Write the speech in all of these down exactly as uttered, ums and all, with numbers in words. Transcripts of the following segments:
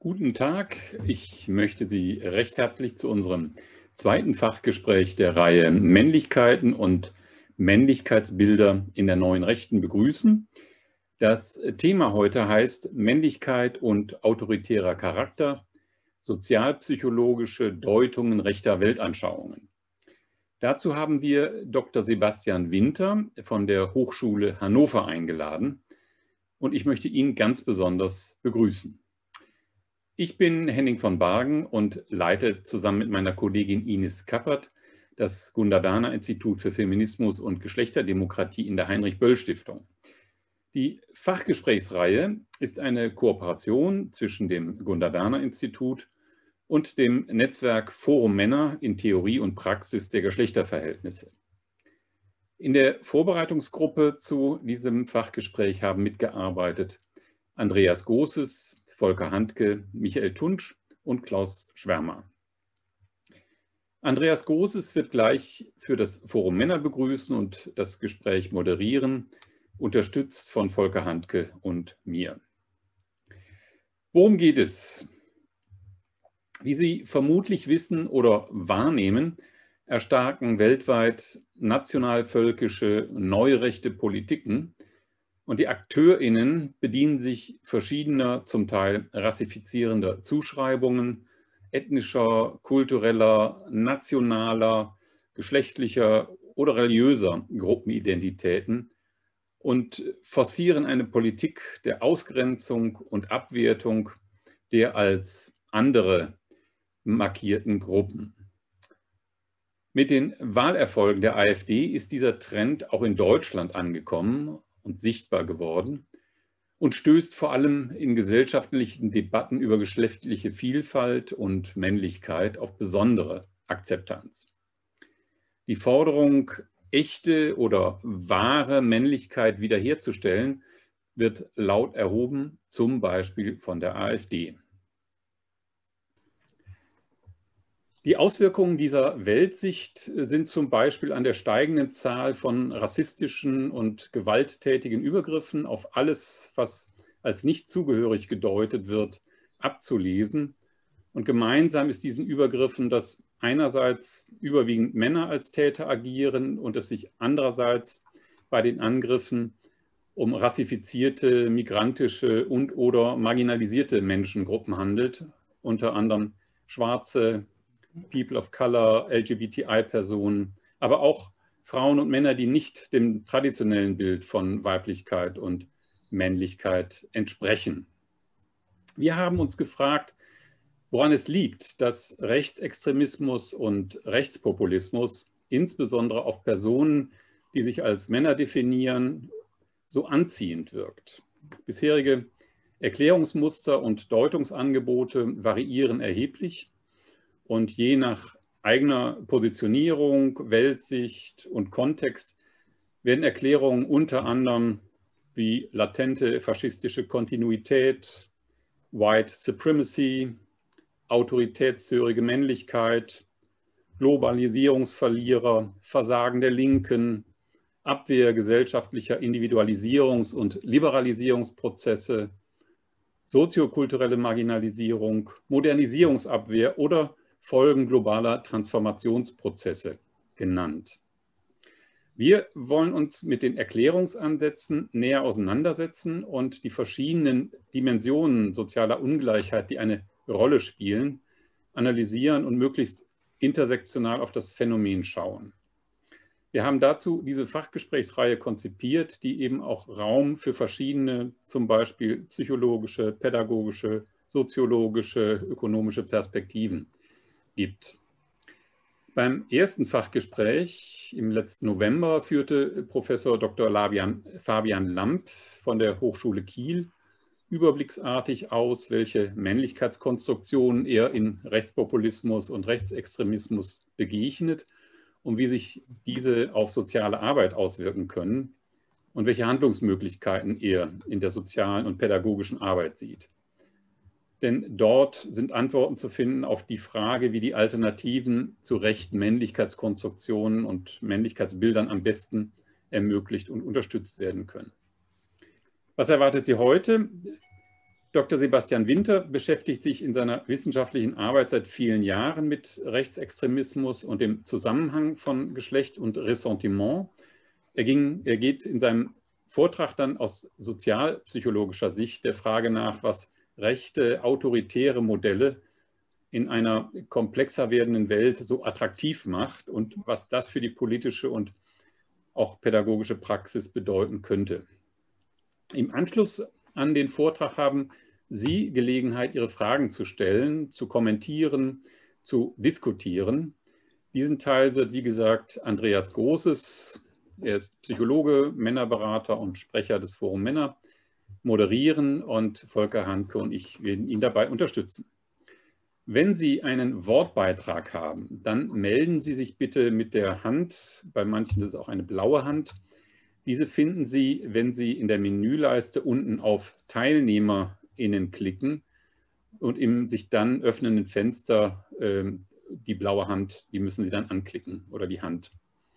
Guten Tag, ich möchte Sie recht herzlich zu unserem zweiten Fachgespräch der Reihe Männlichkeiten und Männlichkeitsbilder in der neuen Rechten begrüßen. Das Thema heute heißt Männlichkeit und autoritärer Charakter, sozialpsychologische Deutungen rechter Weltanschauungen. Dazu haben wir Doktor Sebastian Winter von der Hochschule Hannover eingeladen und ich möchte ihn ganz besonders begrüßen. Ich bin Henning von Bargen und leite zusammen mit meiner Kollegin Ines Kappert das Gunda-Werner-Institut für Feminismus und Geschlechterdemokratie in der Heinrich-Böll-Stiftung. Die Fachgesprächsreihe ist eine Kooperation zwischen dem Gunda-Werner-Institut und dem Netzwerk Forum Männer in Theorie und Praxis der Geschlechterverhältnisse. In der Vorbereitungsgruppe zu diesem Fachgespräch haben mitgearbeitet Andreas Goßes, Volker Handke, Michael Tunsch und Klaus Schwärmer. Andreas Goßes wird gleich für das Forum Männer begrüßen und das Gespräch moderieren, unterstützt von Volker Handke und mir. Worum geht es? Wie Sie vermutlich wissen oder wahrnehmen, erstarken weltweit nationalvölkische neurechte Politiken und die AkteurInnen bedienen sich verschiedener, zum Teil rassifizierender Zuschreibungen, ethnischer, kultureller, nationaler, geschlechtlicher oder religiöser Gruppenidentitäten und forcieren eine Politik der Ausgrenzung und Abwertung der als andere markierten Gruppen. Mit den Wahlerfolgen der AfD ist dieser Trend auch in Deutschland angekommen und sichtbar geworden und stößt vor allem in gesellschaftlichen Debatten über geschlechtliche Vielfalt und Männlichkeit auf besondere Akzeptanz. Die Forderung, echte oder wahre Männlichkeit wiederherzustellen, wird laut erhoben, zum Beispiel von der AfD. Die Auswirkungen dieser Weltsicht sind zum Beispiel an der steigenden Zahl von rassistischen und gewalttätigen Übergriffen auf alles, was als nicht zugehörig gedeutet wird, abzulesen. Und gemeinsam ist diesen Übergriffen, dass einerseits überwiegend Männer als Täter agieren und es sich andererseits bei den Angriffen um rassifizierte, migrantische und oder marginalisierte Menschengruppen handelt, unter anderem Schwarze, People of Color, L G B T I-Personen, aber auch Frauen und Männer, die nicht dem traditionellen Bild von Weiblichkeit und Männlichkeit entsprechen. Wir haben uns gefragt, woran es liegt, dass Rechtsextremismus und Rechtspopulismus insbesondere auf Personen, die sich als Männer definieren, so anziehend wirkt. Bisherige Erklärungsmuster und Deutungsangebote variieren erheblich. Und je nach eigener Positionierung, Weltsicht und Kontext werden Erklärungen unter anderem wie latente faschistische Kontinuität, White Supremacy, autoritätshörige Männlichkeit, Globalisierungsverlierer, Versagen der Linken, Abwehr gesellschaftlicher Individualisierungs- und Liberalisierungsprozesse, soziokulturelle Marginalisierung, Modernisierungsabwehr oder Folgen globaler Transformationsprozesse genannt. Wir wollen uns mit den Erklärungsansätzen näher auseinandersetzen und die verschiedenen Dimensionen sozialer Ungleichheit, die eine Rolle spielen, analysieren und möglichst intersektional auf das Phänomen schauen. Wir haben dazu diese Fachgesprächsreihe konzipiert, die eben auch Raum für verschiedene, zum Beispiel psychologische, pädagogische, soziologische, ökonomische Perspektiven gibt. Beim ersten Fachgespräch im letzten November führte Professor Doktor Fabian Lamp von der Hochschule Kiel überblicksartig aus, welche Männlichkeitskonstruktionen er in Rechtspopulismus und Rechtsextremismus begegnet und wie sich diese auf soziale Arbeit auswirken können und welche Handlungsmöglichkeiten er in der sozialen und pädagogischen Arbeit sieht. Denn dort sind Antworten zu finden auf die Frage, wie die Alternativen zu rechten Männlichkeitskonstruktionen und Männlichkeitsbildern am besten ermöglicht und unterstützt werden können. Was erwartet Sie heute? Doktor Sebastian Winter beschäftigt sich in seiner wissenschaftlichen Arbeit seit vielen Jahren mit Rechtsextremismus und dem Zusammenhang von Geschlecht und Ressentiment. Er, ging, er geht in seinem Vortrag dann aus sozialpsychologischer Sicht der Frage nach, was rechte, autoritäre Modelle in einer komplexer werdenden Welt so attraktiv macht und was das für die politische und auch pädagogische Praxis bedeuten könnte. Im Anschluss an den Vortrag haben Sie Gelegenheit, Ihre Fragen zu stellen, zu kommentieren, zu diskutieren. Diesen Teil wird, wie gesagt, Andreas Großes, er ist Psychologe, Männerberater und Sprecher des Forum Männer, moderieren und Volker Hanke und ich werden ihn dabei unterstützen. Wenn Sie einen Wortbeitrag haben, dann melden Sie sich bitte mit der Hand, bei manchen ist es auch eine blaue Hand. Diese finden Sie, wenn Sie in der Menüleiste unten auf TeilnehmerInnen klicken und im sich dann öffnenden Fenster äh, die blaue Hand, die müssen Sie dann anklicken oder die Hand.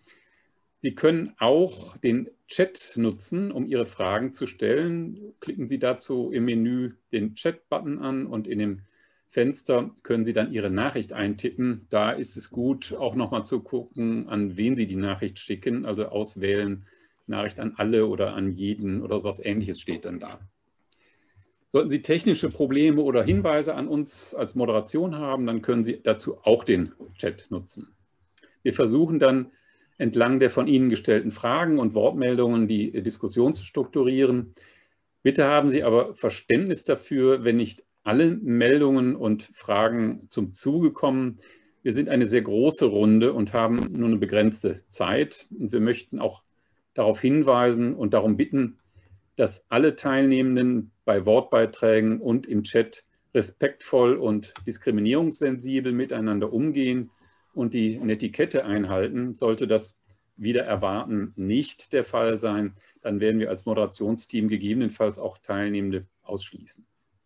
Sie können auch den Chat nutzen, um Ihre Fragen zu stellen. Klicken Sie dazu im Menü den Chat-Button an und in dem Fenster können Sie dann Ihre Nachricht eintippen. Da ist es gut, auch nochmal zu gucken, an wen Sie die Nachricht schicken, also auswählen, Nachricht an alle oder an jeden oder was Ähnliches steht dann da. Sollten Sie technische Probleme oder Hinweise an uns als Moderation haben, dann können Sie dazu auch den Chat nutzen. Wir versuchen dann entlang der von Ihnen gestellten Fragen und Wortmeldungen die Diskussion zu strukturieren. Bitte haben Sie aber Verständnis dafür, wenn nicht alle Meldungen und Fragen zum Zuge kommen. Wir sind eine sehr große Runde und haben nur eine begrenzte Zeit. Und wir möchten auch darauf hinweisen und darum bitten, dass alle Teilnehmenden bei Wortbeiträgen und im Chat respektvoll und diskriminierungssensibel miteinander umgehen und die Netiquette einhalten. Sollte das wider Erwarten nicht der Fall sein, dann werden wir als Moderationsteam gegebenenfalls auch Teilnehmende ausschließen.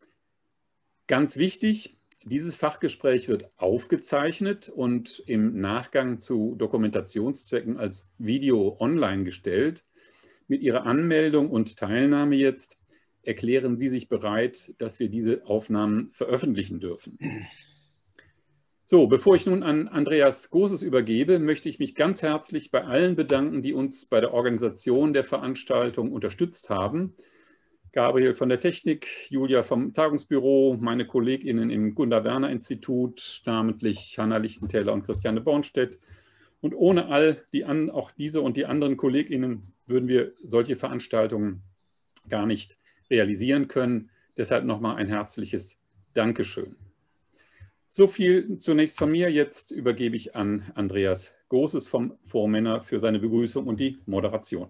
Ganz wichtig, dieses Fachgespräch wird aufgezeichnet und im Nachgang zu Dokumentationszwecken als Video online gestellt. Mit Ihrer Anmeldung und Teilnahme jetzt erklären Sie sich bereit, dass wir diese Aufnahmen veröffentlichen dürfen. So, bevor ich nun an Andreas Großes übergebe, möchte ich mich ganz herzlich bei allen bedanken, die uns bei der Organisation der Veranstaltung unterstützt haben. Gabriel von der Technik, Julia vom Tagungsbüro, meine KollegInnen im Gunda-Werner-Institut, namentlich Hanna Lichtentäler und Christiane Bornstedt. Und ohne all die an, auch diese und die anderen KollegInnen würden wir solche Veranstaltungen gar nicht realisieren können. Deshalb nochmal ein herzliches Dankeschön. So viel zunächst von mir. Jetzt übergebe ich an Andreas Großes vom Forum Männer für seine Begrüßung und die Moderation.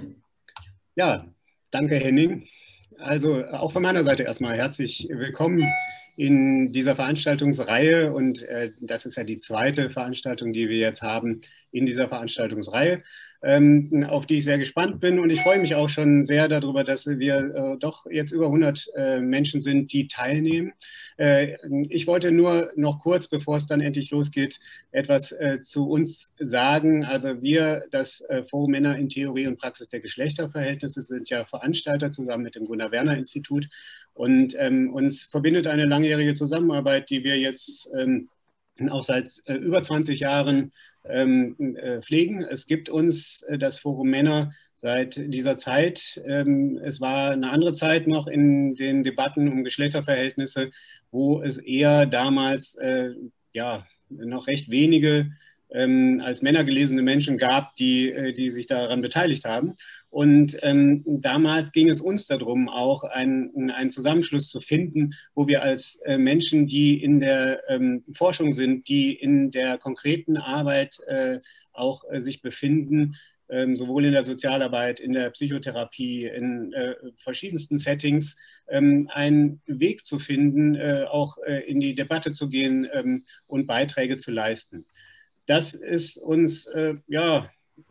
Ja, danke Henning. Also auch von meiner Seite erstmal herzlich willkommen in dieser Veranstaltungsreihe und äh, das ist ja die zweite Veranstaltung, die wir jetzt haben in dieser Veranstaltungsreihe, ähm, auf die ich sehr gespannt bin und ich freue mich auch schon sehr darüber, dass wir äh, doch jetzt über hundert äh, Menschen sind, die teilnehmen. Äh, ich wollte nur noch kurz, bevor es dann endlich losgeht, etwas äh, zu uns sagen. Also wir, das äh, Forum Männer in Theorie und Praxis der Geschlechterverhältnisse, sind ja Veranstalter zusammen mit dem Gunnar-Werner-Institut. Und ähm, uns verbindet eine langjährige Zusammenarbeit, die wir jetzt ähm, auch seit äh, über zwanzig Jahren ähm, äh, pflegen. Es gibt uns äh, das Forum Männer seit dieser Zeit. Ähm, es war eine andere Zeit noch in den Debatten um Geschlechterverhältnisse, wo es eher damals äh, ja, noch recht wenige ähm, als Männer gelesene Menschen gab, die, äh, die sich daran beteiligt haben. Und ähm, damals ging es uns darum, auch einen, einen Zusammenschluss zu finden, wo wir als äh, Menschen, die in der ähm, Forschung sind, die in der konkreten Arbeit äh, auch äh, sich befinden, ähm, sowohl in der Sozialarbeit, in der Psychotherapie, in äh, verschiedensten Settings, ähm, einen Weg zu finden, äh, auch äh, in die Debatte zu gehen ähm, und Beiträge zu leisten. Das ist uns, äh, ja,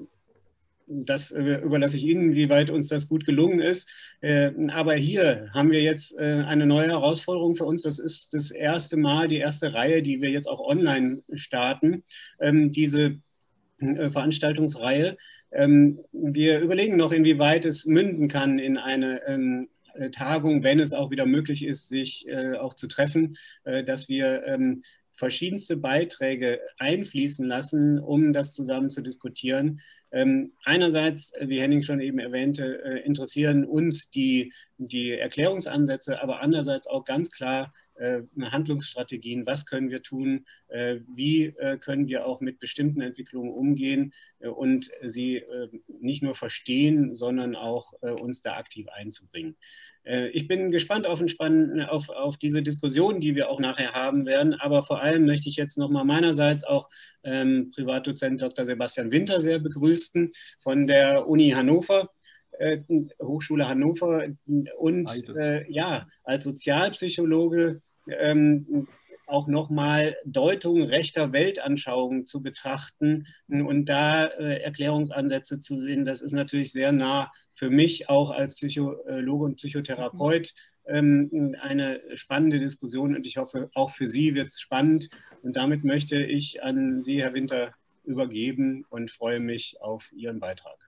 das äh, überlasse ich Ihnen, wie weit uns das gut gelungen ist. Äh, aber hier haben wir jetzt äh, eine neue Herausforderung für uns. Das ist das erste Mal, die erste Reihe, die wir jetzt auch online starten, ähm, diese äh, Veranstaltungsreihe. Ähm, wir überlegen noch, inwieweit es münden kann in eine ähm, Tagung, wenn es auch wieder möglich ist, sich äh, auch zu treffen, äh, dass wir ähm, verschiedenste Beiträge einfließen lassen, um das zusammen zu diskutieren. Ähm, einerseits, wie Henning schon eben erwähnte, äh, interessieren uns die, die Erklärungsansätze, aber andererseits auch ganz klar äh, Handlungsstrategien. Was können wir tun? Äh, wie äh, können wir auch mit bestimmten Entwicklungen umgehen äh, und sie äh, nicht nur verstehen, sondern auch äh, uns da aktiv einzubringen. Ich bin gespannt auf, auf, auf diese Diskussion, die wir auch nachher haben werden. Aber vor allem möchte ich jetzt nochmal meinerseits auch ähm, Privatdozent Doktor Sebastian Winter sehr begrüßen von der Uni Hannover, äh, Hochschule Hannover. Und äh, ja, als Sozialpsychologe ähm, auch nochmal Deutung rechter Weltanschauungen zu betrachten und da äh, Erklärungsansätze zu sehen. Das ist natürlich sehr nah für mich auch als Psychologe und Psychotherapeut ähm, eine spannende Diskussion und ich hoffe, auch für Sie wird es spannend. Und damit möchte ich an Sie, Herr Winter, übergeben und freue mich auf Ihren Beitrag.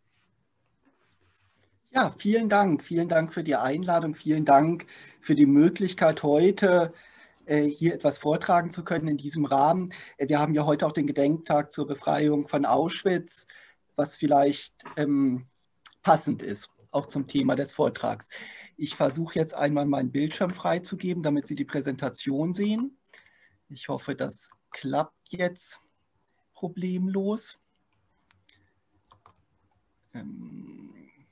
Ja, vielen Dank. Vielen Dank für die Einladung. Vielen Dank für die Möglichkeit, heute hier etwas vortragen zu können in diesem Rahmen. Wir haben ja heute auch den Gedenktag zur Befreiung von Auschwitz, was vielleicht ähm, passend ist, auch zum Thema des Vortrags. Ich versuche jetzt einmal meinen Bildschirm freizugeben, damit Sie die Präsentation sehen. Ich hoffe, das klappt jetzt problemlos. Ähm,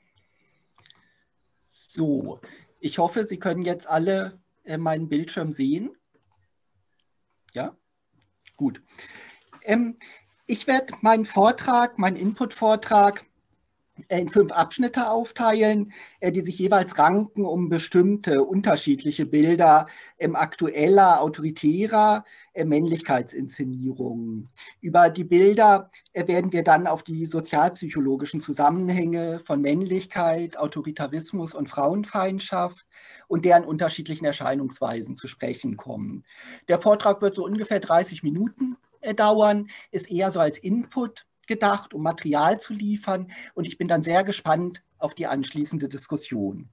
so, ich hoffe, Sie können jetzt alle äh, meinen Bildschirm sehen. Ja, gut. Ähm, ich werde meinen Vortrag, meinen Input-Vortrag in fünf Abschnitte aufteilen, die sich jeweils ranken um bestimmte unterschiedliche Bilder ähm, aktueller, autoritärer äh, Männlichkeitsinszenierungen. Über die Bilder äh, werden wir dann auf die sozialpsychologischen Zusammenhänge von Männlichkeit, Autoritarismus und Frauenfeindschaft und deren unterschiedlichen Erscheinungsweisen zu sprechen kommen. Der Vortrag wird so ungefähr dreißig Minuten äh, dauern, ist eher so als Input gedacht, um Material zu liefern. Und ich bin dann sehr gespannt auf die anschließende Diskussion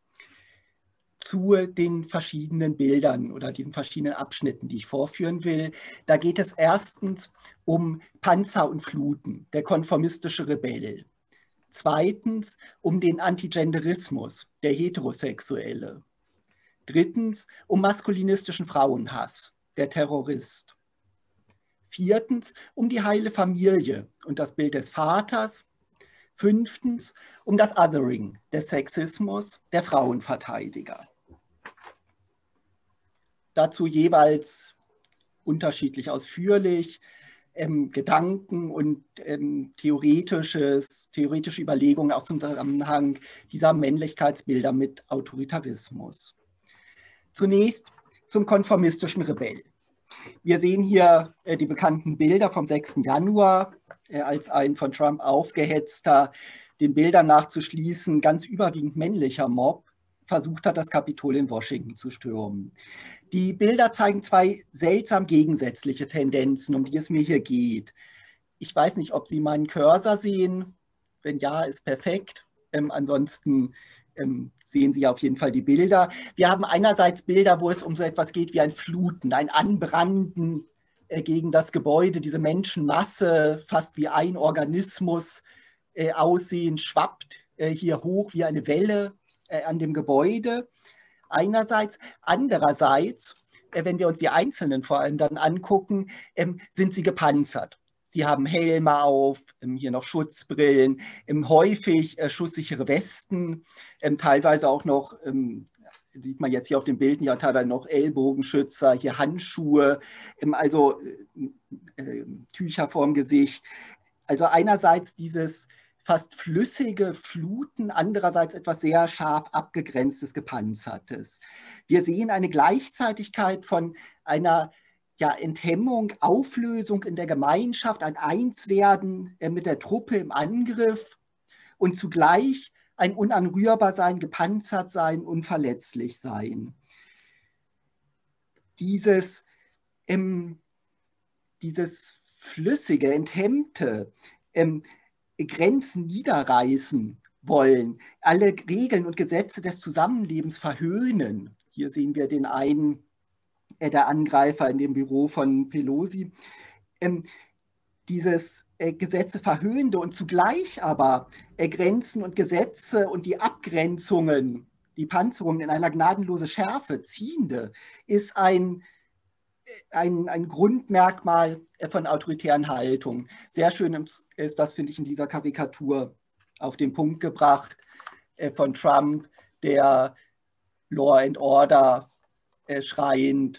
zu den verschiedenen Bildern oder den verschiedenen Abschnitten, die ich vorführen will. Da geht es erstens um Panzer und Fluten, der konformistische Rebell. Zweitens um den Antigenderismus, der Heterosexuelle. Drittens um maskulinistischen Frauenhass, der Terrorist. Viertens um die heile Familie und das Bild des Vaters. Fünftens um das Othering, des Sexismus, der Frauenverteidiger. Dazu jeweils unterschiedlich ausführlich ähm, Gedanken und ähm, theoretisches, theoretische Überlegungen auch zum Zusammenhang dieser Männlichkeitsbilder mit Autoritarismus. Zunächst zum konformistischen Rebell. Wir sehen hier äh, die bekannten Bilder vom sechsten Januar, äh, als ein von Trump aufgehetzter, den Bildern nachzuschließen, ganz überwiegend männlicher Mob versucht hat, das Kapitol in Washington zu stürmen. Die Bilder zeigen zwei seltsam gegensätzliche Tendenzen, um die es mir hier geht. Ich weiß nicht, ob Sie meinen Cursor sehen. Wenn ja, ist perfekt. Ähm, ansonsten ähm, sehen Sie auf jeden Fall die Bilder. Wir haben einerseits Bilder, wo es um so etwas geht wie ein Fluten, ein Anbranden äh, gegen das Gebäude, diese Menschenmasse, fast wie ein Organismus äh, aussehen, schwappt äh, hier hoch wie eine Welle äh, an dem Gebäude. Einerseits, andererseits, äh, wenn wir uns die Einzelnen vor allem dann angucken, ähm, sind sie gepanzert. Sie haben Helme auf, ähm, hier noch Schutzbrillen, ähm, häufig äh, schusssichere Westen, ähm, teilweise auch noch, ähm, sieht man jetzt hier auf den Bildern, ja teilweise noch Ellbogenschützer, hier Handschuhe, ähm, also äh, äh, Tücher vorm Gesicht. Also einerseits dieses fast flüssige Fluten, andererseits etwas sehr scharf abgegrenztes, gepanzertes. Wir sehen eine Gleichzeitigkeit von einer ja, Enthemmung, Auflösung in der Gemeinschaft, ein Einswerden äh, mit der Truppe im Angriff und zugleich ein Unanrührbarsein, gepanzert sein, unverletzlich sein. Dieses, ähm, dieses flüssige, enthemmte, ähm, Grenzen niederreißen wollen, alle Regeln und Gesetze des Zusammenlebens verhöhnen. Hier sehen wir den einen, äh, der Angreifer in dem Büro von Pelosi. Ähm, dieses äh, Gesetze verhöhnende und zugleich aber äh, Grenzen und Gesetze und die Abgrenzungen, die Panzerungen in einer gnadenlose Schärfe ziehende, ist ein, ein, ein Grundmerkmal äh, von autoritären Haltungen. Sehr schön ist das, finde ich, in dieser Karikatur auf den Punkt gebracht äh, von Trump, der Law and Order äh, schreiend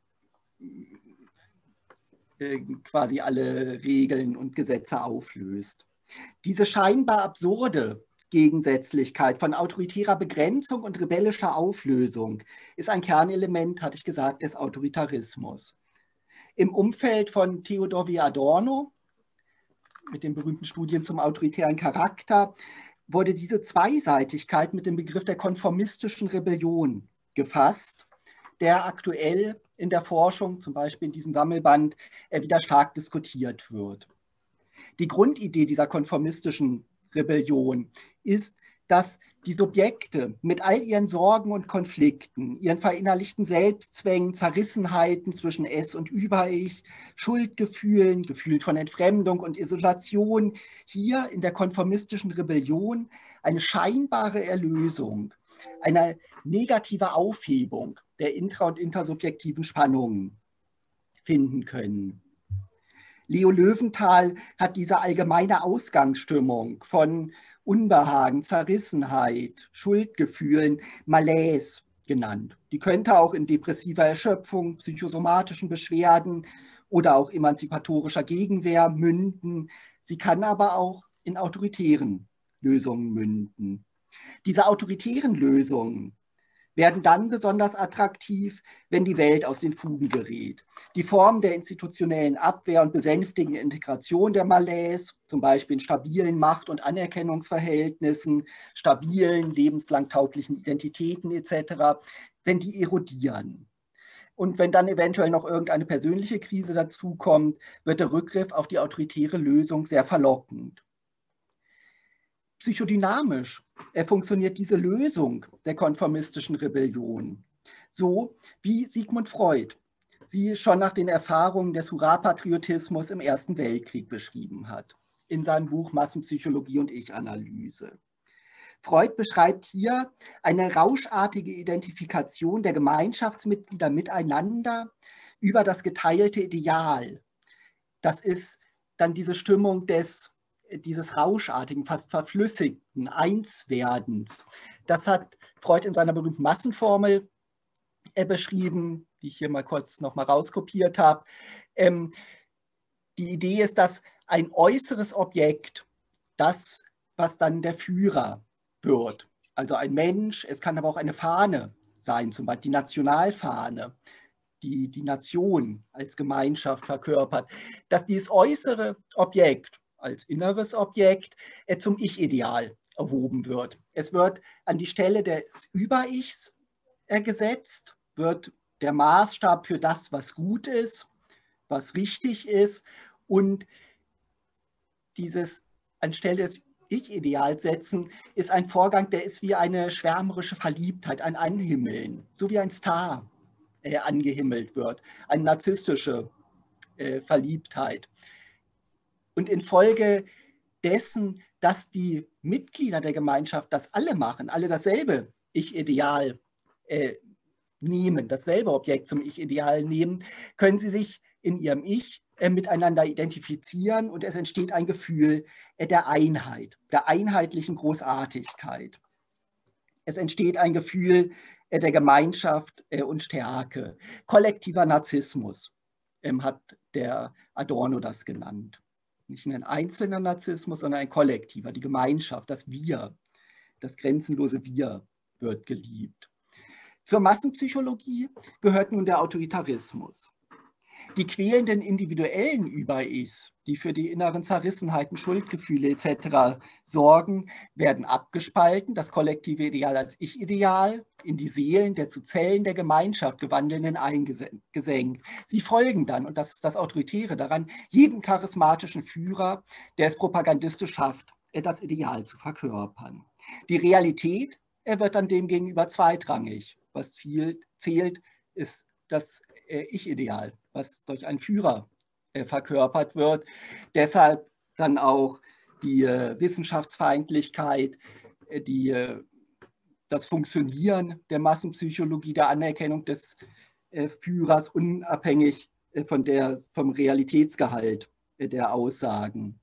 äh, quasi alle Regeln und Gesetze auflöst. Diese scheinbar absurde Gegensätzlichkeit von autoritärer Begrenzung und rebellischer Auflösung ist ein Kernelement, hatte ich gesagt, des Autoritarismus. Im Umfeld von Theodor W. Adorno, mit den berühmten Studien zum autoritären Charakter, wurde diese Zweiseitigkeit mit dem Begriff der konformistischen Rebellion gefasst, der aktuell in der Forschung, zum Beispiel in diesem Sammelband, wieder stark diskutiert wird. Die Grundidee dieser konformistischen Rebellion ist, dass die Subjekte mit all ihren Sorgen und Konflikten, ihren verinnerlichten Selbstzwängen, Zerrissenheiten zwischen Es und Über-Ich, Schuldgefühlen, Gefühlen von Entfremdung und Isolation, hier in der konformistischen Rebellion eine scheinbare Erlösung, eine negative Aufhebung der intra- und intersubjektiven Spannungen finden können. Leo Löwenthal hat diese allgemeine Ausgangsstimmung von Unbehagen, Zerrissenheit, Schuldgefühlen, Malaise genannt. Die könnte auch in depressiver Erschöpfung, psychosomatischen Beschwerden oder auch emanzipatorischer Gegenwehr münden. Sie kann aber auch in autoritären Lösungen münden. Diese autoritären Lösungen werden dann besonders attraktiv, wenn die Welt aus den Fugen gerät. Die Form der institutionellen Abwehr und besänftigenden Integration der Malaise, zum Beispiel in stabilen Macht- und Anerkennungsverhältnissen, stabilen, lebenslang tauglichen Identitäten et cetera, wenn die erodieren. Und wenn dann eventuell noch irgendeine persönliche Krise dazukommt, wird der Rückgriff auf die autoritäre Lösung sehr verlockend. Psychodynamisch funktioniert diese Lösung der konformistischen Rebellion so, wie Sigmund Freud sie schon nach den Erfahrungen des Hurra-Patriotismus im Ersten Weltkrieg beschrieben hat, in seinem Buch Massenpsychologie und Ich-Analyse. Freud beschreibt hier eine rauschartige Identifikation der Gemeinschaftsmitglieder miteinander über das geteilte Ideal. Das ist dann diese Stimmung des dieses rauschartigen, fast verflüssigten Einswerdens. Das hat Freud in seiner berühmten Massenformel äh, beschrieben, die ich hier mal kurz noch mal rauskopiert habe. Ähm, die Idee ist, dass ein äußeres Objekt, das, was dann der Führer wird, also ein Mensch, es kann aber auch eine Fahne sein, zum Beispiel die Nationalfahne, die die Nation als Gemeinschaft verkörpert, dass dieses äußere Objekt als inneres Objekt äh, zum Ich-Ideal erhoben wird. Es wird an die Stelle des Über-Ichs äh, gesetzt, wird der Maßstab für das, was gut ist, was richtig ist, und dieses anstelle des Ich-Ideals setzen ist ein Vorgang, der ist wie eine schwärmerische Verliebtheit, ein Anhimmeln, so wie ein Star äh, angehimmelt wird, eine narzisstische äh, Verliebtheit. Und infolge dessen, dass die Mitglieder der Gemeinschaft das alle machen, alle dasselbe Ich-Ideal äh, nehmen, dasselbe Objekt zum Ich-Ideal nehmen, können sie sich in ihrem Ich äh, miteinander identifizieren und es entsteht ein Gefühl äh, der Einheit, der einheitlichen Großartigkeit. Es entsteht ein Gefühl äh, der Gemeinschaft äh, und Stärke. Kollektiver Narzissmus äh, hat der Adorno das genannt. Nicht ein einzelner Narzissmus, sondern ein kollektiver, die Gemeinschaft, das Wir, das grenzenlose Wir wird geliebt. Zur Massenpsychologie gehört nun der Autoritarismus. Die quälenden individuellen Über-Ichs, die für die inneren Zerrissenheiten, Schuldgefühle et cetera sorgen, werden abgespalten, das kollektive Ideal als Ich-Ideal, in die Seelen der zu Zellen der Gemeinschaft gewandelnden eingesenkt. Sie folgen dann, und das ist das Autoritäre daran, jedem charismatischen Führer, der es propagandistisch schafft, das Ideal zu verkörpern. Die Realität wird dann demgegenüber zweitrangig. Was zielt, zählt, ist das Ich-Ideal, was durch einen Führer verkörpert wird. Deshalb dann auch die Wissenschaftsfeindlichkeit, die, das Funktionieren der Massenpsychologie, der Anerkennung des Führers unabhängig von der, vom Realitätsgehalt der Aussagen.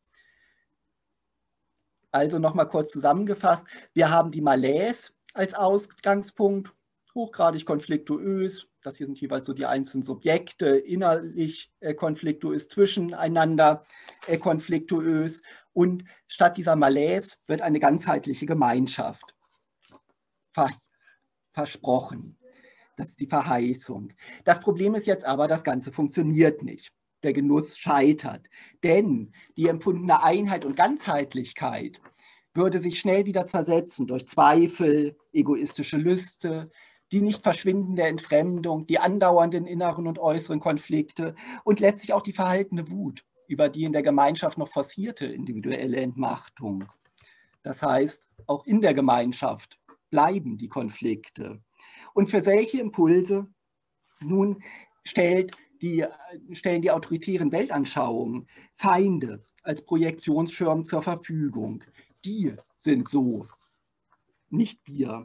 Also nochmal kurz zusammengefasst, wir haben die Malaise als Ausgangspunkt, hochgradig konfliktuös, das hier sind jeweils so die einzelnen Subjekte, innerlich äh, konfliktuös, zwischeneinander äh, konfliktuös, und statt dieser Malaise wird eine ganzheitliche Gemeinschaft ver versprochen. Das ist die Verheißung. Das Problem ist jetzt aber, das Ganze funktioniert nicht. Der Genuss scheitert, denn die empfundene Einheit und Ganzheitlichkeit würde sich schnell wieder zersetzen durch Zweifel, egoistische Lüste, die nicht verschwindende Entfremdung, die andauernden inneren und äußeren Konflikte und letztlich auch die verhaltene Wut über die in der Gemeinschaft noch forcierte individuelle Entmachtung. Das heißt, auch in der Gemeinschaft bleiben die Konflikte. Und für solche Impulse nun stellt die, stellen die autoritären Weltanschauungen Feinde als Projektionsschirm zur Verfügung. Die sind so, nicht wir.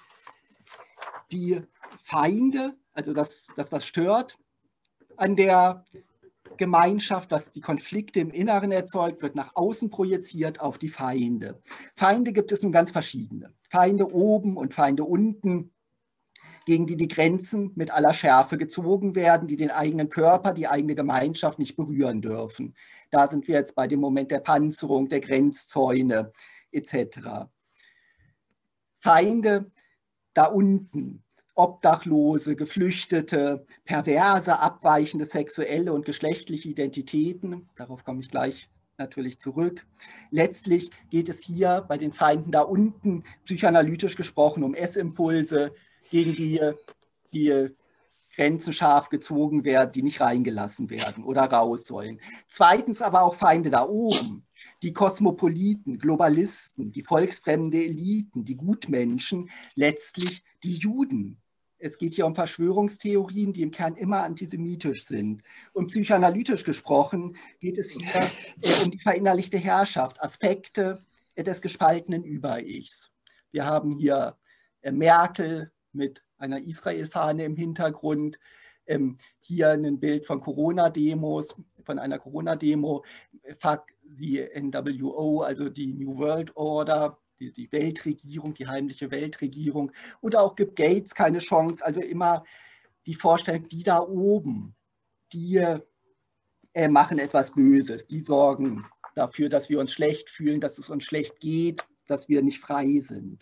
Die Feinde, also das, das was stört an der Gemeinschaft, was die Konflikte im Inneren erzeugt, wird nach außen projiziert auf die Feinde. Feinde gibt es nun ganz verschiedene. Feinde oben und Feinde unten, gegen die die Grenzen mit aller Schärfe gezogen werden, die den eigenen Körper, die eigene Gemeinschaft nicht berühren dürfen. Da sind wir jetzt bei dem Moment der Panzerung, der Grenzzäune et cetera. Feinde da unten, Obdachlose, Geflüchtete, perverse, abweichende sexuelle und geschlechtliche Identitäten, darauf komme ich gleich natürlich zurück. Letztlich geht es hier bei den Feinden da unten, psychoanalytisch gesprochen, um Essimpulse, gegen die die Grenzen scharf gezogen werden, die nicht reingelassen werden oder raus sollen. Zweitens aber auch Feinde da oben, die Kosmopoliten, Globalisten, die volksfremde Eliten, die Gutmenschen, letztlich die Juden. Es geht hier um Verschwörungstheorien, die im Kern immer antisemitisch sind. Und psychoanalytisch gesprochen geht es hier äh, um die verinnerlichte Herrschaft, Aspekte äh, des gespaltenen Über-Ichs. Wir haben hier äh, Merkel mit einer Israel-Fahne im Hintergrund, ähm, hier ein Bild von Corona-Demos, von einer Corona-Demo, fuck die N W O, also die New World Order, die, die Weltregierung, die heimliche Weltregierung, oder auch gibt Gates keine Chance, also immer die Vorstellung, die da oben, die äh, machen etwas Böses, die sorgen dafür, dass wir uns schlecht fühlen, dass es uns schlecht geht, dass wir nicht frei sind.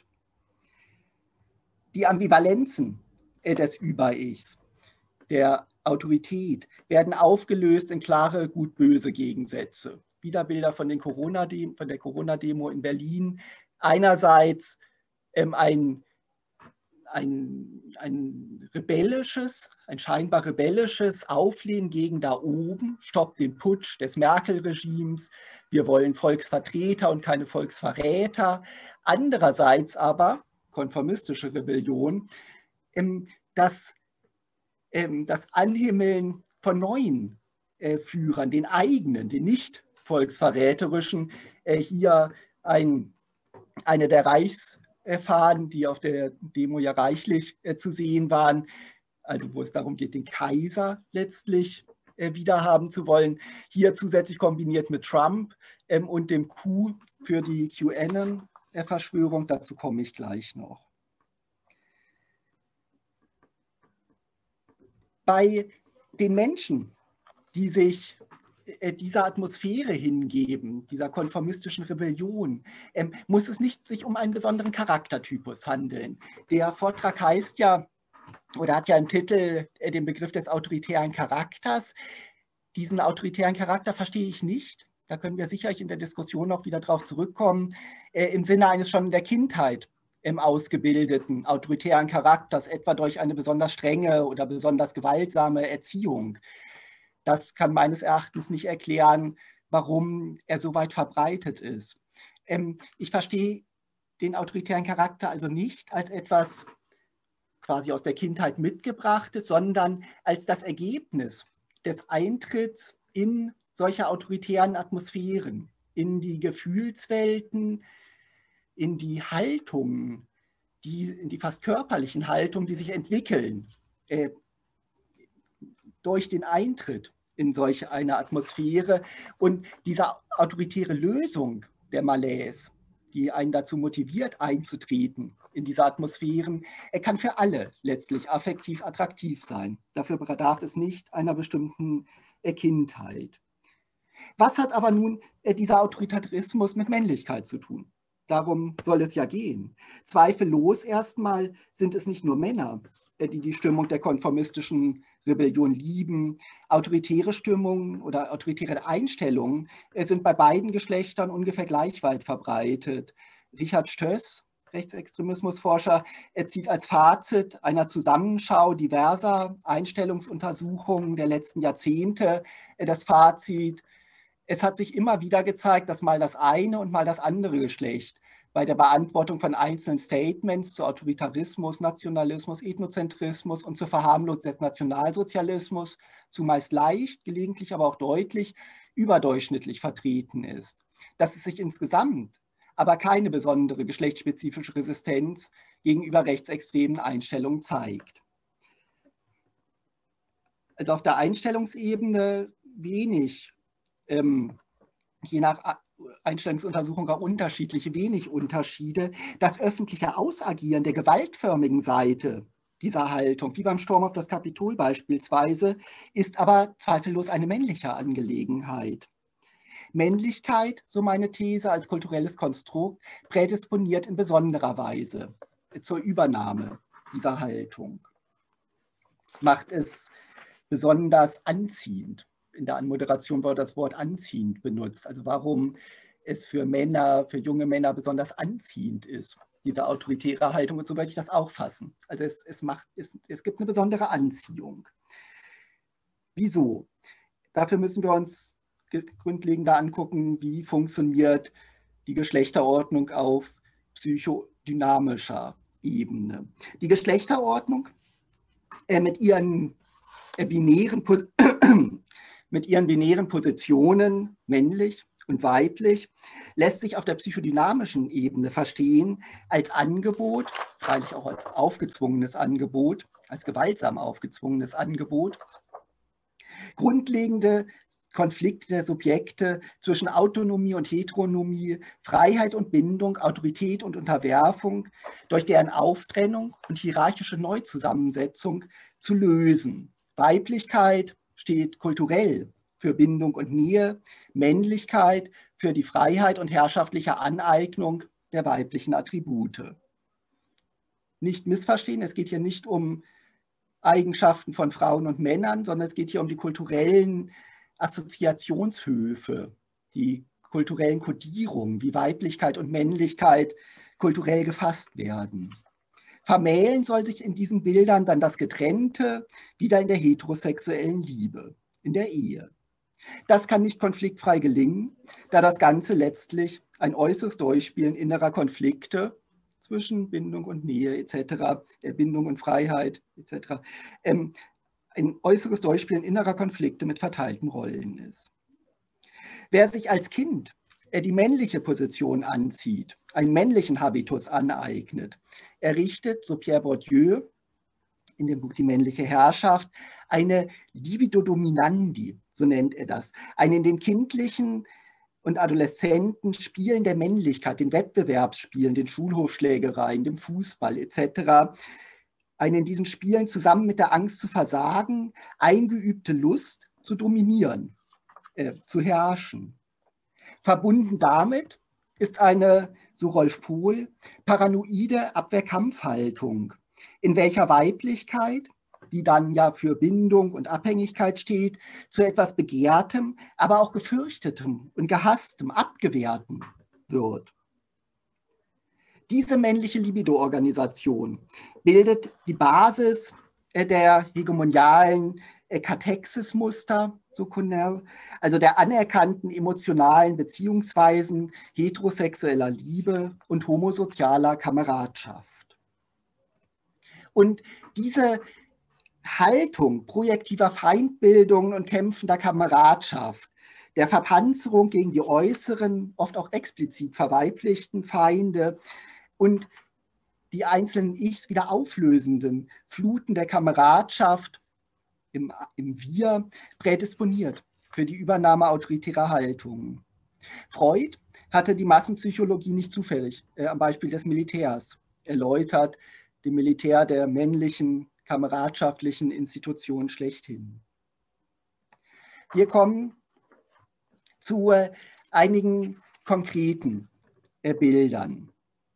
Die Ambivalenzen äh, des Über-Ichs, der Autorität, werden aufgelöst in klare Gut-Böse Gegensätze. Wieder Bilder von, den Corona von der Corona-Demo in Berlin. Einerseits ähm, ein, ein, ein rebellisches, ein scheinbar rebellisches Auflehnen gegen da oben, stoppt den Putsch des Merkel-Regimes, wir wollen Volksvertreter und keine Volksverräter. Andererseits aber, konformistische Rebellion, ähm, das, ähm, das Anhimmeln von neuen äh, Führern, den eigenen, den nicht volksverräterischen, äh, hier ein, eine der Reichsfahnen, die auf der Demo ja reichlich äh, zu sehen waren, also wo es darum geht, den Kaiser letztlich äh, wiederhaben zu wollen, hier zusätzlich kombiniert mit Trump ähm, und dem Coup für die QAnon-Verschwörung, dazu komme ich gleich noch. Bei den Menschen, die sich dieser Atmosphäre hingeben, dieser konformistischen Rebellion, ähm, muss es nicht sich um einen besonderen Charaktertypus handeln. Der Vortrag heißt ja, oder hat ja im Titel äh, den Begriff des autoritären Charakters. Diesen autoritären Charakter verstehe ich nicht. Da können wir sicherlich in der Diskussion noch wieder drauf zurückkommen, äh, im Sinne eines schon in der Kindheit im ausgebildeten autoritären Charakters, etwa durch eine besonders strenge oder besonders gewaltsame Erziehung. Das kann meines Erachtens nicht erklären, warum er so weit verbreitet ist. Ähm, ich verstehe den autoritären Charakter also nicht als etwas quasi aus der Kindheit mitgebrachtes, sondern als das Ergebnis des Eintritts in solche autoritären Atmosphären, in die Gefühlswelten, in die Haltungen, die, in die fast körperlichen Haltungen, die sich entwickeln äh, durch den Eintritt in solch eine Atmosphäre. Und diese autoritäre Lösung der Malaise, die einen dazu motiviert, einzutreten in diese Atmosphären, er kann für alle letztlich affektiv attraktiv sein. Dafür bedarf es nicht einer bestimmten Kindheit. Was hat aber nun dieser Autoritarismus mit Männlichkeit zu tun? Darum soll es ja gehen. Zweifellos erstmal sind es nicht nur Männer, die die Stimmung der konformistischen Rebellion lieben. Autoritäre Stimmungen oder autoritäre Einstellungen sind bei beiden Geschlechtern ungefähr gleich weit verbreitet. Richard Stöss, Rechtsextremismusforscher, er zieht als Fazit einer Zusammenschau diverser Einstellungsuntersuchungen der letzten Jahrzehnte das Fazit: Es hat sich immer wieder gezeigt, dass mal das eine und mal das andere Geschlecht bei der Beantwortung von einzelnen Statements zu Autoritarismus, Nationalismus, Ethnozentrismus und zur Verharmlosung des Nationalsozialismus zumeist leicht, gelegentlich aber auch deutlich überdurchschnittlich vertreten ist. Dass es sich insgesamt aber keine besondere geschlechtsspezifische Resistenz gegenüber rechtsextremen Einstellungen zeigt. Also auf der Einstellungsebene wenig, ähm, je nach Einstellungsuntersuchung auch unterschiedliche, wenig Unterschiede. Das öffentliche Ausagieren der gewaltförmigen Seite dieser Haltung, wie beim Sturm auf das Kapitol beispielsweise, ist aber zweifellos eine männliche Angelegenheit. Männlichkeit, so meine These, als kulturelles Konstrukt prädisponiert in besonderer Weise zur Übernahme dieser Haltung, macht es besonders anziehend. In der Anmoderation wurde das Wort anziehend benutzt. Also warum es für Männer, für junge Männer besonders anziehend ist, diese autoritäre Haltung. Und so würde ich das auch fassen. Also es, es, macht, es, es gibt eine besondere Anziehung. Wieso? Dafür müssen wir uns grundlegender angucken, wie funktioniert die Geschlechterordnung auf psychodynamischer Ebene. Die Geschlechterordnung äh, mit ihren äh, binären mit ihren binären Positionen, männlich und weiblich, lässt sich auf der psychodynamischen Ebene verstehen als Angebot, freilich auch als aufgezwungenes Angebot, als gewaltsam aufgezwungenes Angebot, grundlegende Konflikte der Subjekte zwischen Autonomie und Heteronomie, Freiheit und Bindung, Autorität und Unterwerfung, durch deren Auftrennung und hierarchische Neuzusammensetzung zu lösen. Weiblichkeit steht kulturell für Bindung und Nähe, Männlichkeit für die Freiheit und herrschaftliche Aneignung der weiblichen Attribute. Nicht missverstehen, es geht hier nicht um Eigenschaften von Frauen und Männern, sondern es geht hier um die kulturellen Assoziationshöfe, die kulturellen Kodierungen, wie Weiblichkeit und Männlichkeit kulturell gefasst werden. Vermählen soll sich in diesen Bildern dann das Getrennte wieder in der heterosexuellen Liebe, in der Ehe. Das kann nicht konfliktfrei gelingen, da das Ganze letztlich ein äußeres Durchspielen innerer Konflikte zwischen Bindung und Nähe et cetera, äh, Bindung und Freiheit et cetera, ähm, ein äußeres Durchspielen innerer Konflikte mit verteilten Rollen ist. Wer sich als Kind äh, die männliche Position anzieht, einen männlichen Habitus aneignet, errichtet, so Pierre Bourdieu in dem Buch Die männliche Herrschaft, eine Libido dominandi, so nennt er das, eine in den kindlichen und Adoleszenten Spielen der Männlichkeit, den Wettbewerbsspielen, den Schulhofschlägereien, dem Fußball et cetera, eine in diesen Spielen zusammen mit der Angst zu versagen, eingeübte Lust zu dominieren, äh, zu herrschen. Verbunden damit ist eine, so Rolf Pohl, paranoide Abwehrkampfhaltung, in welcher Weiblichkeit, die dann ja für Bindung und Abhängigkeit steht, zu etwas Begehrtem, aber auch Gefürchtetem und Gehasstem, Abgewehrtem wird. Diese männliche Libido-Organisation bildet die Basis der hegemonialen Katexis-Muster so Connell, also der anerkannten emotionalen Beziehungsweisen heterosexueller Liebe und homosozialer Kameradschaft. Und diese Haltung projektiver Feindbildung und kämpfender Kameradschaft, der Verpanzerung gegen die äußeren, oft auch explizit verweiblichten Feinde und die einzelnen Ichs wieder auflösenden Fluten der Kameradschaft im, im Wir prädisponiert für die Übernahme autoritärer Haltungen. Freud hatte die Massenpsychologie nicht zufällig äh, am Beispiel des Militärs erläutert, dem Militär der männlichen kameradschaftlichen Institution schlechthin. Wir kommen zu äh, einigen konkreten äh, Bildern.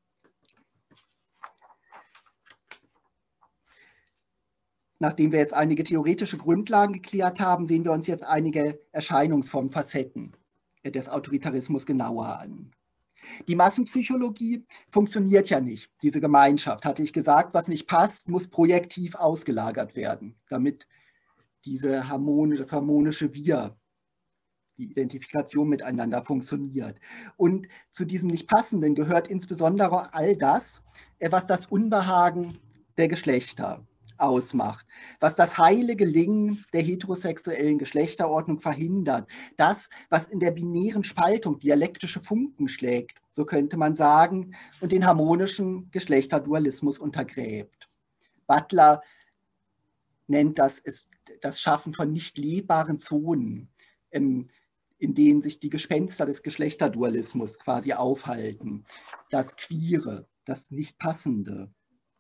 Nachdem wir jetzt einige theoretische Grundlagen geklärt haben, sehen wir uns jetzt einige Erscheinungsformen, Facetten äh, des Autoritarismus genauer an. Die Massenpsychologie funktioniert ja nicht. Diese Gemeinschaft, hatte ich gesagt, was nicht passt, muss projektiv ausgelagert werden, damit diese Harmonie, das harmonische Wir, die Identifikation miteinander funktioniert. Und zu diesem Nicht-Passenden gehört insbesondere all das, was das Unbehagen der Geschlechter ausmacht, was das heile Gelingen der heterosexuellen Geschlechterordnung verhindert, das, was in der binären Spaltung dialektische Funken schlägt, so könnte man sagen, und den harmonischen Geschlechterdualismus untergräbt. Butler nennt das das Schaffen von nicht lebbaren Zonen, in denen sich die Gespenster des Geschlechterdualismus quasi aufhalten, das Queere, das Nicht-Passende.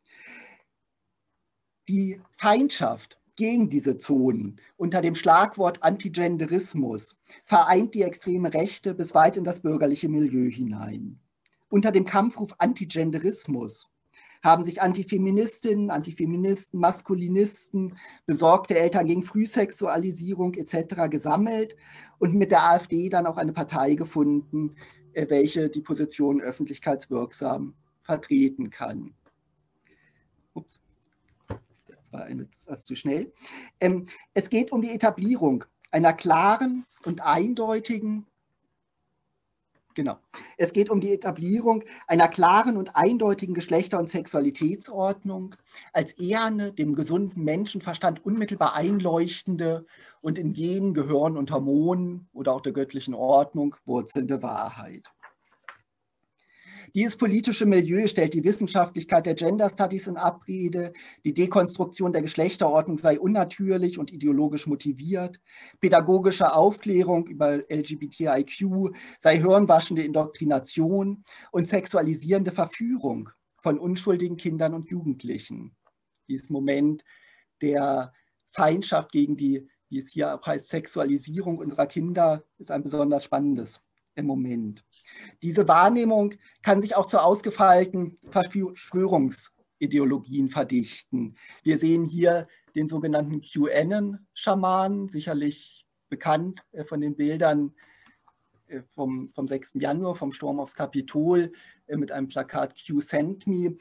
Die Feindschaft gegen diese Zonen unter dem Schlagwort Antigenderismus vereint die extreme Rechte bis weit in das bürgerliche Milieu hinein. Unter dem Kampfruf Antigenderismus haben sich Antifeministinnen, Antifeministen, Maskulinisten, besorgte Eltern gegen Frühsexualisierung et cetera gesammelt und mit der AfD dann auch eine Partei gefunden, welche die Position öffentlichkeitswirksam vertreten kann. Ups. War etwas zu schnell. Ähm, es geht um die Etablierung einer klaren und eindeutigen, genau, es geht um die Etablierung einer klaren und eindeutigen Geschlechter- und Sexualitätsordnung als eherne, dem gesunden Menschenverstand unmittelbar einleuchtende und in Genen, Gehirn und Hormonen oder auch der göttlichen Ordnung wurzelnde Wahrheit. Dieses politische Milieu stellt die Wissenschaftlichkeit der Gender Studies in Abrede, die Dekonstruktion der Geschlechterordnung sei unnatürlich und ideologisch motiviert, pädagogische Aufklärung über L G B T I Q sei hirnwaschende Indoktrination und sexualisierende Verführung von unschuldigen Kindern und Jugendlichen. Dieses Moment der Feindschaft gegen die, wie es hier auch heißt, Sexualisierung unserer Kinder ist ein besonders spannendes im Moment. Diese Wahrnehmung kann sich auch zu ausgefeilten Verschwörungsideologien verdichten. Wir sehen hier den sogenannten QAnon-Schamanen, sicherlich bekannt von den Bildern vom, vom sechsten Januar, vom Sturm aufs Kapitol, mit einem Plakat Q Send Me.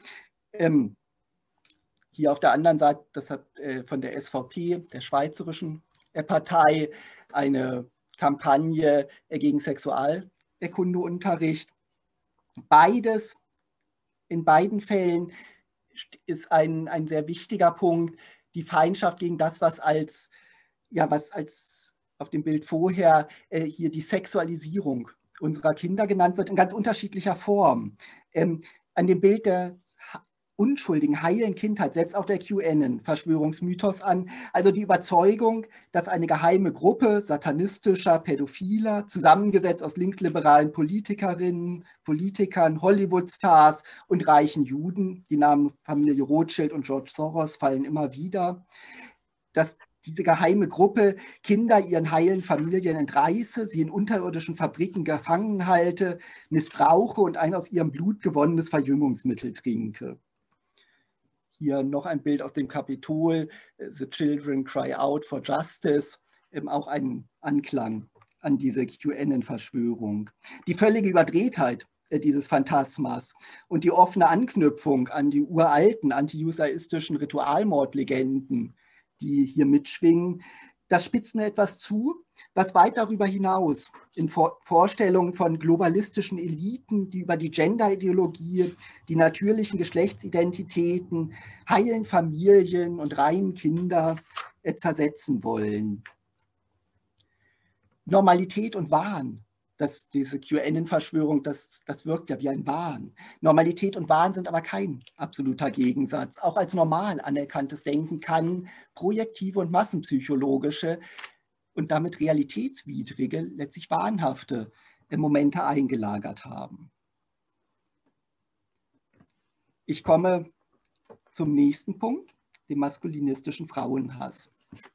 Hier auf der anderen Seite, das hat von der S V P, der schweizerischen Partei, eine Kampagne gegen Sexual Kundeunterricht. Beides, in beiden Fällen ist ein, ein sehr wichtiger Punkt, die Feindschaft gegen das, was als, ja, was als auf dem Bild vorher äh, hier die Sexualisierung unserer Kinder genannt wird, in ganz unterschiedlicher Form. Ähm, an dem Bild der unschuldigen, heilen Kindheit setzt auch der QAnon-Verschwörungsmythos an, also die Überzeugung, dass eine geheime Gruppe satanistischer Pädophiler, zusammengesetzt aus linksliberalen Politikerinnen, Politikern, Hollywood-Stars und reichen Juden, die Namen Familie Rothschild und George Soros fallen immer wieder, dass diese geheime Gruppe Kinder ihren heilen Familien entreiße, sie in unterirdischen Fabriken gefangen halte, missbrauche und ein aus ihrem Blut gewonnenes Verjüngungsmittel trinke. Hier noch ein Bild aus dem Kapitol, The Children Cry Out for Justice, auch ein Anklang an diese QAnon-Verschwörung. Die völlige Überdrehtheit dieses Phantasmas und die offene Anknüpfung an die uralten antijudaistischen Ritualmordlegenden, die hier mitschwingen, Das spitzt nur etwas zu, was weit darüber hinaus in Vor Vorstellungen von globalistischen Eliten, die über die Genderideologie, die natürlichen Geschlechtsidentitäten, heilen Familien und reinen Kinder äh, zersetzen wollen. Normalität und Wahn, das, diese QAnon-Verschwörung, das, das wirkt ja wie ein Wahn. Normalität und Wahn sind aber kein absoluter Gegensatz. Auch als normal anerkanntes Denken kann projektive und massenpsychologische und damit realitätswidrige, letztlich wahnhafte Momente eingelagert haben. Ich komme zum nächsten Punkt, dem maskulinistischen Frauenhass.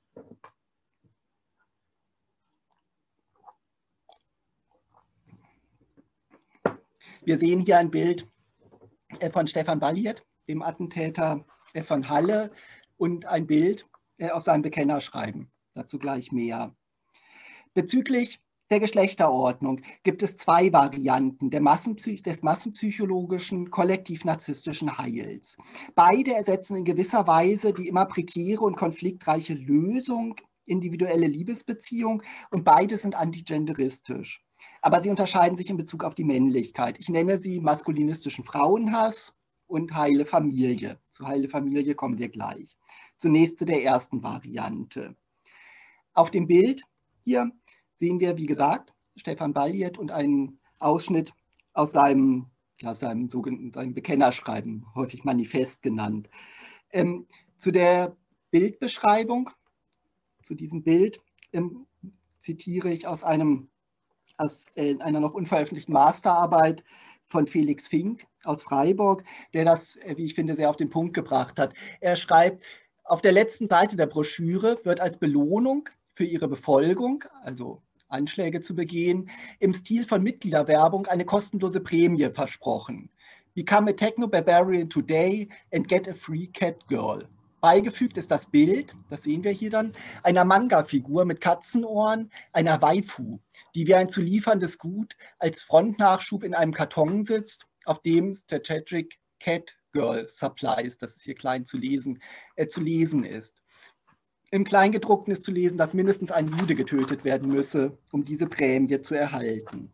Wir sehen hier ein Bild von Stefan Balliet, dem Attentäter von Halle, und ein Bild aus seinem Bekennerschreiben. Dazu gleich mehr. Bezüglich der Geschlechterordnung gibt es zwei Varianten der Massenpsych- des massenpsychologischen kollektiv-narzisstischen Heils. Beide ersetzen in gewisser Weise die immer prekäre und konfliktreiche Lösung, individuelle Liebesbeziehung, und beide sind antigenderistisch. Aber sie unterscheiden sich in Bezug auf die Männlichkeit. Ich nenne sie maskulinistischen Frauenhass und heile Familie. Zu heile Familie kommen wir gleich. Zunächst zu der ersten Variante. Auf dem Bild hier sehen wir, wie gesagt, Stefan Balliet und einen Ausschnitt aus seinem, aus seinem sogenannten seinem Bekennerschreiben, häufig Manifest genannt. Ähm, zu der Bildbeschreibung, zu diesem Bild, ähm, zitiere ich aus einem aus äh, einer noch unveröffentlichten Masterarbeit von Felix Fink aus Freiburg, der das, äh, wie ich finde, sehr auf den Punkt gebracht hat. Er schreibt, auf der letzten Seite der Broschüre wird als Belohnung für ihre Befolgung, also Anschläge zu begehen, im Stil von Mitgliederwerbung eine kostenlose Prämie versprochen. Become a Techno-Barbarian today and get a free cat girl. Beigefügt ist das Bild, das sehen wir hier dann, einer Manga-Figur mit Katzenohren, einer Waifu, die wie ein zu lieferndes Gut als Frontnachschub in einem Karton sitzt, auf dem Strategic Cat Girl Supplies, das ist hier klein zu lesen, äh, zu lesen ist. Im Kleingedruckten ist zu lesen, dass mindestens ein Jude getötet werden müsse, um diese Prämie zu erhalten.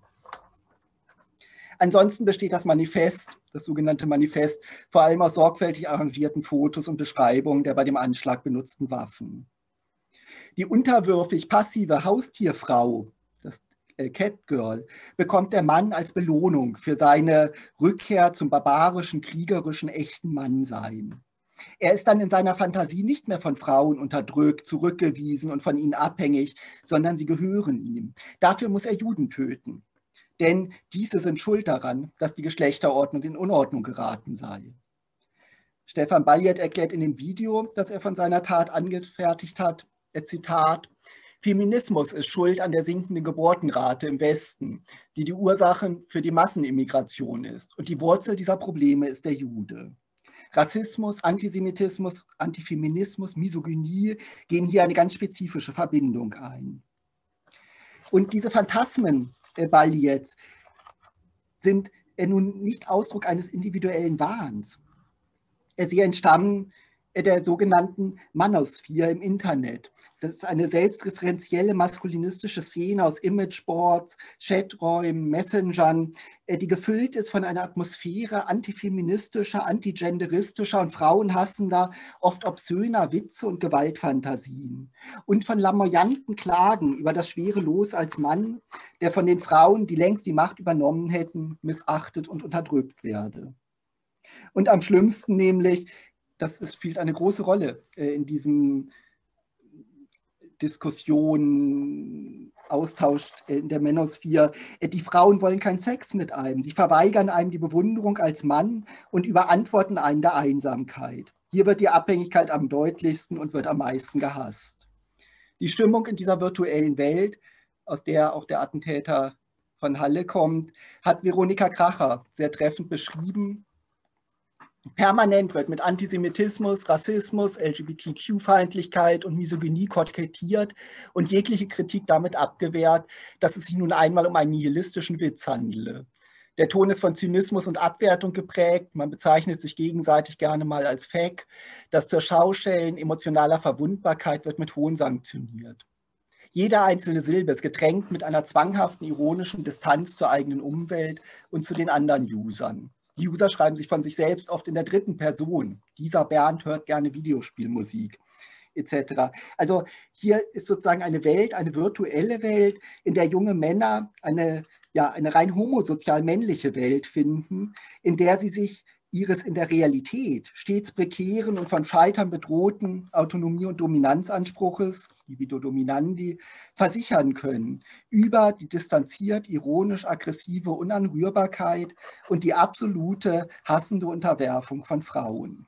Ansonsten besteht das Manifest, das sogenannte Manifest, vor allem aus sorgfältig arrangierten Fotos und Beschreibungen der bei dem Anschlag benutzten Waffen. Die unterwürfig passive Haustierfrau, das Catgirl, bekommt der Mann als Belohnung für seine Rückkehr zum barbarischen, kriegerischen, echten Mannsein. Er ist dann in seiner Fantasie nicht mehr von Frauen unterdrückt, zurückgewiesen und von ihnen abhängig, sondern sie gehören ihm. Dafür muss er Juden töten. Denn diese sind schuld daran, dass die Geschlechterordnung in Unordnung geraten sei. Stefan Balliet erklärt in dem Video, das er von seiner Tat angefertigt hat, Zitat, Feminismus ist schuld an der sinkenden Geburtenrate im Westen, die die Ursache für die Massenimmigration ist. Und die Wurzel dieser Probleme ist der Jude. Rassismus, Antisemitismus, Antifeminismus, Misogynie gehen hier eine ganz spezifische Verbindung ein. Und diese Phantasmen Balliets sind nun nicht Ausdruck eines individuellen Wahns. Sie entstammen der sogenannten Manosphere im Internet. Das ist eine selbstreferenzielle maskulinistische Szene aus Imageboards, Chaträumen, Messengern, die gefüllt ist von einer Atmosphäre antifeministischer, antigenderistischer und frauenhassender, oft obszöner Witze und Gewaltfantasien und von lamoyanten Klagen über das schwere Los als Mann, der von den Frauen, die längst die Macht übernommen hätten, missachtet und unterdrückt werde. Und am schlimmsten nämlich, das ist, spielt eine große Rolle äh, in diesen Diskussionen, Austausch äh, in der Manosphere. Äh, die Frauen wollen keinen Sex mit einem. Sie verweigern einem die Bewunderung als Mann und überantworten einen der Einsamkeit. Hier wird die Abhängigkeit am deutlichsten und wird am meisten gehasst. Die Stimmung in dieser virtuellen Welt, aus der auch der Attentäter von Halle kommt, hat Veronika Kracher sehr treffend beschrieben. Permanent wird mit Antisemitismus, Rassismus, L G B T Q-Feindlichkeit und Misogynie kokettiert und jegliche Kritik damit abgewehrt, dass es sich nun einmal um einen nihilistischen Witz handele. Der Ton ist von Zynismus und Abwertung geprägt, man bezeichnet sich gegenseitig gerne mal als Fake. Das zur Schaustellen emotionaler Verwundbarkeit wird mit Hohn sanktioniert. Jede einzelne Silbe ist getränkt mit einer zwanghaften, ironischen Distanz zur eigenen Umwelt und zu den anderen Usern. Die User schreiben sich von sich selbst oft in der dritten Person. Dieser Bernd hört gerne Videospielmusik, et cetera. Also hier ist sozusagen eine Welt, eine virtuelle Welt, in der junge Männer eine, ja, eine rein homosozial männliche Welt finden, in der sie sich ihres in der Realität stets prekären und von Scheitern bedrohten Autonomie- und Dominanzanspruches, libido dominandi, versichern können über die distanziert, ironisch aggressive Unanrührbarkeit und die absolute hassende Unterwerfung von Frauen.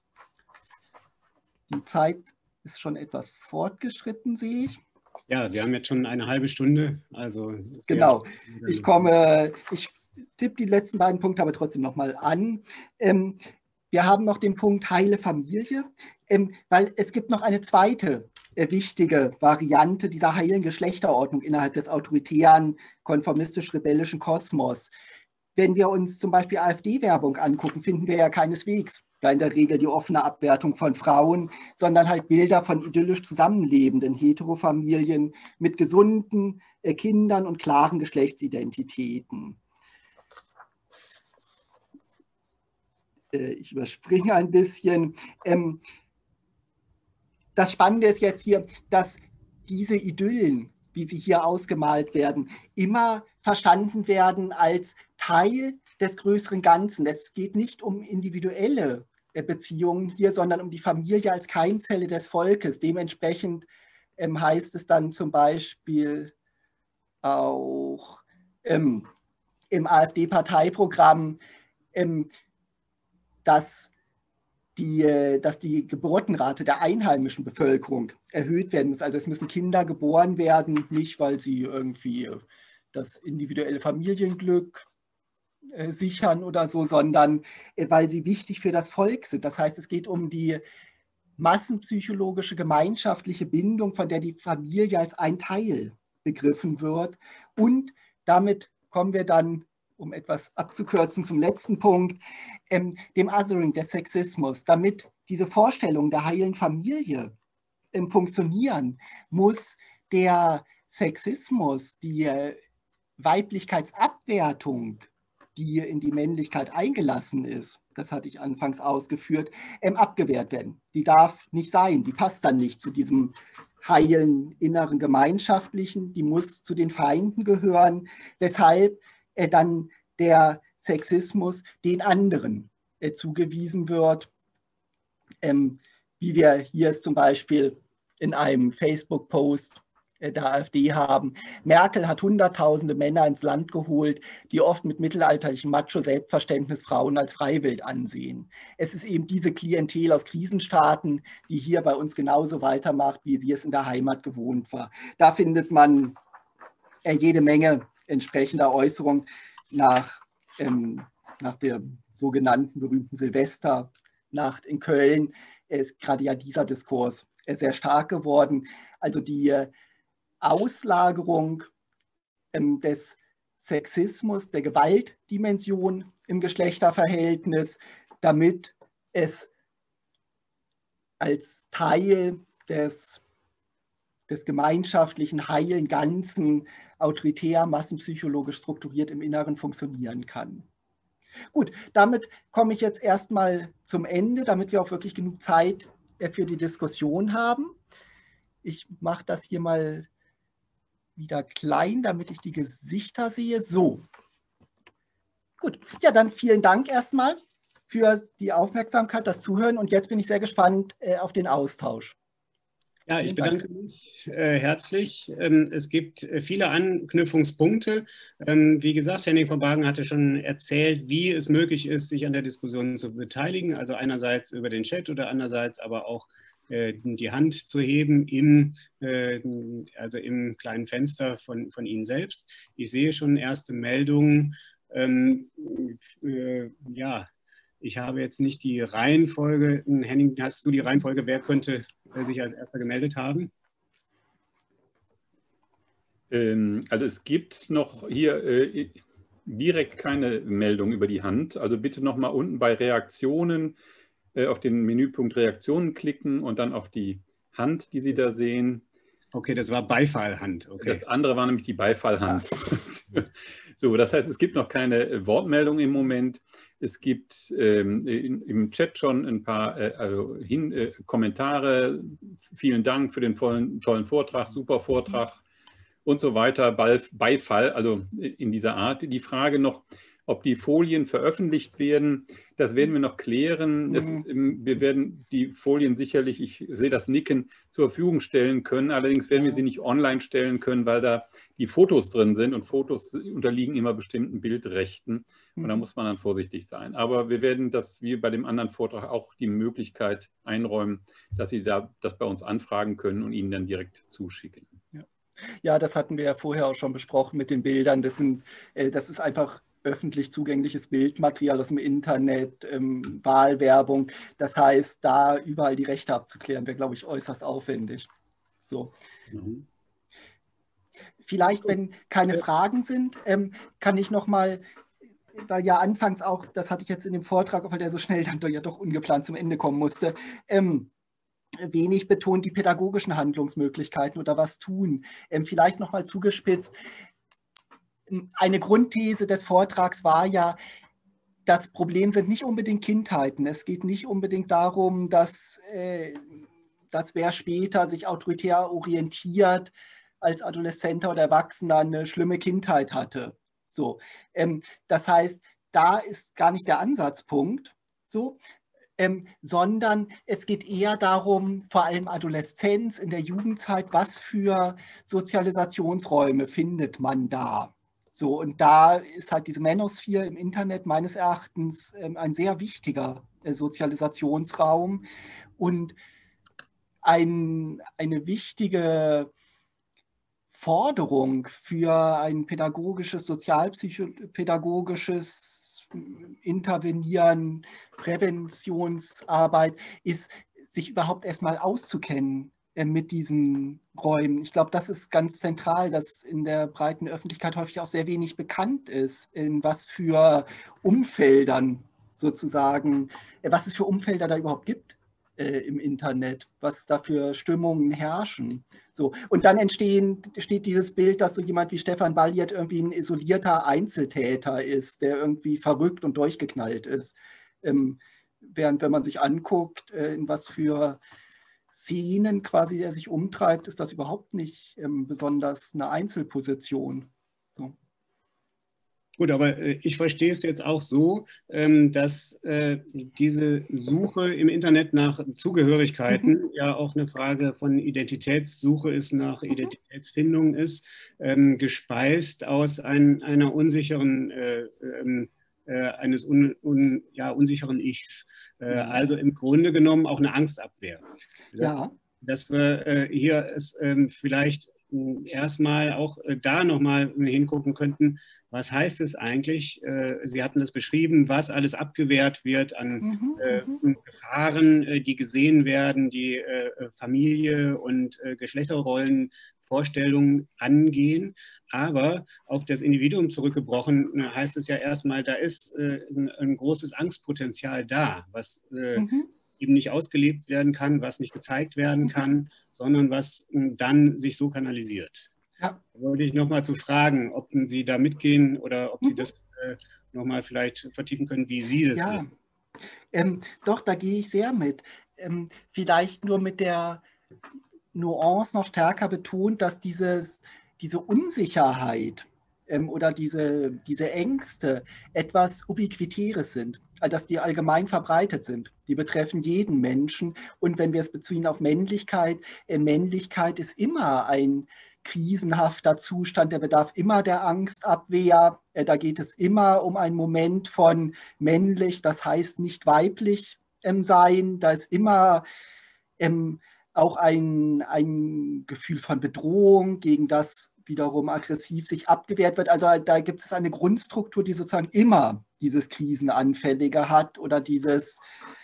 Die Zeit ist schon etwas fortgeschritten, sehe ich. Ja, wir haben jetzt schon eine halbe Stunde. Also genau, ich komme, ich tippe die letzten beiden Punkte aber trotzdem nochmal an. Ähm, wir haben noch den Punkt heile Familie, ähm, weil es gibt noch eine zweite äh, wichtige Variante dieser heilen Geschlechterordnung innerhalb des autoritären, konformistisch-rebellischen Kosmos. Wenn wir uns zum Beispiel AfD-Werbung angucken, finden wir ja keineswegs da in der Regel die offene Abwertung von Frauen, sondern halt Bilder von idyllisch zusammenlebenden Heterofamilien mit gesunden äh, Kindern und klaren Geschlechtsidentitäten. Ich überspringe ein bisschen. Das Spannende ist jetzt hier, dass diese Idyllen, wie sie hier ausgemalt werden, immer verstanden werden als Teil des größeren Ganzen. Es geht nicht um individuelle Beziehungen hier, sondern um die Familie als Keimzelle des Volkes. Dementsprechend heißt es dann zum Beispiel auch im, im AfD-Parteiprogramm, Dass die, dass die Geburtenrate der einheimischen Bevölkerung erhöht werden muss. Also es müssen Kinder geboren werden, nicht weil sie irgendwie das individuelle Familienglück äh, sichern oder so, sondern äh, weil sie wichtig für das Volk sind. Das heißt, es geht um die massenpsychologische, gemeinschaftliche Bindung, von der die Familie als ein Teil begriffen wird. Und damit kommen wir dann, um etwas abzukürzen, zum letzten Punkt, ähm, dem Othering, des Sexismus. Damit diese Vorstellung der heilen Familie ähm, funktionieren, muss der Sexismus, die äh, Weiblichkeitsabwertung, die in die Männlichkeit eingelassen ist, das hatte ich anfangs ausgeführt, ähm, abgewehrt werden. Die darf nicht sein, die passt dann nicht zu diesem heilen inneren Gemeinschaftlichen, die muss zu den Feinden gehören, weshalb äh, dann der Sexismus den anderen äh, zugewiesen wird, ähm, wie wir hier es zum Beispiel in einem Facebook-Post äh, der AfD haben. Merkel hat hunderttausende Männer ins Land geholt, die oft mit mittelalterlichem Macho-Selbstverständnis Frauen als Freiwild ansehen. Es ist eben diese Klientel aus Krisenstaaten, die hier bei uns genauso weitermacht, wie sie es in der Heimat gewohnt war. Da findet man äh, jede Menge entsprechender Äußerungen nach, ähm, nach der sogenannten berühmten Silvesternacht in Köln. Ist gerade ja dieser Diskurs äh, sehr stark geworden. Also die äh, Auslagerung ähm, des Sexismus, der Gewaltdimension im Geschlechterverhältnis, damit es als Teil des, des gemeinschaftlichen, heilen Ganzen autoritär, massenpsychologisch strukturiert im Inneren funktionieren kann. Gut, damit komme ich jetzt erstmal zum Ende, damit wir auch wirklich genug Zeit für die Diskussion haben. Ich mache das hier mal wieder klein, damit ich die Gesichter sehe. So. Gut, ja, dann vielen Dank erstmal für die Aufmerksamkeit, das Zuhören, und jetzt bin ich sehr gespannt äh, auf den Austausch. Ja, ich bedanke mich äh, herzlich. Ähm, es gibt äh, viele Anknüpfungspunkte. Ähm, wie gesagt, Henning von Bagen hatte schon erzählt, wie es möglich ist, sich an der Diskussion zu beteiligen. Also einerseits über den Chat oder andererseits aber auch äh, die Hand zu heben im, äh, also im kleinen Fenster von, von Ihnen selbst. Ich sehe schon erste Meldungen. Ähm, äh, ja, ich habe jetzt nicht die Reihenfolge. Henning, hast du die Reihenfolge? Wer könnte sich als erster gemeldet haben? Ähm, also es gibt noch hier äh, direkt keine Meldung über die Hand. Also bitte nochmal unten bei Reaktionen äh, auf den Menüpunkt Reaktionen klicken und dann auf die Hand, die Sie da sehen. Okay, das war Beifallhand. Okay. Das andere war nämlich die Beifallhand. Ja. So, das heißt, es gibt noch keine Wortmeldung im Moment. Es gibt ähm, in, im Chat schon ein paar äh, also hin, äh, Kommentare. Vielen Dank für den vollen, tollen Vortrag, super Vortrag und so weiter. Beifall, also in dieser Art. Die Frage noch, ob die Folien veröffentlicht werden, das werden wir noch klären. Das ist im, wir werden die Folien sicherlich, ich sehe das Nicken, zur Verfügung stellen können. Allerdings werden wir sie nicht online stellen können, weil da die Fotos drin sind und Fotos unterliegen immer bestimmten Bildrechten. Und da muss man dann vorsichtig sein. Aber wir werden das, wie bei dem anderen Vortrag, auch die Möglichkeit einräumen, dass Sie da das bei uns anfragen können und Ihnen dann direkt zuschicken. Ja. Ja, das hatten wir ja vorher auch schon besprochen mit den Bildern. Das, sind, äh, das ist einfach öffentlich zugängliches Bildmaterial aus dem Internet, ähm, Wahlwerbung. Das heißt, da überall die Rechte abzuklären, wäre, glaube ich, äußerst aufwendig. So. Mhm. Vielleicht, wenn keine Fragen sind, ähm, kann ich noch mal, weil ja anfangs auch, das hatte ich jetzt in dem Vortrag, weil der so schnell dann doch, ja doch ungeplant zum Ende kommen musste, ähm, wenig betont die pädagogischen Handlungsmöglichkeiten oder was tun. Ähm, vielleicht noch mal zugespitzt. Eine Grundthese des Vortrags war ja, das Problem sind nicht unbedingt Kindheiten. Es geht nicht unbedingt darum, dass, äh, dass wer später sich autoritär orientiert, als Adoleszenter oder Erwachsener eine schlimme Kindheit hatte. So, ähm, das heißt, da ist gar nicht der Ansatzpunkt, so, ähm, sondern es geht eher darum, vor allem Adoleszenz in der Jugendzeit, was für Sozialisationsräume findet man da? So, und da ist halt diese Manosphere im Internet meines Erachtens ähm, ein sehr wichtiger äh, Sozialisationsraum und ein, eine wichtige Forderung für ein pädagogisches, sozialpsychopädagogisches Intervenieren, Präventionsarbeit ist, sich überhaupt erstmal auszukennen mit diesen Räumen. Ich glaube, das ist ganz zentral, dass in der breiten Öffentlichkeit häufig auch sehr wenig bekannt ist, in was für Umfeldern sozusagen, was es für Umfelder da überhaupt gibt äh, im Internet, was da für Stimmungen herrschen. So. Und dann entstehen, steht dieses Bild, dass so jemand wie Stefan Balliet irgendwie ein isolierter Einzeltäter ist, der irgendwie verrückt und durchgeknallt ist. Ähm, während, wenn man sich anguckt, äh, in was für Szenen quasi er sich umtreibt, ist das überhaupt nicht ähm, besonders eine Einzelposition. So. Gut, aber äh, ich verstehe es jetzt auch so, ähm, dass äh, diese Suche im Internet nach Zugehörigkeiten mhm. ja auch eine Frage von Identitätssuche ist, nach mhm. Identitätsfindung ist, ähm, gespeist aus ein, einer unsicheren, äh, äh, eines un, un, ja, unsicheren Ichs. Äh, mhm. Also im Grunde genommen auch eine Angstabwehr. Das, ja. Dass wir äh, hier es ähm, vielleicht äh, erstmal auch äh, da nochmal hingucken könnten, was heißt es eigentlich? Äh, Sie hatten es beschrieben, was alles abgewehrt wird an mhm, äh, Gefahren, äh, die gesehen werden, die äh, Familie und äh, Geschlechterrollenvorstellungen angehen. Aber auf das Individuum zurückgebrochen heißt es ja erstmal, da ist äh, ein, ein großes Angstpotenzial da, was äh, mhm. eben nicht ausgelebt werden kann, was nicht gezeigt werden kann, sondern was dann sich so kanalisiert. Ja. Da wollte ich nochmal zu fragen, ob Sie da mitgehen oder ob Sie mhm. das äh, nochmal vielleicht vertiefen können, wie Sie das ja. sehen. Ähm, doch, da gehe ich sehr mit. Ähm, vielleicht nur mit der Nuance noch stärker betont, dass dieses, diese Unsicherheit ähm, oder diese, diese Ängste etwas Ubiquitäres sind, also dass die allgemein verbreitet sind. Die betreffen jeden Menschen. Und wenn wir es beziehen auf Männlichkeit, äh, Männlichkeit ist immer ein krisenhafter Zustand, der bedarf immer der Angstabwehr. Äh, da geht es immer um einen Moment von männlich, das heißt nicht weiblich ähm, sein. Da ist immer ähm, auch ein, ein Gefühl von Bedrohung, gegen das wiederum aggressiv sich abgewehrt wird. Also da gibt es eine Grundstruktur, die sozusagen immer dieses Krisenanfällige hat oder dieses,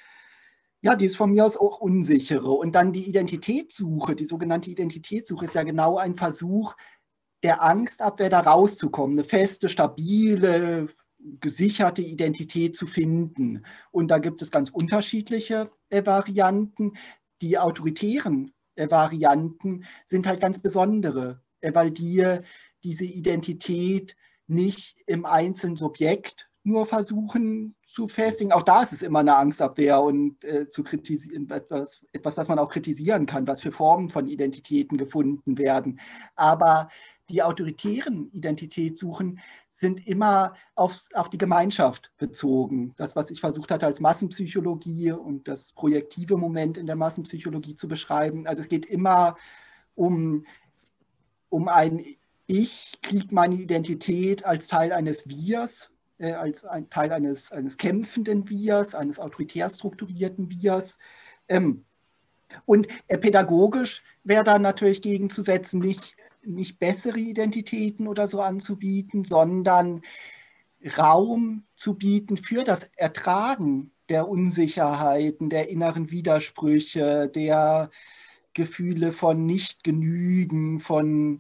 ja, dieses von mir aus auch Unsichere. Und dann die Identitätssuche, die sogenannte Identitätssuche ist ja genau ein Versuch, der Angstabwehr da rauszukommen, eine feste, stabile, gesicherte Identität zu finden. Und da gibt es ganz unterschiedliche äh, Varianten. Die autoritären äh, Varianten sind halt ganz besondere, äh, weil die diese Identität nicht im einzelnen Subjekt nur versuchen zu festigen. Auch da ist es immer eine Angstabwehr und äh, zu kritisieren, etwas, etwas, was man auch kritisieren kann, was für Formen von Identitäten gefunden werden. Aber die autoritären Identitätssuchen sind immer aufs, auf die Gemeinschaft bezogen. Das, was ich versucht hatte als Massenpsychologie und das projektive Moment in der Massenpsychologie zu beschreiben. Also es geht immer um, um ein Ich kriege meine Identität als Teil eines Wirs, äh, als ein Teil eines, eines kämpfenden Wirs, eines autoritär strukturierten Wirs. Ähm, und äh, pädagogisch wäre dann natürlich gegenzusetzen, nicht, nicht bessere Identitäten oder so anzubieten, sondern Raum zu bieten für das Ertragen der Unsicherheiten, der inneren Widersprüche, der Gefühle von Nicht-Genügen, von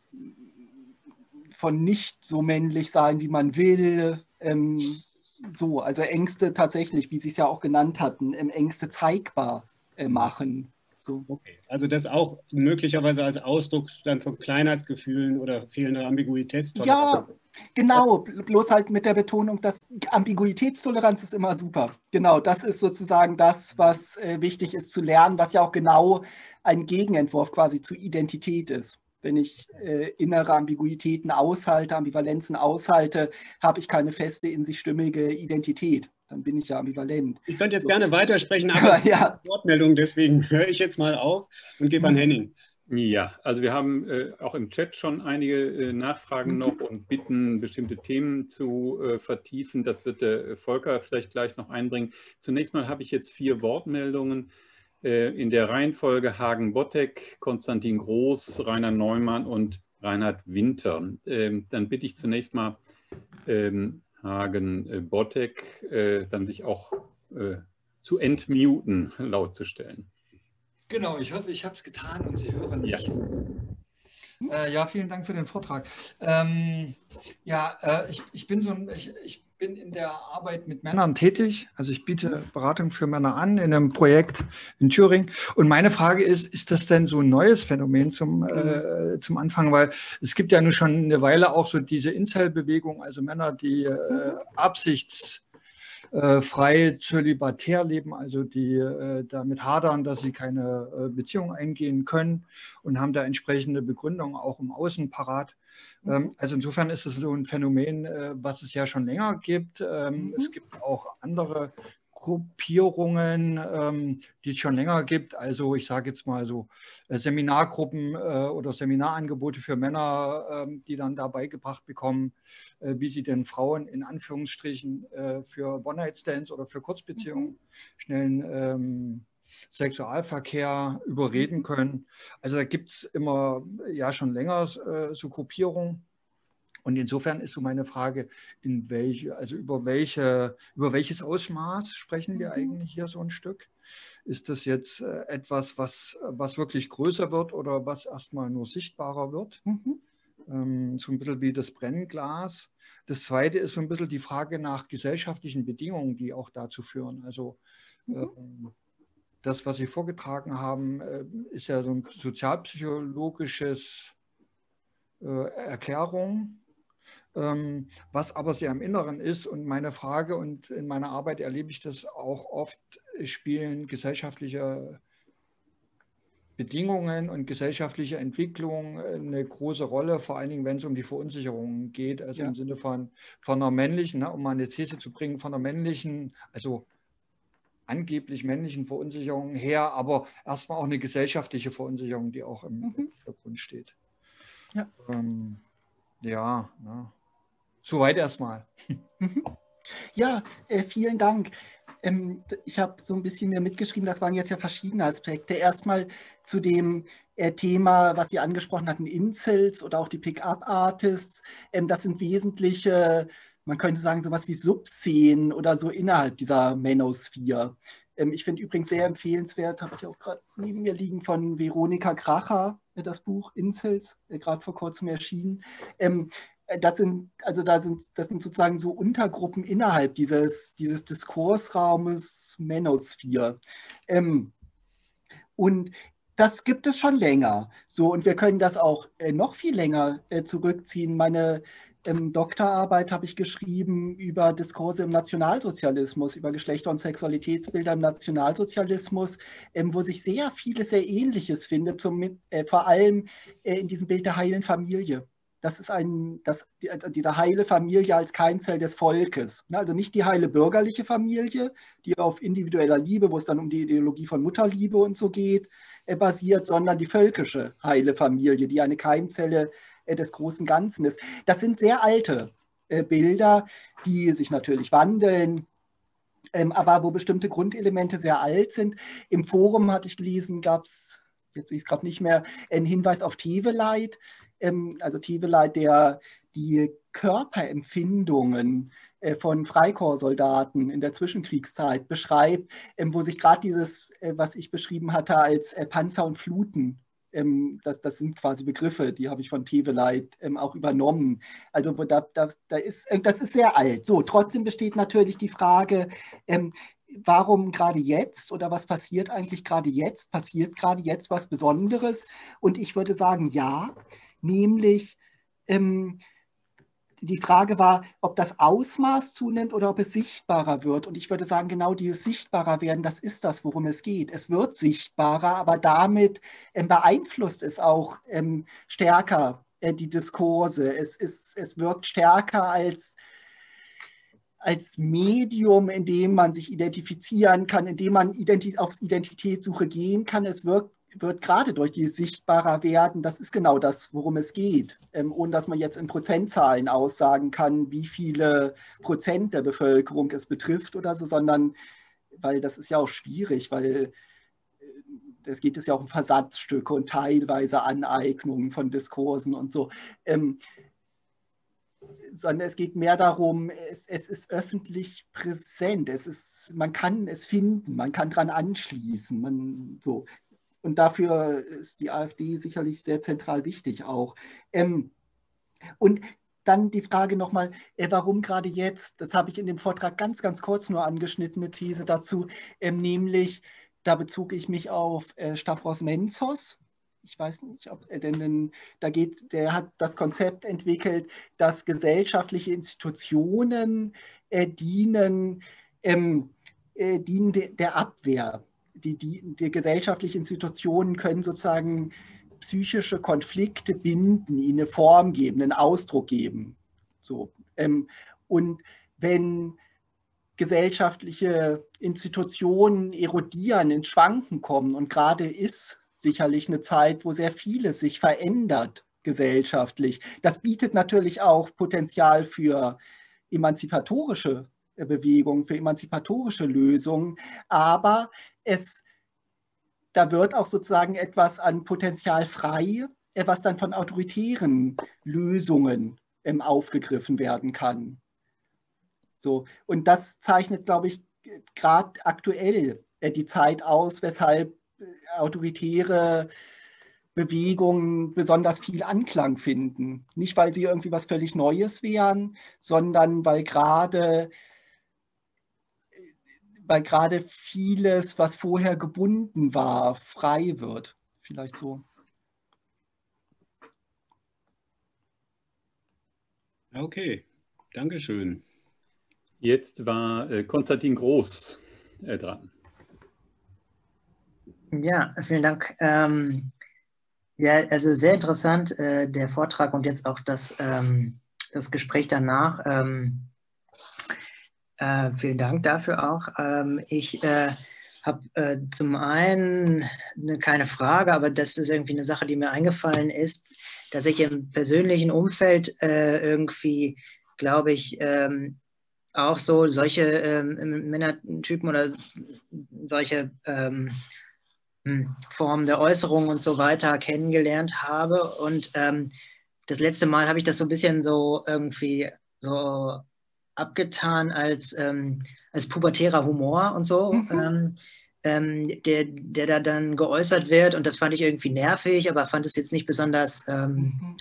von nicht so männlich sein, wie man will. Ähm, so, also Ängste tatsächlich, wie Sie es ja auch genannt hatten, ähm, Ängste zeigbar äh, machen. So. Okay. Also das auch möglicherweise als Ausdruck dann von Kleinheitsgefühlen oder fehlender Ambiguitätstoleranz. Ja, genau, bloß halt mit der Betonung, dass Ambiguitätstoleranz ist immer super. Genau, das ist sozusagen das, was äh, wichtig ist zu lernen, was ja auch genau ein Gegenentwurf quasi zu Identität ist. Wenn ich äh, innere Ambiguitäten aushalte, Ambivalenzen aushalte, habe ich keine feste, in sich stimmige Identität. Dann bin ich ja ambivalent. Ich könnte jetzt so. gerne weitersprechen, aber ja. Wortmeldung, deswegen höre ich jetzt mal auf und gebe an Henning. Ja, also wir haben äh, auch im Chat schon einige äh, Nachfragen noch und bitten, bestimmte Themen zu äh, vertiefen. Das wird der Volker vielleicht gleich noch einbringen. Zunächst mal habe ich jetzt vier Wortmeldungen. In der Reihenfolge Hagen Bottek, Konstantin Groß, Rainer Neumann und Reinhard Winter. Ähm, dann bitte ich zunächst mal ähm, Hagen äh, Bottek, äh, dann sich auch äh, zu entmuten, laut zu stellen. Genau, ich hoffe, ich habe es getan und Sie hören mich. Ja, äh, ja vielen Dank für den Vortrag. Ähm, ja, äh, ich, ich bin so ein... Ich, ich bin in der Arbeit mit Männern tätig. Also ich biete Beratung für Männer an in einem Projekt in Thüringen. Und meine Frage ist, ist das denn so ein neues Phänomen zum, äh, zum Anfang? Weil es gibt ja nun schon eine Weile auch so diese Incel-Bewegung, also Männer, die äh, absichtsfrei zölibatär leben, also die äh, damit hadern, dass sie keine äh, Beziehung eingehen können und haben da entsprechende Begründungen auch im Außen parat. Also insofern ist es so ein Phänomen, was es ja schon länger gibt. Mhm. Es gibt auch andere Gruppierungen, die es schon länger gibt. Also ich sage jetzt mal so Seminargruppen oder Seminarangebote für Männer, die dann da beigebracht bekommen, wie sie denn Frauen in Anführungsstrichen für One-Night-Stands oder für Kurzbeziehungen schnellen Sexualverkehr überreden können. Also da gibt es immer ja schon länger äh, so Gruppierungen. Und insofern ist so meine Frage, in welche, also über welche, über welches Ausmaß sprechen wir eigentlich hier so ein Stück? Ist das jetzt äh, etwas, was, was wirklich größer wird oder was erstmal nur sichtbarer wird? Mhm. Ähm, so ein bisschen wie das Brennglas. Das Zweite ist so ein bisschen die Frage nach gesellschaftlichen Bedingungen, die auch dazu führen. Also mhm. ähm, das, was Sie vorgetragen haben, ist ja so ein sozialpsychologisches äh, Erklärung, ähm, was aber sehr im Inneren ist. Und meine Frage, und in meiner Arbeit erlebe ich das auch oft, spielen gesellschaftliche Bedingungen und gesellschaftliche Entwicklung eine große Rolle, vor allen Dingen, wenn es um die Verunsicherung geht, also ja. im Sinne von, von einer männlichen, ne, um mal eine These zu bringen, von einer männlichen, also angeblich männlichen Verunsicherung her, aber erstmal auch eine gesellschaftliche Verunsicherung, die auch im mhm. Hintergrund steht. Ja, ähm, ja, ja. Soweit erstmal. Mhm. Ja, äh, vielen Dank. Ähm, ich habe so ein bisschen mir mitgeschrieben, das waren jetzt ja verschiedene Aspekte. Erstmal zu dem äh, Thema, was Sie angesprochen hatten, Incels oder auch die Pick-up-Artists. Ähm, das sind wesentliche, man könnte sagen, sowas wie Subszenen oder so innerhalb dieser Manosphere. Ähm, ich finde übrigens sehr empfehlenswert, habe ich auch gerade neben mir liegen, von Veronika Kracher, äh, das Buch Incels, äh, gerade vor kurzem erschienen. Ähm, das sind, also da sind, das sind sozusagen so Untergruppen innerhalb dieses, dieses Diskursraumes Manosphere. Ähm, und das gibt es schon länger. So, und wir können das auch äh, noch viel länger äh, zurückziehen. Meine ähm, Doktorarbeit habe ich geschrieben über Diskurse im Nationalsozialismus, über Geschlechter- und Sexualitätsbilder im Nationalsozialismus, ähm, wo sich sehr vieles sehr Ähnliches findet, zum, äh, vor allem äh, in diesem Bild der heilen Familie. Das ist ein, das, also diese heile Familie als Keimzell des Volkes. Also nicht die heile bürgerliche Familie, die auf individueller Liebe, wo es dann um die Ideologie von Mutterliebe und so geht, äh, basiert, sondern die völkische heile Familie, die eine Keimzelle äh, des großen Ganzen ist. Das sind sehr alte äh, Bilder, die sich natürlich wandeln, ähm, aber wo bestimmte Grundelemente sehr alt sind. Im Forum hatte ich gelesen, gab es, jetzt sehe ich es gerade nicht mehr, einen Hinweis auf Teveleit. Also Teveleit, der die Körperempfindungen von Freikorpssoldaten in der Zwischenkriegszeit beschreibt, wo sich gerade dieses, was ich beschrieben hatte als Panzer und Fluten, das, das sind quasi Begriffe, die habe ich von Teveleit auch übernommen. Also da, da, da ist, das ist sehr alt. So, trotzdem besteht natürlich die Frage, warum gerade jetzt oder was passiert eigentlich gerade jetzt? Passiert gerade jetzt was Besonderes? Und ich würde sagen, ja. Nämlich ähm, die Frage war, ob das Ausmaß zunimmt oder ob es sichtbarer wird. Und ich würde sagen, genau dieses sichtbarer werden, das ist das, worum es geht. Es wird sichtbarer, aber damit ähm, beeinflusst es auch ähm, stärker äh, die Diskurse. Es, ist, es wirkt stärker als, als Medium, in dem man sich identifizieren kann, in dem man identi- auf Identitätssuche gehen kann. Es wirkt wird gerade durch die sichtbarer werden, das ist genau das, worum es geht, ähm, ohne dass man jetzt in Prozentzahlen aussagen kann, wie viele Prozent der Bevölkerung es betrifft oder so, sondern, weil das ist ja auch schwierig, weil es geht es ja auch um Versatzstücke und teilweise Aneignungen von Diskursen und so, ähm, sondern es geht mehr darum, es, es ist öffentlich präsent, es ist, man kann es finden, man kann dran anschließen, man, so. Und dafür ist die AfD sicherlich sehr zentral wichtig auch. Ähm, und dann die Frage nochmal, äh, warum gerade jetzt? Das habe ich in dem Vortrag ganz, ganz kurz nur angeschnitten, eine These dazu, ähm, nämlich, da bezog ich mich auf äh, Stavros Mentsos. Ich weiß nicht, ob er denn, da geht, der hat das Konzept entwickelt, dass gesellschaftliche Institutionen äh, dienen, ähm, äh, dienen de, der Abwehr. Die, die, die gesellschaftlichen Institutionen können sozusagen psychische Konflikte binden, ihnen eine Form geben, einen Ausdruck geben. So, ähm, und wenn gesellschaftliche Institutionen erodieren, ins Schwanken kommen, und gerade ist sicherlich eine Zeit, wo sehr vieles sich verändert gesellschaftlich, das bietet natürlich auch Potenzial für emanzipatorische Bewegungen, für emanzipatorische Lösungen, aber es, da wird auch sozusagen etwas an Potenzial frei, was dann von autoritären Lösungen ähm, aufgegriffen werden kann. So, und das zeichnet, glaube ich, gerade aktuell äh, die Zeit aus, weshalb äh, autoritäre Bewegungen besonders viel Anklang finden. Nicht, weil sie irgendwie was völlig Neues wären, sondern weil gerade weil gerade vieles, was vorher gebunden war, frei wird. Vielleicht so. Okay, Dankeschön. Jetzt war äh, Konstantin Groß äh, dran. Ja, vielen Dank. Ähm, ja, also sehr interessant, äh, der Vortrag und jetzt auch das, ähm, das Gespräch danach. Ähm, Äh, vielen Dank dafür auch. Ähm, ich äh, habe äh, zum einen eine, keine Frage, aber das ist irgendwie eine Sache, die mir eingefallen ist, dass ich im persönlichen Umfeld äh, irgendwie, glaube ich, ähm, auch so solche ähm, Männertypen oder solche ähm, Formen der Äußerung und so weiter kennengelernt habe. Und ähm, das letzte Mal habe ich das so ein bisschen so irgendwie so abgetan als, ähm, als pubertärer Humor und so, mhm. ähm, ähm, der, der da dann geäußert wird. Und das fand ich irgendwie nervig, aber fand es jetzt nicht besonders ähm, mhm.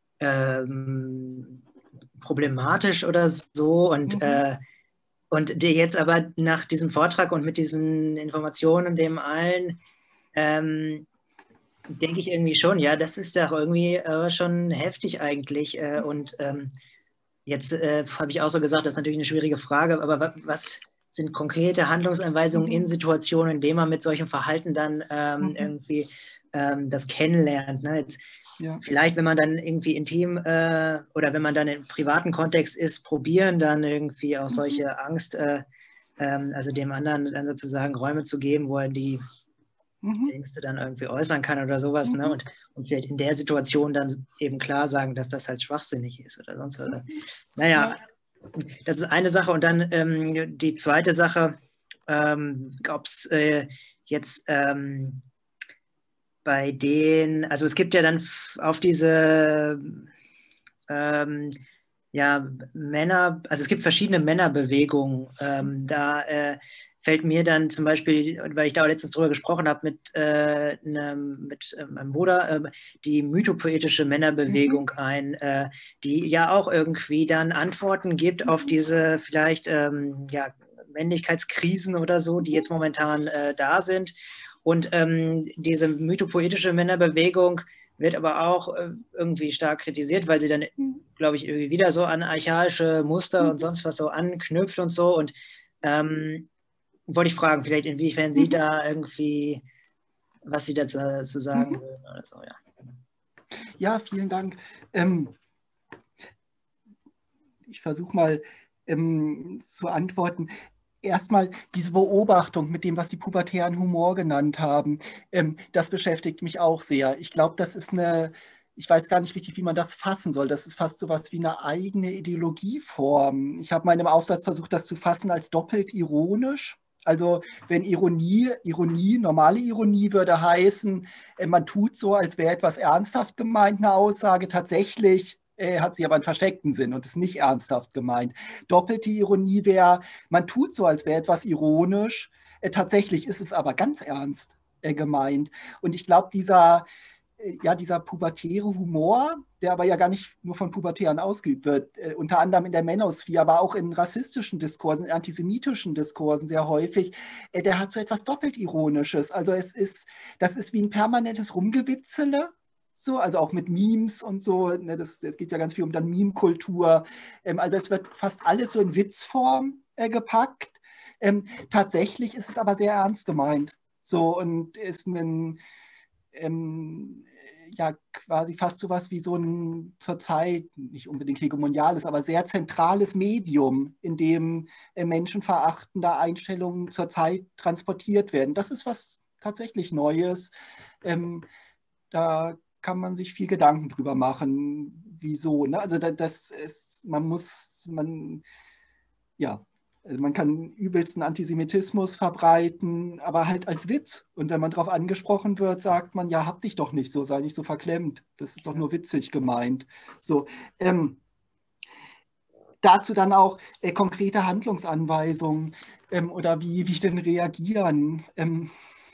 ähm, problematisch oder so. Und, mhm. äh, und der jetzt aber nach diesem Vortrag und mit diesen Informationen und dem allen ähm, denke ich irgendwie schon. Ja, das ist ja irgendwie äh, schon heftig eigentlich. Äh, und ähm, jetzt äh, habe ich auch so gesagt, das ist natürlich eine schwierige Frage, aber wa was sind konkrete Handlungsanweisungen in Situationen, in denen man mit solchem Verhalten dann ähm, mhm. irgendwie ähm, das kennenlernt? Ne? Jetzt, ja. Vielleicht, wenn man dann irgendwie intim äh, oder wenn man dann im privaten Kontext ist, probieren dann irgendwie auch solche mhm. Angst, äh, ähm, also dem anderen dann sozusagen Räume zu geben, wo er die mhm. Ängste dann irgendwie äußern kann oder sowas, mhm. ne? Und, und vielleicht in der Situation dann eben klar sagen, dass das halt schwachsinnig ist oder sonst was. Naja, das ist eine Sache. Und dann ähm, die zweite Sache, ähm, ob es äh, jetzt ähm, bei den, also es gibt ja dann auf diese ähm, ja, Männer, also es gibt verschiedene Männerbewegungen. Ähm, da äh, fällt mir dann zum Beispiel, weil ich da auch letztens drüber gesprochen habe mit, äh, ne, mit äh, meinem Bruder, äh, die mythopoetische Männerbewegung mhm. ein, äh, die ja auch irgendwie dann Antworten gibt mhm. auf diese vielleicht ähm, ja, Männlichkeitskrisen oder so, die jetzt momentan äh, da sind. Und ähm, diese mythopoetische Männerbewegung wird aber auch äh, irgendwie stark kritisiert, weil sie dann, glaube ich, irgendwie wieder so an archaische Muster mhm. und sonst was so anknüpft und so. Und ähm, wollte ich fragen, vielleicht inwiefern Sie mhm. da irgendwie, was Sie dazu, dazu sagen mhm. würden oder so, ja. Ja, vielen Dank. Ähm, ich versuche mal ähm, zu antworten. Erstmal diese Beobachtung mit dem, was die pubertären Humor genannt haben, ähm, das beschäftigt mich auch sehr. Ich glaube, das ist eine, ich weiß gar nicht richtig, wie man das fassen soll. Das ist fast so was wie eine eigene Ideologieform. Ich habe mal in einem Aufsatz versucht, das zu fassen als doppelt ironisch. Also wenn Ironie, Ironie, normale Ironie würde heißen, äh, man tut so, als wäre etwas ernsthaft gemeint, eine Aussage, tatsächlich hat sie aber einen versteckten Sinn und ist nicht ernsthaft gemeint. Doppelte Ironie wäre, man tut so, als wäre etwas ironisch, äh, tatsächlich ist es aber ganz ernst äh, gemeint. Und ich glaube, dieser, äh, ja, dieser pubertäre Humor, der aber ja gar nicht nur von Pubertären ausgeübt wird, äh, unter anderem in der Mänosphäre, aber auch in rassistischen Diskursen, in antisemitischen Diskursen sehr häufig, äh, der hat so etwas doppelt Ironisches. Also es ist, das ist wie ein permanentes Rumgewitzele, so, also auch mit Memes und so, ne, das, das geht ja ganz viel um dann Meme-Kultur. Ähm, also es wird fast alles so in Witzform äh, gepackt. Ähm, tatsächlich ist es aber sehr ernst gemeint. So, und ist ein, ähm, ja, quasi fast so was wie so ein zurzeit, nicht unbedingt hegemoniales, aber sehr zentrales Medium, in dem äh, menschenverachtende Einstellungen zurzeit transportiert werden. Das ist was tatsächlich Neues. Ähm, da kann man sich viel Gedanken drüber machen, wieso. Ne? Also das ist, man muss, man, ja, also man kann übelsten Antisemitismus verbreiten, aber halt als Witz. Und wenn man darauf angesprochen wird, sagt man, ja, hab dich doch nicht so, sei nicht so verklemmt. Das ist doch nur witzig gemeint. So, ähm, dazu dann auch äh, konkrete Handlungsanweisungen ähm, oder wie, wie denn reagieren. Ähm,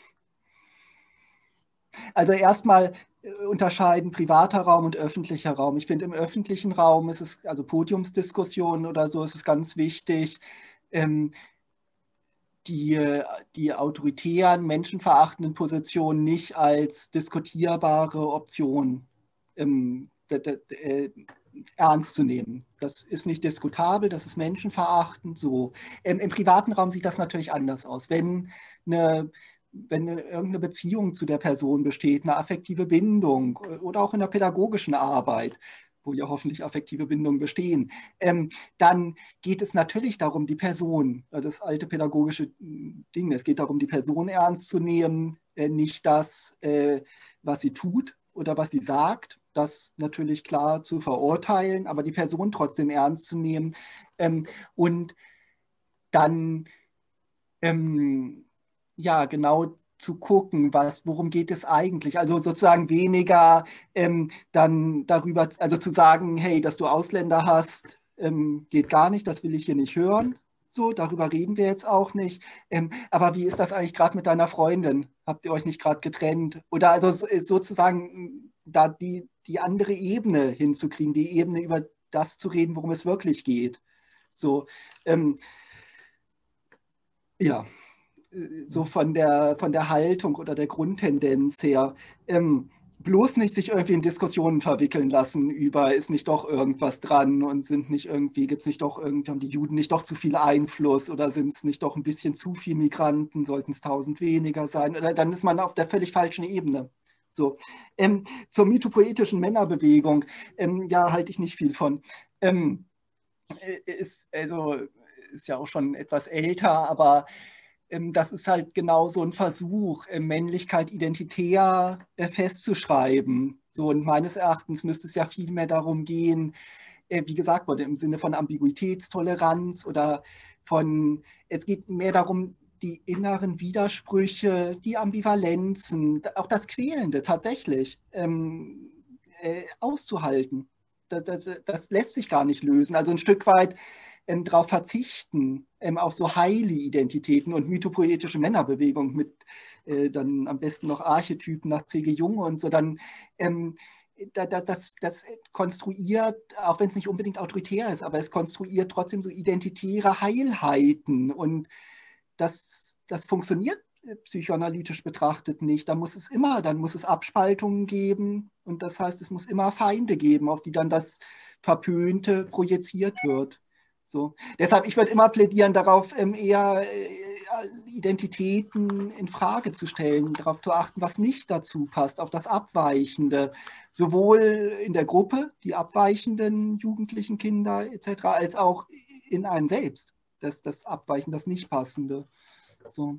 also erstmal unterscheiden privater Raum und öffentlicher Raum. Ich finde, im öffentlichen Raum ist es, also Podiumsdiskussionen oder so, ist es ganz wichtig, ähm, die, die autoritären, menschenverachtenden Positionen nicht als diskutierbare Option ähm, äh, ernst zu nehmen. Das ist nicht diskutabel, das ist menschenverachtend. So. Ähm, im privaten Raum sieht das natürlich anders aus. Wenn eine wenn irgendeine Beziehung zu der Person besteht, eine affektive Bindung oder auch in der pädagogischen Arbeit, wo ja hoffentlich affektive Bindungen bestehen, ähm, dann geht es natürlich darum, die Person, das alte pädagogische Ding, es geht darum, die Person ernst zu nehmen, äh, nicht das, äh, was sie tut oder was sie sagt, das natürlich klar zu verurteilen, aber die Person trotzdem ernst zu nehmen ähm, und dann ähm, ja, genau zu gucken, was, worum geht es eigentlich? Also sozusagen weniger ähm, dann darüber, also zu sagen, hey, dass du Ausländer hast, ähm, geht gar nicht, das will ich hier nicht hören. So, darüber reden wir jetzt auch nicht. Ähm, aber wie ist das eigentlich gerade mit deiner Freundin? Habt ihr euch nicht gerade getrennt? Oder also sozusagen da die, die andere Ebene hinzukriegen, die Ebene über das zu reden, worum es wirklich geht. So, ähm, ja. so von der, von der Haltung oder der Grundtendenz her. Ähm, bloß nicht sich irgendwie in Diskussionen verwickeln lassen über, ist nicht doch irgendwas dran und sind nicht irgendwie, gibt es nicht doch irgendwie, haben die Juden nicht doch zu viel Einfluss oder sind es nicht doch ein bisschen zu viel Migranten, sollten es tausend weniger sein, oder dann ist man auf der völlig falschen Ebene. So. Ähm, zur mythopoetischen Männerbewegung, ähm, ja, halte ich nicht viel von. Ähm, ist, also, ist ja auch schon etwas älter, aber das ist halt genau so ein Versuch, Männlichkeit identitär festzuschreiben. So, und meines Erachtens müsste es ja viel mehr darum gehen, wie gesagt wurde, im Sinne von Ambiguitätstoleranz oder von, es geht mehr darum, die inneren Widersprüche, die Ambivalenzen, auch das Quälende tatsächlich ähm, äh, auszuhalten. Das, das, das lässt sich gar nicht lösen. Also ein Stück weit Ähm, darauf verzichten, ähm, auf so heile Identitäten und mythopoetische Männerbewegung mit äh, dann am besten noch Archetypen nach C G Jung und so, dann ähm, da, da, das, das konstruiert, auch wenn es nicht unbedingt autoritär ist, aber es konstruiert trotzdem so identitäre Heilheiten und das, das funktioniert psychoanalytisch betrachtet nicht. Da muss es immer, dann muss es Abspaltungen geben und das heißt, es muss immer Feinde geben, auf die dann das Verpönte projiziert wird. So. Deshalb, ich würde immer plädieren, darauf ähm, eher äh, Identitäten in Frage zu stellen, darauf zu achten, was nicht dazu passt, auf das Abweichende, sowohl in der Gruppe, die abweichenden jugendlichen Kinder et cetera, als auch in einem selbst, das, das Abweichen, das Nicht-Passende. So.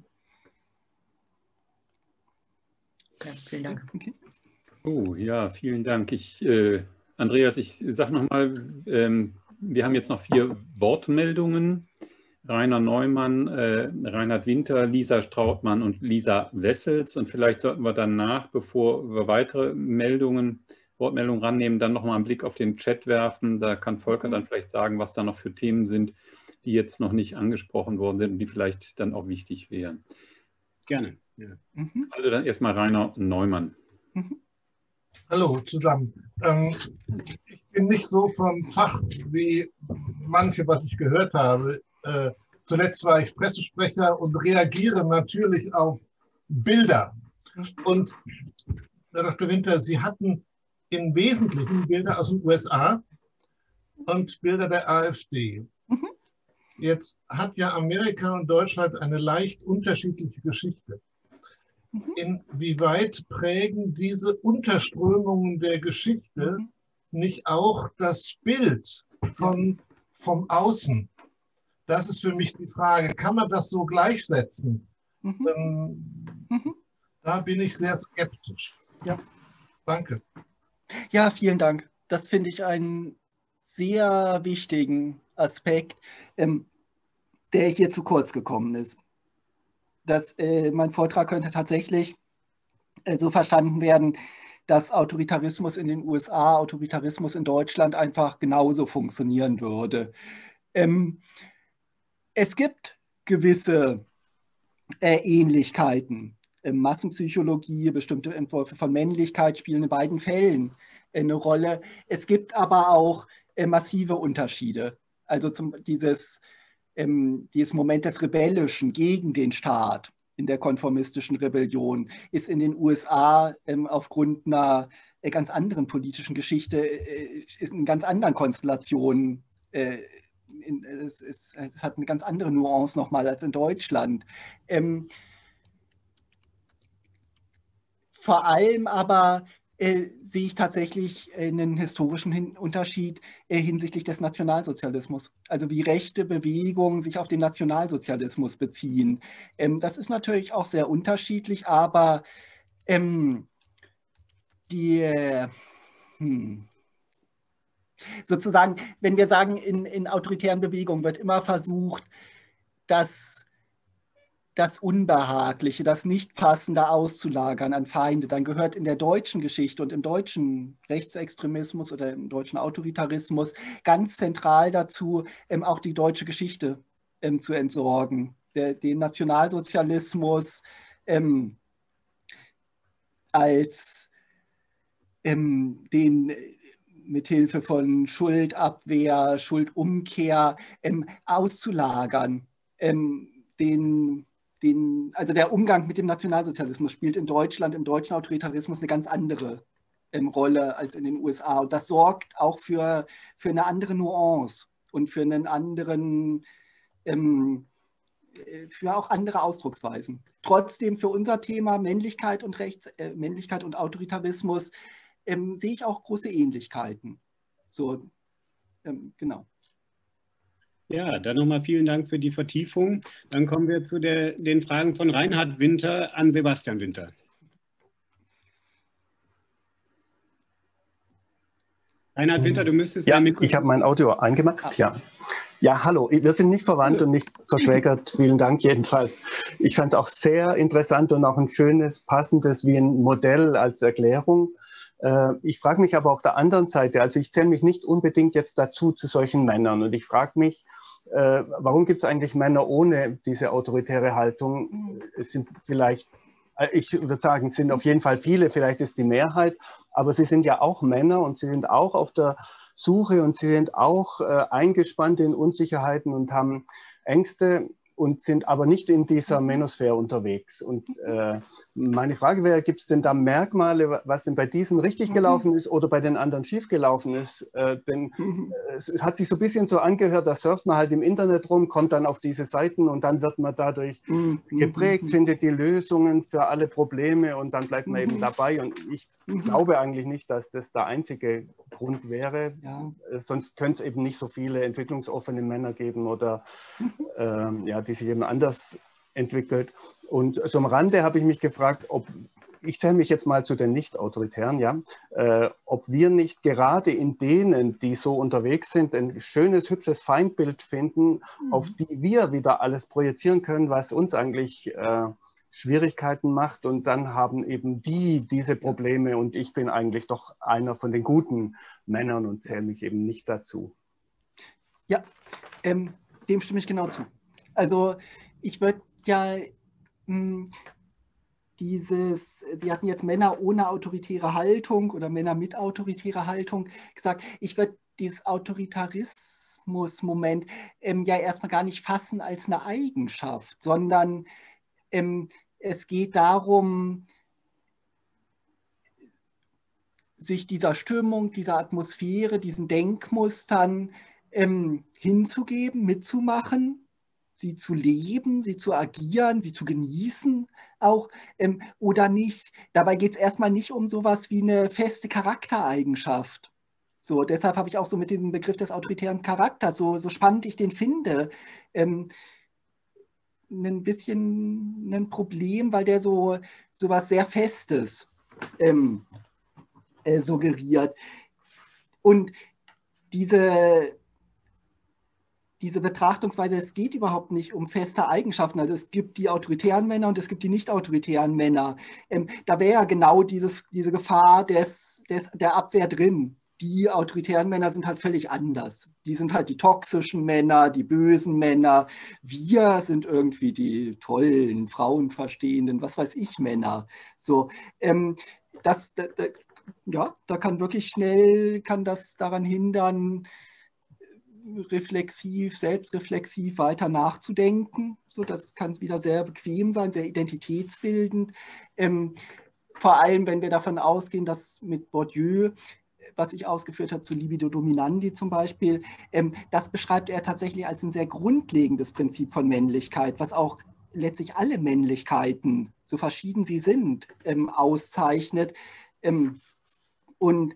Okay, vielen Dank. Okay. Oh ja, vielen Dank. Ich, äh, Andreas, ich sage nochmal, ähm, wir haben jetzt noch vier Wortmeldungen. Rainer Neumann, äh, Reinhard Winter, Lisa Strautmann und Lisa Wessels. Und vielleicht sollten wir danach, bevor wir weitere Meldungen, Wortmeldungen rannehmen, dann nochmal einen Blick auf den Chat werfen. Da kann Volker dann vielleicht sagen, was da noch für Themen sind, die jetzt noch nicht angesprochen worden sind und die vielleicht dann auch wichtig wären. Gerne. Ja. Mhm. Also dann erstmal Rainer Neumann. Mhm. Hallo zusammen. Ähm, ich bin nicht so vom Fach wie manche, was ich gehört habe. Äh, zuletzt war ich Pressesprecher und reagiere natürlich auf Bilder. Und Herr Doktor Winter, Sie hatten im Wesentlichen Bilder aus den U S A und Bilder der AfD. Mhm. Jetzt hat ja Amerika und Deutschland eine leicht unterschiedliche Geschichte. Inwieweit prägen diese Unterströmungen der Geschichte Mhm. nicht auch das Bild von, vom Außen? Das ist für mich die Frage. Kann man das so gleichsetzen? Mhm. Ähm, Mhm. da bin ich sehr skeptisch. Ja. Danke. Ja, vielen Dank. Das finde ich einen sehr wichtigen Aspekt, ähm, der hier zu kurz gekommen ist. Das, äh, mein Vortrag könnte tatsächlich äh, so verstanden werden, dass Autoritarismus in den U S A, Autoritarismus in Deutschland einfach genauso funktionieren würde. Ähm, es gibt gewisse äh, Ähnlichkeiten. Äh, Massenpsychologie, bestimmte Entwürfe von Männlichkeit spielen in beiden Fällen äh, eine Rolle. Es gibt aber auch äh, massive Unterschiede. Also zum, dieses Ähm, dieses Moment des Rebellischen gegen den Staat in der konformistischen Rebellion ist in den U S A ähm, aufgrund einer äh, ganz anderen politischen Geschichte, äh, ist in ganz anderen Konstellationen, äh, in, es, es, es hat eine ganz andere Nuance nochmal als in Deutschland. Ähm, vor allem aber äh, sehe ich tatsächlich einen historischen Hin Unterschied äh, hinsichtlich des Nationalsozialismus. Also wie rechte Bewegungen sich auf den Nationalsozialismus beziehen. Ähm, das ist natürlich auch sehr unterschiedlich, aber ähm, die, äh, hm, sozusagen, wenn wir sagen, in, in autoritären Bewegungen wird immer versucht, dass das Unbehagliche, das Nichtpassende auszulagern an Feinde, dann gehört in der deutschen Geschichte und im deutschen Rechtsextremismus oder im deutschen Autoritarismus ganz zentral dazu, ähm, auch die deutsche Geschichte ähm, zu entsorgen. Der, den Nationalsozialismus ähm, als ähm, den mithilfe von Schuldabwehr, Schuldumkehr ähm, auszulagern, ähm, den den, also der Umgang mit dem Nationalsozialismus spielt in Deutschland, im deutschen Autoritarismus eine ganz andere ähm, Rolle als in den U S A. Und das sorgt auch für, für eine andere Nuance und für einen anderen, ähm, für auch andere Ausdrucksweisen. Trotzdem für unser Thema Männlichkeit und Rechts, äh, Männlichkeit und Autoritarismus ähm, sehe ich auch große Ähnlichkeiten. So, ähm, genau. Ja, dann nochmal vielen Dank für die Vertiefung. Dann kommen wir zu der, den Fragen von Reinhard Winter an Sebastian Winter. Reinhard Winter, du müsstest... Ja, ich habe mein Audio angemacht, ja. Ja, hallo, wir sind nicht verwandt und nicht verschwägert, vielen Dank jedenfalls. Ich fand es auch sehr interessant und auch ein schönes, passendes, wie ein Modell als Erklärung. Ich frage mich aber auf der anderen Seite, also ich zähle mich nicht unbedingt jetzt dazu zu solchen Männern und ich frage mich, warum gibt es eigentlich Männer ohne diese autoritäre Haltung? Es sind vielleicht, ich würde sagen, es sind auf jeden Fall viele, vielleicht ist die Mehrheit, aber sie sind ja auch Männer und sie sind auch auf der Suche und sie sind auch äh, eingespannt in Unsicherheiten und haben Ängste und sind aber nicht in dieser Mänosphäre unterwegs. Und äh, meine Frage wäre, gibt es denn da Merkmale, was denn bei diesen richtig gelaufen ist oder bei den anderen schief gelaufen ist? Äh, denn äh, es hat sich so ein bisschen so angehört, da surft man halt im Internet rum, kommt dann auf diese Seiten und dann wird man dadurch geprägt, findet die Lösungen für alle Probleme und dann bleibt man eben dabei. Und ich glaube eigentlich nicht, dass das der einzige Grund wäre. Ja. Sonst könnte es eben nicht so viele entwicklungsoffene Männer geben oder ähm, ja, die sich eben anders entwickelt. Und so am Rande habe ich mich gefragt, ob, ich zähle mich jetzt mal zu den Nicht-Autoritären, ja, äh, ob wir nicht gerade in denen, die so unterwegs sind, ein schönes, hübsches Feindbild finden, mhm. auf die wir wieder alles projizieren können, was uns eigentlich äh, Schwierigkeiten macht. Und dann haben eben die diese Probleme und ich bin eigentlich doch einer von den guten Männern und zähle mich eben nicht dazu. Ja, ähm, dem stimme ich genau zu. Also ich würde ja mh, dieses, Sie hatten jetzt Männer ohne autoritäre Haltung oder Männer mit autoritärer Haltung gesagt, ich würde dieses Autoritarismus-Moment ähm, ja erstmal gar nicht fassen als eine Eigenschaft, sondern ähm, es geht darum, sich dieser Stimmung, dieser Atmosphäre, diesen Denkmustern ähm, hinzugeben, mitzumachen, sie zu leben, sie zu agieren, sie zu genießen auch ähm, oder nicht. Dabei geht es erstmal nicht um sowas wie eine feste Charaktereigenschaft. So, deshalb habe ich auch so mit dem Begriff des autoritären Charakters, so, so spannend ich den finde, ähm, ein bisschen ein Problem, weil der so, so was sehr Festes ähm, äh, suggeriert. Und diese Diese Betrachtungsweise, es geht überhaupt nicht um feste Eigenschaften. Also es gibt die autoritären Männer und es gibt die nicht autoritären Männer. Ähm, da wäre ja genau dieses, diese Gefahr des, des, der Abwehr drin. Die autoritären Männer sind halt völlig anders. Die sind halt die toxischen Männer, die bösen Männer. Wir sind irgendwie die tollen, frauenverstehenden, was weiß ich, Männer. So, ähm, das, da, da, ja, da kann wirklich schnell, kann das daran hindern, reflexiv, selbstreflexiv weiter nachzudenken. So, das kann wieder sehr bequem sein, sehr identitätsbildend. Ähm, vor allem, wenn wir davon ausgehen, dass mit Bourdieu, was ich ausgeführt habe zu Libido Dominandi zum Beispiel, ähm, das beschreibt er tatsächlich als ein sehr grundlegendes Prinzip von Männlichkeit, was auch letztlich alle Männlichkeiten, so verschieden sie sind, ähm, auszeichnet. Ähm, und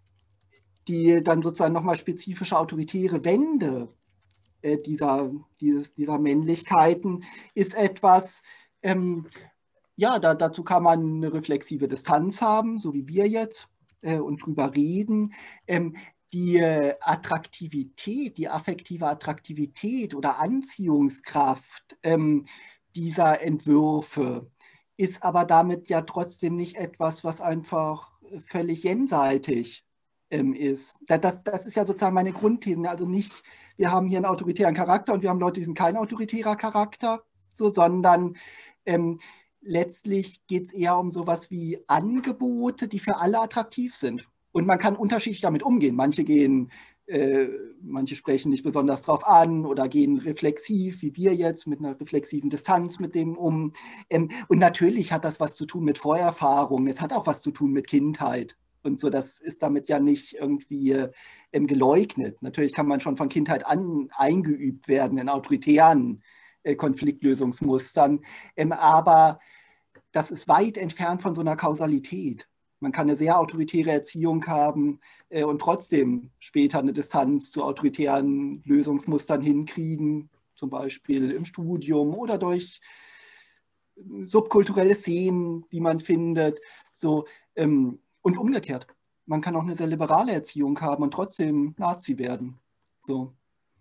die dann sozusagen nochmal spezifische autoritäre Wende äh, dieser, dieses, dieser Männlichkeiten ist etwas, ähm, ja, da, dazu kann man eine reflexive Distanz haben, so wie wir jetzt, äh, und drüber reden. Ähm, die äh, Attraktivität, die affektive Attraktivität oder Anziehungskraft ähm, dieser Entwürfe ist aber damit ja trotzdem nicht etwas, was einfach völlig jenseitig ist. Das, das ist ja sozusagen meine Grundthese. Also nicht, wir haben hier einen autoritären Charakter und wir haben Leute, die sind kein autoritärer Charakter, so, sondern ähm, letztlich geht es eher um sowas wie Angebote, die für alle attraktiv sind. Und man kann unterschiedlich damit umgehen. Manche gehen Äh, manche sprechen nicht besonders drauf an oder gehen reflexiv, wie wir jetzt, mit einer reflexiven Distanz mit dem um. Ähm, und natürlich hat das was zu tun mit Vorerfahrung, es hat auch was zu tun mit Kindheit. Und so, das ist damit ja nicht irgendwie ähm, geleugnet. Natürlich kann man schon von Kindheit an eingeübt werden in autoritären äh, Konfliktlösungsmustern, ähm, aber das ist weit entfernt von so einer Kausalität. Man kann eine sehr autoritäre Erziehung haben äh, und trotzdem später eine Distanz zu autoritären Lösungsmustern hinkriegen, zum Beispiel im Studium oder durch subkulturelle Szenen, die man findet. So, ähm, und umgekehrt. Man kann auch eine sehr liberale Erziehung haben und trotzdem Nazi werden. So.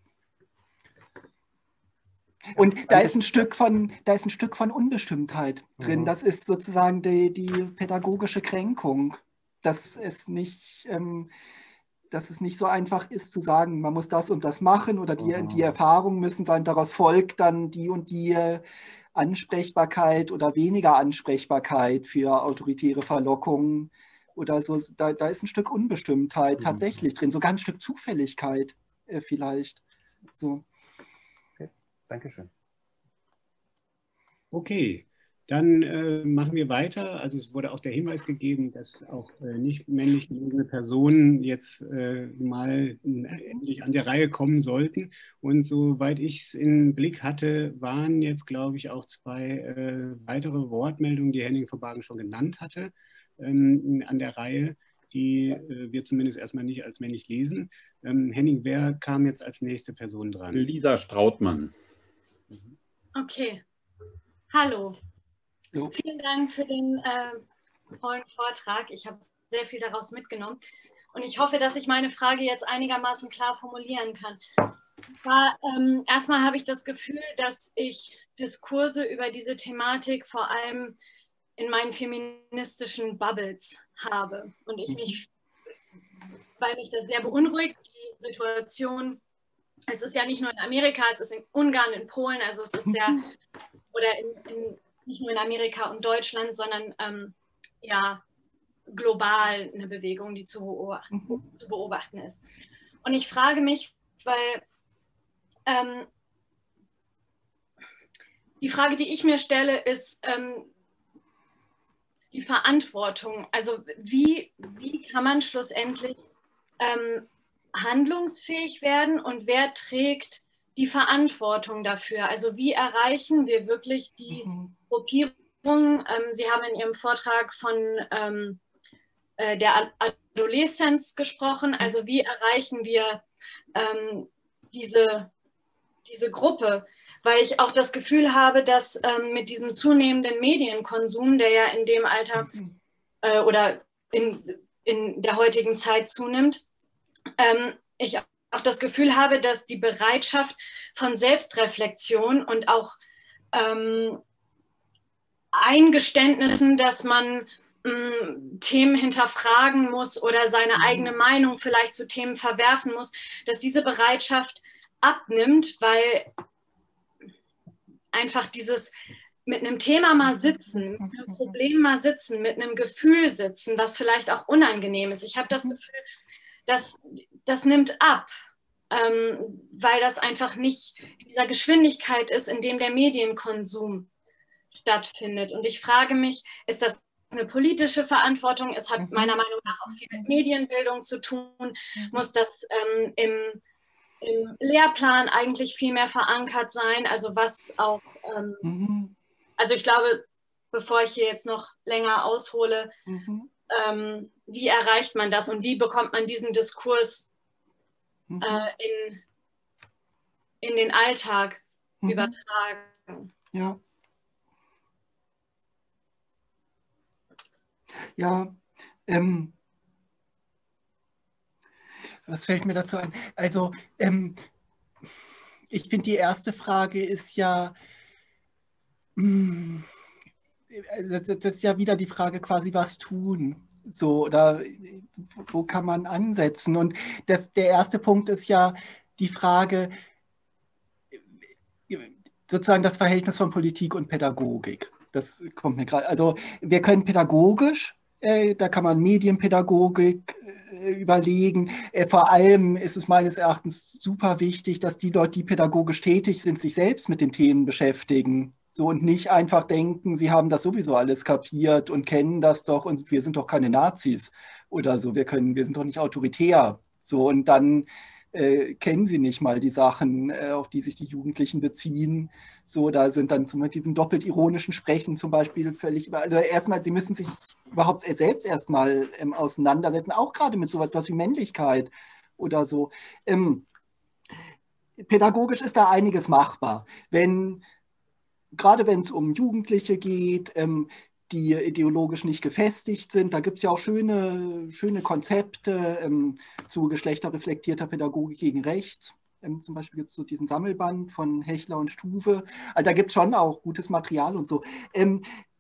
Und da ist ein Stück von, da ist ein Stück von Unbestimmtheit drin. Mhm. Das ist sozusagen die, die pädagogische Kränkung, dass es nicht, ähm, dass es nicht so einfach ist zu sagen, man muss das und das machen oder die, Mhm. die Erfahrungen müssen sein, daraus folgt dann die und die Ansprechbarkeit oder weniger Ansprechbarkeit für autoritäre Verlockungen oder so. Da, da ist ein Stück Unbestimmtheit Mhm. tatsächlich drin, sogar ein Stück Zufälligkeit äh, vielleicht. So. Dankeschön. Okay, dann äh, machen wir weiter. Also es wurde auch der Hinweis gegeben, dass auch äh, nicht männlich gelesene Personen jetzt äh, mal äh, endlich an der Reihe kommen sollten. Und soweit ich es im Blick hatte, waren jetzt, glaube ich, auch zwei äh, weitere Wortmeldungen, die Henning von Bagen schon genannt hatte, ähm, an der Reihe, die äh, wir zumindest erstmal nicht als männlich lesen. Ähm, Henning, wer kam jetzt als nächste Person dran? Lisa Strautmann. Okay, hallo. Jo. Vielen Dank für den äh, tollen Vortrag. Ich habe sehr viel daraus mitgenommen und ich hoffe, dass ich meine Frage jetzt einigermaßen klar formulieren kann. War, ähm, erstmal habe ich das Gefühl, dass ich Diskurse über diese Thematik vor allem in meinen feministischen Bubbles habe und ich mich, weil mich das sehr beunruhigt, die Situation. Es ist ja nicht nur in Amerika, es ist in Ungarn, in Polen, also es ist ja, oder in, in, nicht nur in Amerika und Deutschland, sondern ähm, ja, global eine Bewegung, die zu beobachten, zu beobachten ist. Und ich frage mich, weil ähm, die Frage, die ich mir stelle, ist ähm, die Verantwortung. Also wie, wie kann man schlussendlich ähm, handlungsfähig werden und wer trägt die Verantwortung dafür? Also wie erreichen wir wirklich die Gruppierung? Ähm, Sie haben in Ihrem Vortrag von ähm, äh, der Adoleszenz gesprochen. Also wie erreichen wir ähm, diese, diese Gruppe? Weil ich auch das Gefühl habe, dass ähm, mit diesem zunehmenden Medienkonsum, der ja in dem Alter äh, oder in, in der heutigen Zeit zunimmt, Ähm, ich auch das Gefühl habe, dass die Bereitschaft von Selbstreflexion und auch ähm, Eingeständnissen, dass man ähm, Themen hinterfragen muss oder seine eigene Meinung vielleicht zu Themen verwerfen muss, dass diese Bereitschaft abnimmt, weil einfach dieses mit einem Thema mal sitzen, mit einem Problem mal sitzen, mit einem Gefühl sitzen, was vielleicht auch unangenehm ist. Ich habe das Gefühl, Das, das nimmt ab, ähm, weil das einfach nicht in dieser Geschwindigkeit ist, in dem der Medienkonsum stattfindet. Und ich frage mich, ist das eine politische Verantwortung? Es hat meiner Meinung nach auch viel mit Medienbildung zu tun. Muss das ähm, im, im Lehrplan eigentlich viel mehr verankert sein? Also was auch, ähm, also ich glaube, bevor ich hier jetzt noch länger aushole, Mhm. Ähm, wie erreicht man das und wie bekommt man diesen Diskurs äh, in, in den Alltag Mhm. übertragen? Ja. Ja, ähm, was fällt mir dazu ein? Also, ähm, ich finde, die erste Frage ist ja, mh, also das das ist ja wieder die Frage quasi, was tun? So, oder wo kann man ansetzen? Und das, der erste Punkt ist ja die Frage, sozusagen das Verhältnis von Politik und Pädagogik. Das kommt mir gerade. Also wir können pädagogisch Äh, da kann man Medienpädagogik äh, überlegen. Äh, vor allem ist es meines Erachtens super wichtig, dass die Leute, die pädagogisch tätig sind, sich selbst mit den Themen beschäftigen. So, und nicht einfach denken, sie haben das sowieso alles kapiert und kennen das doch und wir sind doch keine Nazis oder so, wir können, wir sind doch nicht autoritär. So, und dann äh, kennen sie nicht mal die Sachen, äh, auf die sich die Jugendlichen beziehen. So, da sind dann zum Beispiel diesen doppelt ironischen Sprechen zum Beispiel völlig über. Also erstmal, sie müssen sich überhaupt selbst erstmal ähm, auseinandersetzen, auch gerade mit so etwas wie Männlichkeit oder so. Ähm, pädagogisch ist da einiges machbar. Wenn Gerade wenn es um Jugendliche geht, ähm, die ideologisch nicht gefestigt sind, da gibt es ja auch schöne, schöne Konzepte ähm, zu geschlechterreflektierter Pädagogik gegen Rechts. Ähm, zum Beispiel gibt es so diesen Sammelband von Hechler und Stuwe. Also da gibt es schon auch gutes Material und so. Ähm,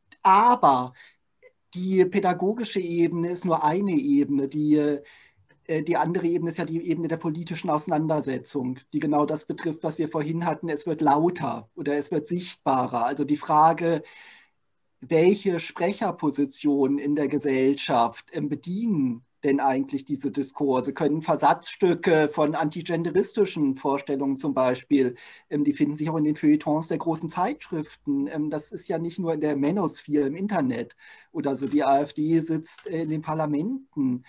aber die pädagogische Ebene ist nur eine Ebene, die Die andere Ebene ist ja die Ebene der politischen Auseinandersetzung, die genau das betrifft, was wir vorhin hatten. Es wird lauter oder es wird sichtbarer. Also die Frage, welche Sprecherpositionen in der Gesellschaft bedienen denn eigentlich diese Diskurse? Können Versatzstücke von antigenderistischen Vorstellungen zum Beispiel, die finden sich auch in den Feuilletons der großen Zeitschriften. Das ist ja nicht nur in der Manosphere im Internet oder so. Die AfD sitzt in den Parlamenten.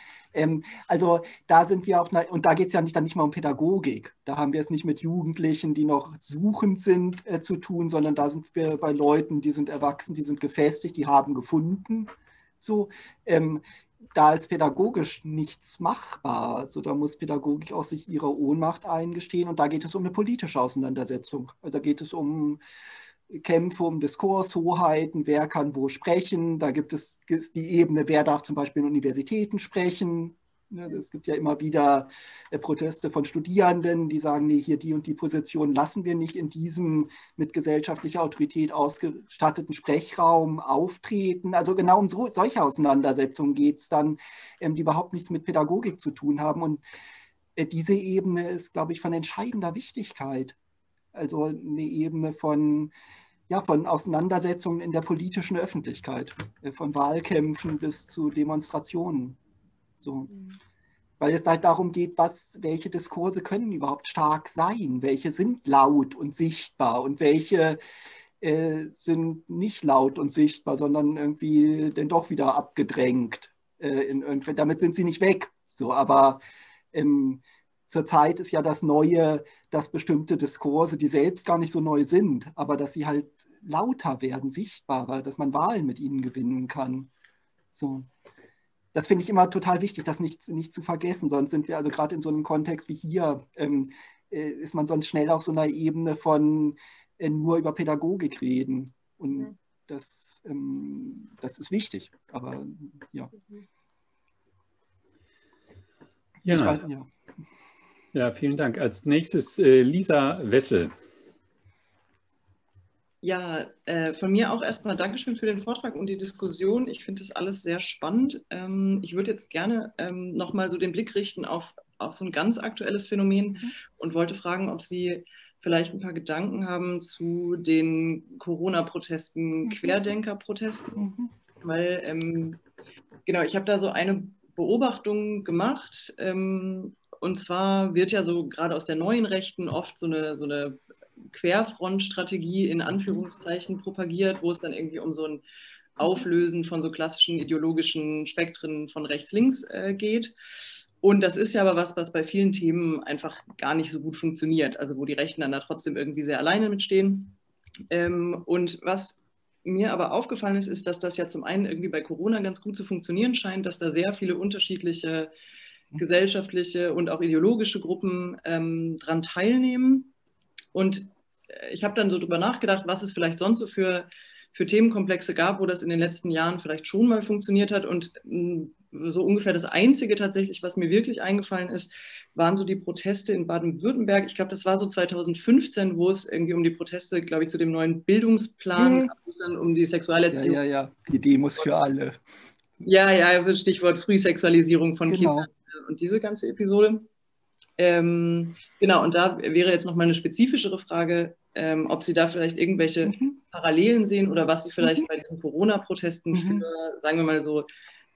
Also da sind wir auf einer, und da geht es ja nicht, dann nicht mal um Pädagogik. Da haben wir es nicht mit Jugendlichen, die noch suchend sind, äh, zu tun, sondern da sind wir bei Leuten, die sind erwachsen, die sind gefestigt, die haben gefunden. So, ähm, da ist pädagogisch nichts machbar. Also da muss Pädagogik auch sich ihrer Ohnmacht eingestehen und da geht es um eine politische Auseinandersetzung. Also da geht es um Kämpfe um Diskurshoheiten, wer kann wo sprechen. Da gibt es ist die Ebene, wer darf zum Beispiel in Universitäten sprechen. Es gibt ja immer wieder Proteste von Studierenden, die sagen, nee, hier die und die Position lassen wir nicht in diesem mit gesellschaftlicher Autorität ausgestatteten Sprechraum auftreten. Also genau um so, solche Auseinandersetzungen geht es dann, die überhaupt nichts mit Pädagogik zu tun haben. Und diese Ebene ist, glaube ich, von entscheidender Wichtigkeit. Also eine Ebene von, ja, von Auseinandersetzungen in der politischen Öffentlichkeit, von Wahlkämpfen bis zu Demonstrationen. So. Weil es halt darum geht, was, welche Diskurse können überhaupt stark sein, welche sind laut und sichtbar und welche äh, sind nicht laut und sichtbar, sondern irgendwie dann doch wieder abgedrängt. Äh, in irgendwie, damit sind sie nicht weg. So, aber ähm, zurzeit ist ja das Neue, dass bestimmte Diskurse, die selbst gar nicht so neu sind, aber dass sie halt lauter werden, sichtbarer, dass man Wahlen mit ihnen gewinnen kann. So. Das finde ich immer total wichtig, das nicht, nicht zu vergessen. Sonst sind wir also gerade in so einem Kontext wie hier, ähm, äh, ist man sonst schnell auf so einer Ebene von äh, nur über Pädagogik reden. Und mhm. das, ähm, das ist wichtig. Aber ja. Ja. Ich weiß, ja. Ja, vielen Dank. Als nächstes äh, Lisa Wessel. Ja, äh, von mir auch erstmal Dankeschön für den Vortrag und die Diskussion. Ich finde das alles sehr spannend. Ähm, ich würde jetzt gerne ähm, nochmal so den Blick richten auf, auf so ein ganz aktuelles Phänomen mhm. und wollte fragen, ob Sie vielleicht ein paar Gedanken haben zu den Corona-Protesten, mhm. Querdenker-Protesten. Mhm. Weil, ähm, genau, ich habe da so eine Beobachtung gemacht. Ähm, und zwar wird ja so gerade aus der neuen Rechten oft so eine, so eine Querfrontstrategie in Anführungszeichen propagiert, wo es dann irgendwie um so ein Auflösen von so klassischen ideologischen Spektren von rechts-links äh, geht. Und das ist ja aber was, was bei vielen Themen einfach gar nicht so gut funktioniert, also wo die Rechten dann da trotzdem irgendwie sehr alleine mitstehen. Ähm, und was mir aber aufgefallen ist, ist, dass das ja zum einen irgendwie bei Corona ganz gut zu funktionieren scheint, dass da sehr viele unterschiedliche gesellschaftliche und auch ideologische Gruppen ähm, dran teilnehmen. Und ich habe dann so drüber nachgedacht, was es vielleicht sonst so für, für Themenkomplexe gab, wo das in den letzten Jahren vielleicht schon mal funktioniert hat. Und so ungefähr das Einzige tatsächlich, was mir wirklich eingefallen ist, waren so die Proteste in Baden-Württemberg. Ich glaube, das war so zweitausendfünfzehn, wo es irgendwie um die Proteste, glaube ich, zu dem neuen Bildungsplan, mhm. wo es dann um die Sexualerziehung. Ja, ja, ja, die Demos für alle. Ja, ja, Stichwort Frühsexualisierung von genau. Kindern und diese ganze Episode. Ähm, genau, und da wäre jetzt nochmal eine spezifischere Frage, ähm, ob Sie da vielleicht irgendwelche mhm. Parallelen sehen oder was Sie vielleicht mhm. bei diesen Corona-Protesten mhm. für, sagen wir mal so,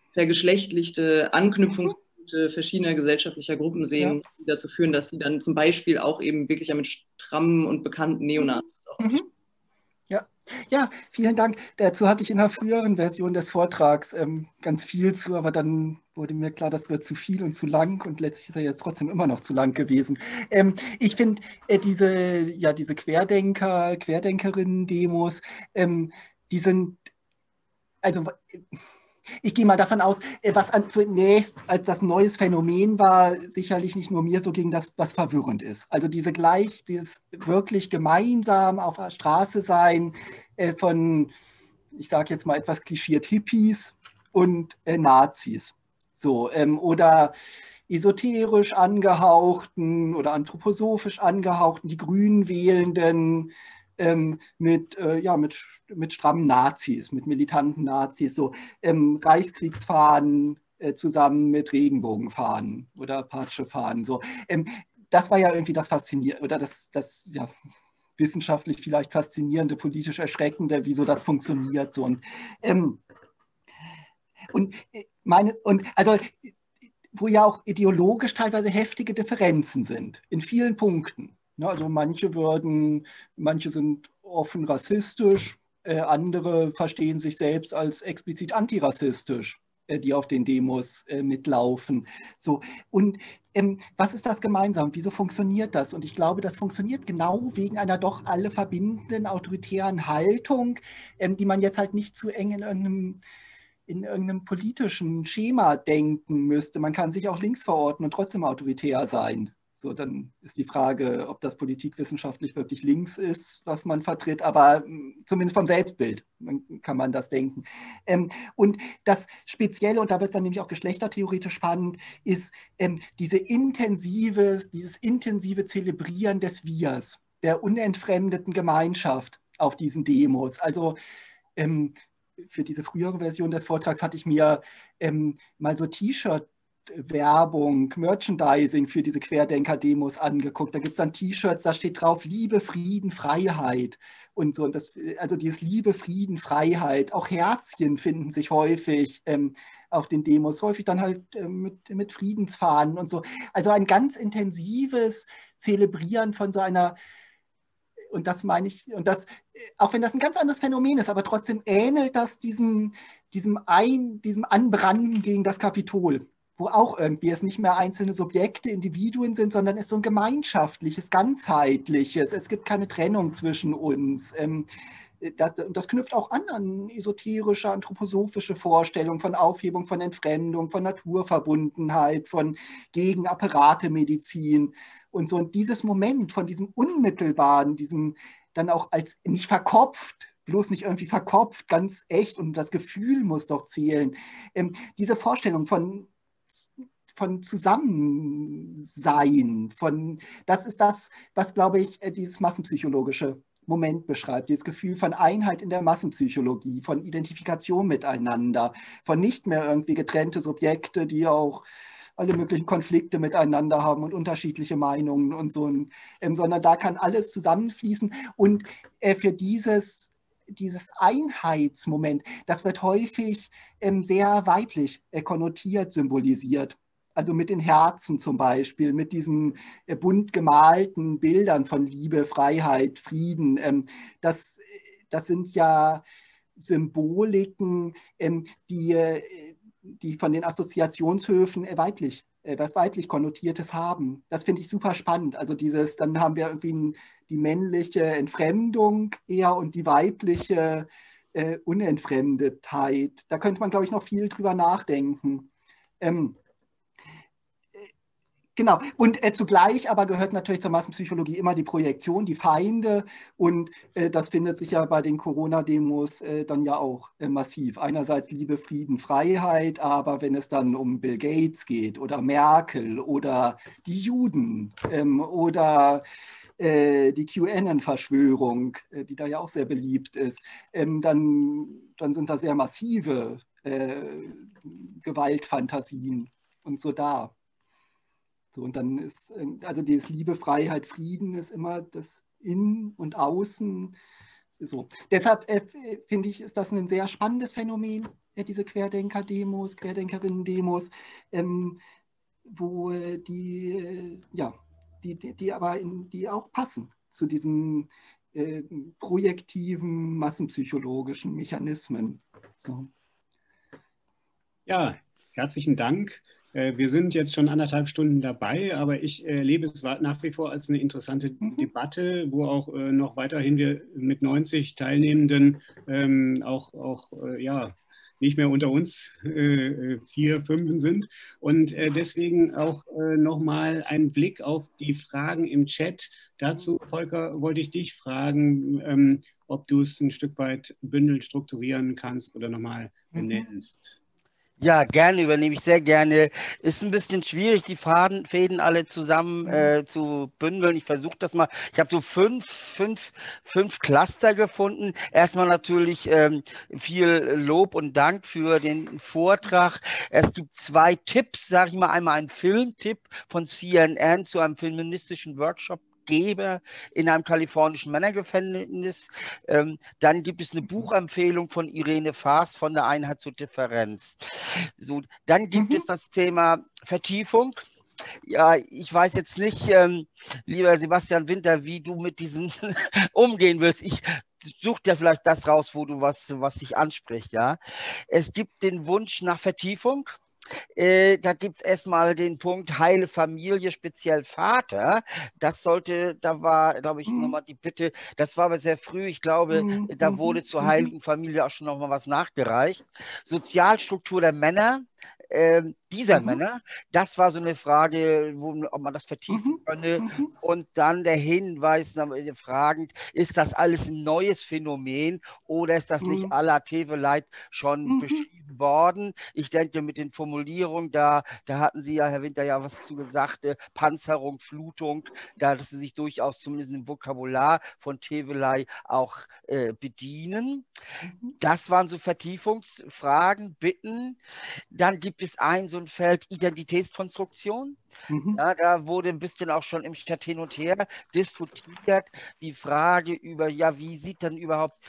vergeschlechtlichte Anknüpfungspunkte verschiedener gesellschaftlicher Gruppen sehen, Ja. die dazu führen, dass sie dann zum Beispiel auch eben wirklich ja mit strammen und bekannten Neonazis auch Mhm. Ja. Ja, vielen Dank. Dazu hatte ich in einer früheren Version des Vortrags ähm, ganz viel zu, aber dann wurde mir klar, das wird zu viel und zu lang und letztlich ist er jetzt trotzdem immer noch zu lang gewesen. Ähm, ich finde äh, diese, ja, diese Querdenker, Querdenkerinnen-Demos, ähm, die sind, also ich gehe mal davon aus, äh, was an, zunächst als das neues Phänomen war, sicherlich nicht nur mir so ging, dass was verwirrend ist. Also diese gleich, dieses wirklich gemeinsam auf der Straße sein äh, von, ich sage jetzt mal etwas klischiert, Hippies und äh, Nazis. So, ähm, oder esoterisch angehauchten oder anthroposophisch angehauchten, die Grün wählenden, ähm, mit, äh, ja, mit, mit strammen Nazis, mit militanten Nazis, so ähm, Reichskriegsfahnen äh, zusammen mit Regenbogenfahnen oder Apache-Fahnen. So. Ähm, das war ja irgendwie das Faszinierende oder das, das ja, wissenschaftlich vielleicht faszinierende, politisch erschreckende, wieso das funktioniert. So. Und, ähm, und, meine, und also wo ja auch ideologisch teilweise heftige Differenzen sind, in vielen Punkten. Also manche würden, manche sind offen rassistisch, äh, andere verstehen sich selbst als explizit antirassistisch, äh, die auf den Demos äh, mitlaufen. So, und ähm, was ist das gemeinsam? Wieso funktioniert das? Und ich glaube, das funktioniert genau wegen einer doch alle verbindenden autoritären Haltung, ähm, die man jetzt halt nicht zu eng in irgendeinem in irgendeinem politischen Schema denken müsste. Man kann sich auch links verorten und trotzdem autoritär sein. So, dann ist die Frage, ob das politikwissenschaftlich wirklich links ist, was man vertritt, aber zumindest vom Selbstbild kann man das denken. Ähm, und das Spezielle, und da wird es dann nämlich auch geschlechtertheoretisch spannend, ist ähm, diese intensive, dieses intensive Zelebrieren des Wirs, der unentfremdeten Gemeinschaft auf diesen Demos. Also ähm, für diese frühere Version des Vortrags hatte ich mir ähm, mal so T-Shirt-Werbung, Merchandising für diese Querdenker-Demos angeguckt. Da gibt es dann T-Shirts, da steht drauf Liebe, Frieden, Freiheit und so. Und das, also dieses Liebe, Frieden, Freiheit. Auch Herzchen finden sich häufig ähm, auf den Demos, häufig dann halt ähm, mit, mit Friedensfahnen und so. Also ein ganz intensives Zelebrieren von so einer. Und das meine ich, und das, auch wenn das ein ganz anderes Phänomen ist, aber trotzdem ähnelt das diesem, diesem, ein, diesem Anbranden gegen das Kapitol, wo auch irgendwie es nicht mehr einzelne Subjekte, Individuen sind, sondern es so ein gemeinschaftliches, ganzheitliches. Es gibt keine Trennung zwischen uns. Das, das knüpft auch an an esoterische, anthroposophische Vorstellungen von Aufhebung, von Entfremdung, von Naturverbundenheit, von Gegen-Apparate-Medizin. Und so und dieses Moment von diesem Unmittelbaren, diesem dann auch als nicht verkopft, bloß nicht irgendwie verkopft, ganz echt und das Gefühl muss doch zählen. Ähm, diese Vorstellung von, von Zusammensein, von, das ist das, was, glaube ich, dieses massenpsychologische Moment beschreibt, dieses Gefühl von Einheit in der Massenpsychologie, von Identifikation miteinander, von nicht mehr irgendwie getrennte Subjekte, die auch alle möglichen Konflikte miteinander haben und unterschiedliche Meinungen und so, ähm, sondern da kann alles zusammenfließen und äh, für dieses, dieses Einheitsmoment, das wird häufig ähm, sehr weiblich äh, konnotiert, symbolisiert. Also mit den Herzen zum Beispiel, mit diesen äh, bunt gemalten Bildern von Liebe, Freiheit, Frieden. Ähm, das, das sind ja Symboliken, ähm, die äh, die von den Assoziationshöfen weiblich, was weiblich Konnotiertes haben. Das finde ich super spannend. Also dieses, dann haben wir irgendwie die männliche Entfremdung eher und die weibliche äh, Unentfremdetheit. Da könnte man, glaube ich, noch viel drüber nachdenken. Ähm, Genau, und äh, zugleich aber gehört natürlich zur Massenpsychologie immer die Projektion, die Feinde und äh, das findet sich ja bei den Corona-Demos äh, dann ja auch äh, massiv. Einerseits Liebe, Frieden, Freiheit, aber wenn es dann um Bill Gates geht oder Merkel oder die Juden ähm, oder äh, die QAnon-Verschwörung, äh, die da ja auch sehr beliebt ist, ähm, dann, dann sind da sehr massive äh, Gewaltfantasien und so da. So, und dann ist, also dieses Liebe, Freiheit, Frieden ist immer das Innen und Außen So. Deshalb äh, finde ich, ist das ein sehr spannendes Phänomen, äh, diese Querdenker-Demos, Querdenkerinnen-Demos, ähm, wo äh, die, äh, ja, die, die, die aber in, die auch passen zu diesen äh, projektiven, massenpsychologischen Mechanismen. So. Ja, herzlichen Dank. Wir sind jetzt schon anderthalb Stunden dabei, aber ich erlebe es nach wie vor als eine interessante Mhm. Debatte, wo auch noch weiterhin wir mit neunzig Teilnehmenden ähm, auch, auch äh, ja, nicht mehr unter uns äh, vier, fünf sind. Und äh, deswegen auch äh, nochmal einen Blick auf die Fragen im Chat. Dazu, Volker, wollte ich dich fragen, ähm, ob du es ein Stück weit bündeln, strukturieren kannst oder nochmal benennst. Ja, gerne, übernehme ich sehr gerne. Ist ein bisschen schwierig, die Faden, Fäden alle zusammen äh, zu bündeln. Ich versuche das mal. Ich habe so fünf, fünf, fünf Cluster gefunden. Erstmal natürlich ähm, viel Lob und Dank für den Vortrag. Es gibt zwei Tipps, sage ich mal. Einmal ein Filmtipp von C N N zu einem feministischen Workshop Geber in einem kalifornischen Männergefängnis. Ähm, dann gibt es eine Buchempfehlung von Irene Faas von der Einheit zur Differenz. So, dann gibt Mhm. es das Thema Vertiefung. Ja, ich weiß jetzt nicht, ähm, lieber Sebastian Winter, wie du mit diesen umgehen willst. Ich such dir vielleicht das raus, wo du was, was dich anspricht, ja. Es gibt den Wunsch nach Vertiefung. Äh, da gibt es erstmal den Punkt heile Familie, speziell Vater. Das sollte, da war, glaube ich, Mhm. nochmal die Bitte, das war aber sehr früh, ich glaube, Mhm. da wurde zur heiligen Familie auch schon nochmal was nachgereicht. Sozialstruktur der Männer, äh, dieser Mhm. Männer, das war so eine Frage, wo, ob man das vertiefen Mhm. könne. Mhm. Und dann der Hinweis, fragend, ist das alles ein neues Phänomen oder ist das nicht Mhm. à la Teveleit schon Mhm. beschrieben worden? Ich denke, mit den Formulierungen, da, da hatten Sie ja, Herr Winter, ja was zu gesagt, äh, Panzerung, Flutung, da dass Sie sich durchaus zumindest im Vokabular von Tevelei auch äh, bedienen. Mhm. Das waren so Vertiefungsfragen, Bitten. Dann gibt es ein so ein Feld Identitätskonstruktion. Mhm. Ja, da wurde ein bisschen auch schon im Chat hin und her diskutiert, die Frage über, ja, wie sieht denn überhaupt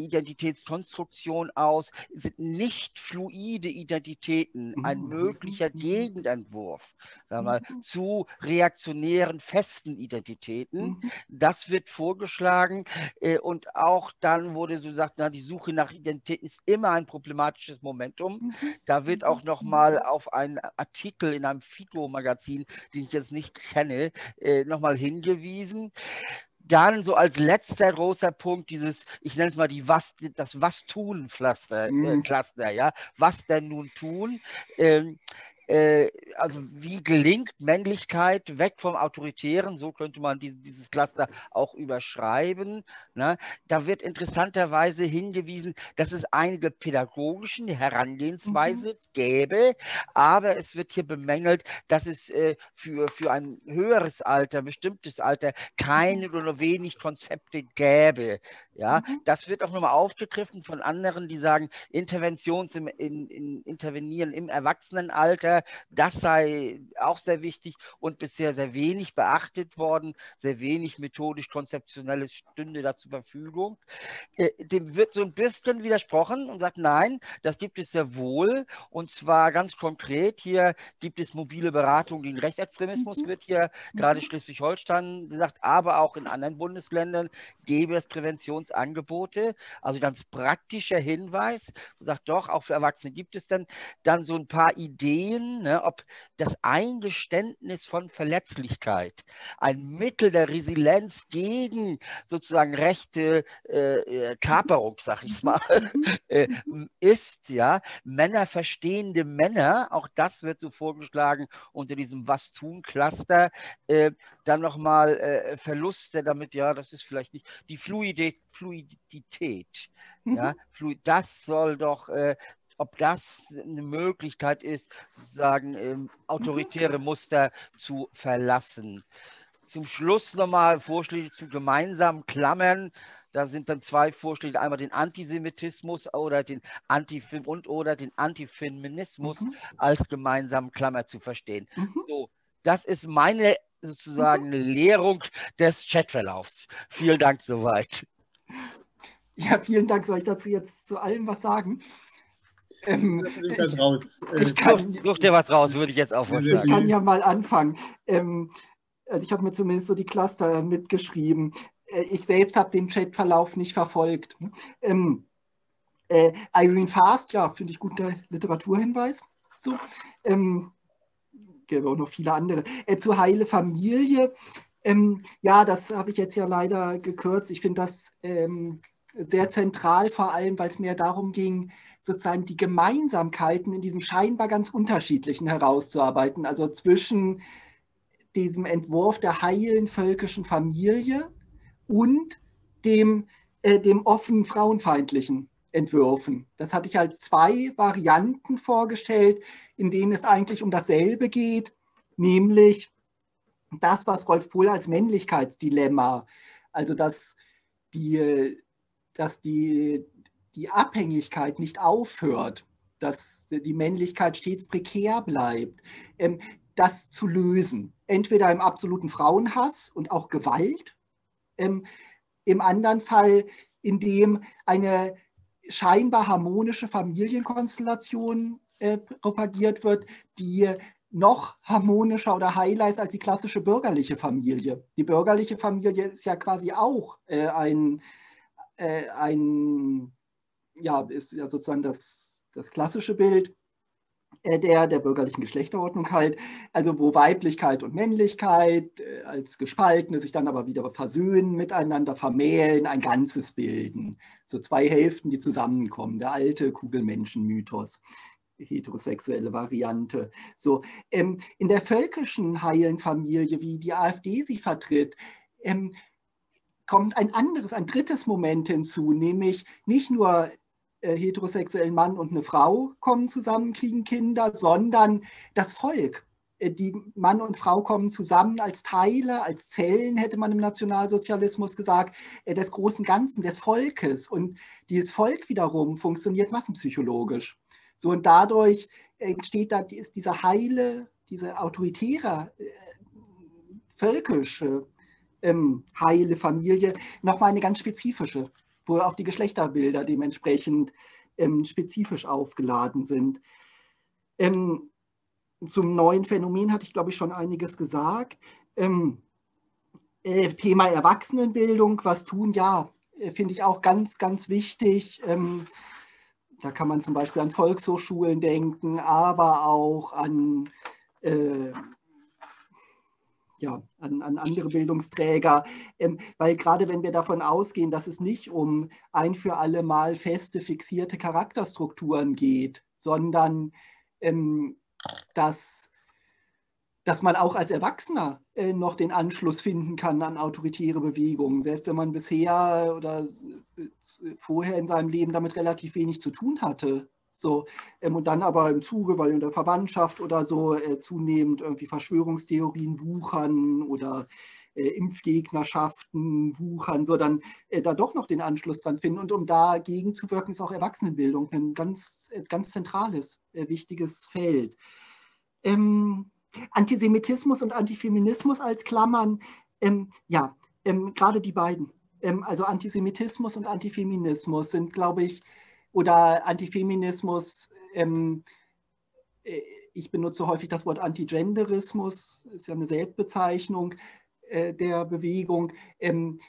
Identitätskonstruktion aus? Sind nicht fluide Identitäten ein möglicher Gegenentwurf, sagen wir mal, zu reaktionären, festen Identitäten? Mhm. Das wird vorgeschlagen äh, und auch dann wurde so gesagt, na, die Suche nach Identität ist immer ein problematisches Momentum. Mhm. Da wird auch nochmal auf einen Artikel in einem Figo-Magazin, den ich jetzt nicht kenne, äh, nochmal hingewiesen. Dann so als letzter großer Punkt dieses, ich nenne es mal die was, das Was-Tun-Cluster, äh, Cluster, ja, was denn nun tun? Ähm, äh, also wie gelingt Männlichkeit weg vom Autoritären, so könnte man die, dieses Cluster auch überschreiben. Ne? Da wird interessanterweise hingewiesen, dass es einige pädagogische Herangehensweise Mhm. gäbe, aber es wird hier bemängelt, dass es äh, für, für ein höheres Alter, bestimmtes Alter, keine oder nur wenig Konzepte gäbe. Ja? Mhm. Das wird auch nochmal aufgegriffen von anderen, die sagen, Interventions im, in, in, intervenieren im Erwachsenenalter, das sei auch sehr wichtig und bisher sehr wenig beachtet worden, sehr wenig methodisch-konzeptionelles stünde da zur Verfügung. Äh, dem wird so ein bisschen widersprochen und sagt, nein, das gibt es sehr wohl und zwar ganz konkret, hier gibt es mobile Beratung gegen Rechtsextremismus, wird hier gerade Schleswig-Holstein gesagt, aber auch in anderen Bundesländern gäbe es Präventionsangebote, also ganz praktischer Hinweis, sagt doch, auch für Erwachsene gibt es dann, dann so ein paar Ideen, ne, ob das Eingeständnis von Verletzlichkeit ein Mittel der Resilienz gegen sozusagen rechte äh, Kaperung, sag ich mal, äh, ist, ja, Männer verstehende Männer, auch das wird so vorgeschlagen unter diesem Was-Tun-Cluster, äh, dann nochmal äh, Verluste damit, ja, das ist vielleicht nicht, die Fluidität, Fluidität ja, Fluid, das soll doch äh, ob das eine Möglichkeit ist, sozusagen ähm, autoritäre Muster zu verlassen. Zum Schluss nochmal Vorschläge zu gemeinsamen Klammern. Da sind dann zwei Vorschläge, einmal den Antisemitismus oder den Antifem und oder den Antifeminismus Mhm. als gemeinsamen Klammer zu verstehen. Mhm. So, das ist meine sozusagen Lehrung des Chatverlaufs. Vielen Dank soweit. Ja, vielen Dank. Soll ich dazu jetzt zu allem was sagen? Ähm, Sie ich, raus. ich, kann, Such dir was raus, würde ich jetzt auch vorschlagen. Ich kann ja mal anfangen. Ähm, also ich habe mir zumindest so die Cluster mitgeschrieben. Äh, ich selbst habe den Chatverlauf nicht verfolgt. Ähm, äh, Irene Fast, ja, finde ich guter Literaturhinweis. So, ähm, gäbe auch noch viele andere. Äh, zu Heile Familie. Ähm, ja, das habe ich jetzt ja leider gekürzt. Ich finde das ähm, sehr zentral, vor allem, weil es mir darum ging, sozusagen die Gemeinsamkeiten in diesem scheinbar ganz unterschiedlichen herauszuarbeiten. Also zwischen diesem Entwurf der heilen völkischen Familie und dem, äh, dem offen frauenfeindlichen Entwürfen. Das hatte ich als zwei Varianten vorgestellt, in denen es eigentlich um dasselbe geht, nämlich das, was Rolf Pohl als Männlichkeitsdilemma, also dass die, dass die, die Abhängigkeit nicht aufhört, dass die Männlichkeit stets prekär bleibt, ähm, das zu lösen. Entweder im absoluten Frauenhass und auch Gewalt, ähm, im anderen Fall, indem eine scheinbar harmonische Familienkonstellation äh, propagiert wird, die noch harmonischer oder heiler ist als die klassische bürgerliche Familie. Die bürgerliche Familie ist ja quasi auch äh, ein, äh, ein, ja, ist ja sozusagen das, das klassische Bild äh, der, der bürgerlichen Geschlechterordnung halt, also wo Weiblichkeit und Männlichkeit äh, als Gespaltene sich dann aber wieder versöhnen, miteinander vermählen, ein Ganzes bilden. So zwei Hälften, die zusammenkommen, der alte Kugelmenschen-Mythos. Heterosexuelle Variante. So, ähm, in der völkischen heilen Familie, wie die AfD sie vertritt, ähm, kommt ein anderes, ein drittes Moment hinzu, nämlich nicht nur äh, heterosexuellen Mann und eine Frau kommen zusammen, kriegen Kinder, sondern das Volk. Äh, die Mann und Frau kommen zusammen als Teile, als Zellen, hätte man im Nationalsozialismus gesagt, äh, des großen Ganzen, des Volkes. Und dieses Volk wiederum funktioniert massenpsychologisch. So, und dadurch entsteht da ist diese heile, diese autoritäre, äh, völkische, ähm, heile Familie nochmal eine ganz spezifische, wo auch die Geschlechterbilder dementsprechend ähm, spezifisch aufgeladen sind. Ähm, zum neuen Phänomen hatte ich, glaube ich, schon einiges gesagt. Ähm, äh, Thema Erwachsenenbildung, was tun? Ja, äh, finde ich auch ganz, ganz wichtig. Ähm, Da kann man zum Beispiel an Volkshochschulen denken, aber auch an, äh, ja, an, an andere Bildungsträger. Ähm, weil gerade wenn wir davon ausgehen, dass es nicht um ein für alle Mal feste, fixierte Charakterstrukturen geht, sondern ähm, dass dass man auch als Erwachsener äh, noch den Anschluss finden kann an autoritäre Bewegungen, selbst wenn man bisher oder vorher in seinem Leben damit relativ wenig zu tun hatte. So, ähm, und dann aber im Zuge, weil in der Verwandtschaft oder so äh, zunehmend irgendwie Verschwörungstheorien wuchern oder äh, Impfgegnerschaften wuchern, so dann äh, da doch noch den Anschluss dran finden. Und um dagegen zu wirken, ist auch Erwachsenenbildung ein ganz, äh, ganz zentrales, äh, wichtiges Feld. Ähm, Antisemitismus und Antifeminismus als Klammern, ähm, ja, ähm, gerade die beiden. Ähm, also Antisemitismus und Antifeminismus sind, glaube ich, oder Antifeminismus, ähm, äh, ich benutze häufig das Wort Antigenderismus, ist ja eine Selbstbezeichnung äh, der Bewegung. Ähm,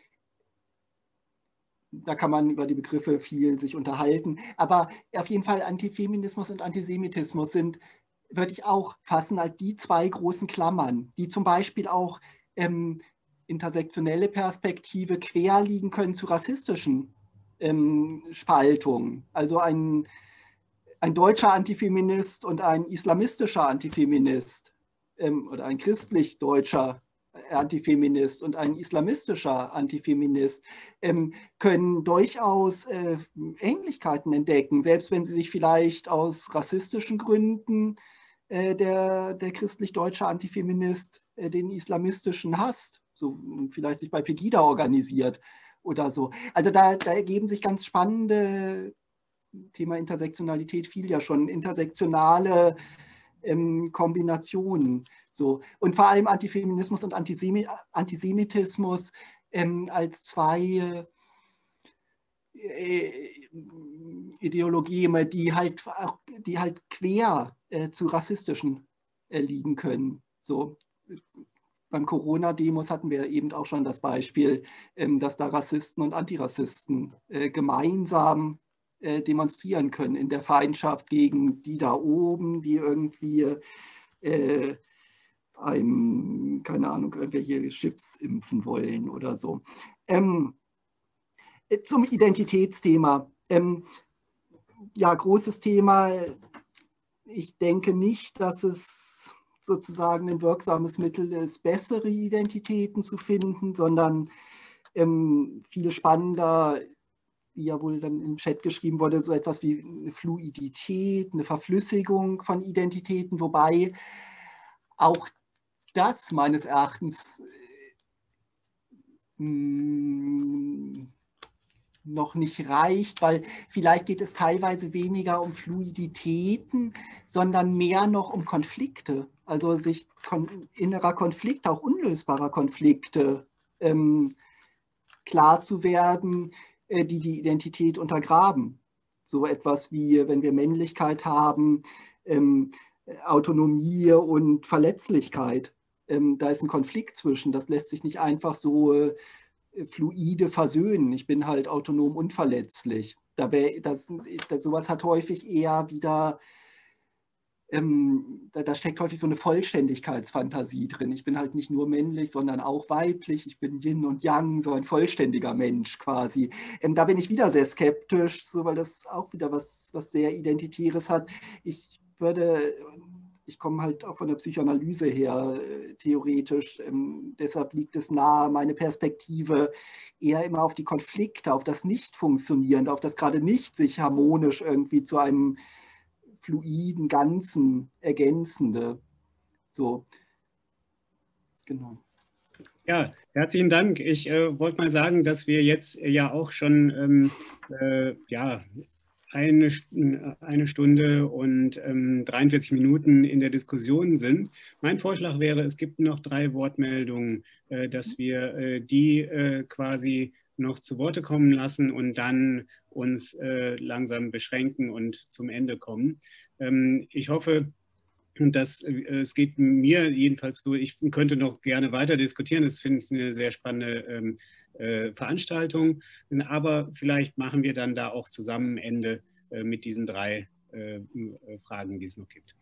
da kann man über die Begriffe viel sich unterhalten. Aber auf jeden Fall Antifeminismus und Antisemitismus sind, würde ich auch fassen, als die zwei großen Klammern, die zum Beispiel auch ähm, intersektionelle Perspektive quer liegen können zu rassistischen ähm, Spaltungen. Also ein, ein deutscher Antifeminist und ein islamistischer Antifeminist ähm, oder ein christlich-deutscher Antifeminist und ein islamistischer Antifeminist ähm, können durchaus äh, Ähnlichkeiten entdecken, selbst wenn sie sich vielleicht aus rassistischen Gründen äh, der, der christlich-deutsche Antifeminist äh, den islamistischen hasst, so vielleicht sich bei Pegida organisiert oder so. Also da, da ergeben sich ganz spannende, Thema Intersektionalität fiel ja schon, intersektionale ähm, Kombinationen. So. Und vor allem Antifeminismus und Antisemi Antisemitismus ähm, als zwei Ideologien, die halt, die halt quer äh, zu rassistischen äh, liegen können. So, beim Corona-Demos hatten wir eben auch schon das Beispiel, ähm, dass da Rassisten und Antirassisten äh, gemeinsam äh, demonstrieren können in der Feindschaft gegen die da oben, die irgendwie äh, einem, keine Ahnung, irgendwelche Chips impfen wollen oder so. Ähm, zum Identitätsthema. Ähm, ja, großes Thema. Ich denke nicht, dass es sozusagen ein wirksames Mittel ist, bessere Identitäten zu finden, sondern ähm, viel spannender, wie ja wohl dann im Chat geschrieben wurde, so etwas wie eine Fluidität, eine Verflüssigung von Identitäten, wobei auch das meines Erachtens mh, noch nicht reicht, weil vielleicht geht es teilweise weniger um Fluiditäten, sondern mehr noch um Konflikte, also sich kon innerer Konflikte, auch unlösbarer Konflikte ähm, klar zu werden, äh, die die Identität untergraben. So etwas wie, wenn wir Männlichkeit haben, ähm, Autonomie und Verletzlichkeit. Ähm, da ist ein Konflikt zwischen, das lässt sich nicht einfach so äh, fluide versöhnen. Ich bin halt autonom und verletzlich. Da wär, das, das, sowas hat häufig eher wieder, ähm, da, da steckt häufig so eine Vollständigkeitsfantasie drin. Ich bin halt nicht nur männlich, sondern auch weiblich. Ich bin Yin und Yang, so ein vollständiger Mensch quasi. Ähm, da bin ich wieder sehr skeptisch, so, weil das auch wieder was, was sehr Identitäres hat. Ich würde... Ich komme halt auch von der Psychoanalyse her, äh, theoretisch. Ähm, deshalb liegt es nahe, meine Perspektive eher immer auf die Konflikte, auf das Nicht-Funktionierende, auf das gerade nicht sich harmonisch irgendwie zu einem fluiden Ganzen ergänzende. So, genau. Ja, herzlichen Dank. Ich äh, wollte mal sagen, dass wir jetzt äh, ja auch schon ähm, äh, ja, Eine, eine Stunde und ähm, dreiundvierzig Minuten in der Diskussion sind. Mein Vorschlag wäre, es gibt noch drei Wortmeldungen, äh, dass wir äh, die äh, quasi noch zu Worte kommen lassen und dann uns äh, langsam beschränken und zum Ende kommen. Ähm, ich hoffe, und das, äh, es geht mir jedenfalls so, ich könnte noch gerne weiter diskutieren. Das finde ich eine sehr spannende ähm, äh, Veranstaltung. Aber vielleicht machen wir dann da auch zusammen Ende äh, mit diesen drei äh, Fragen, die es noch gibt.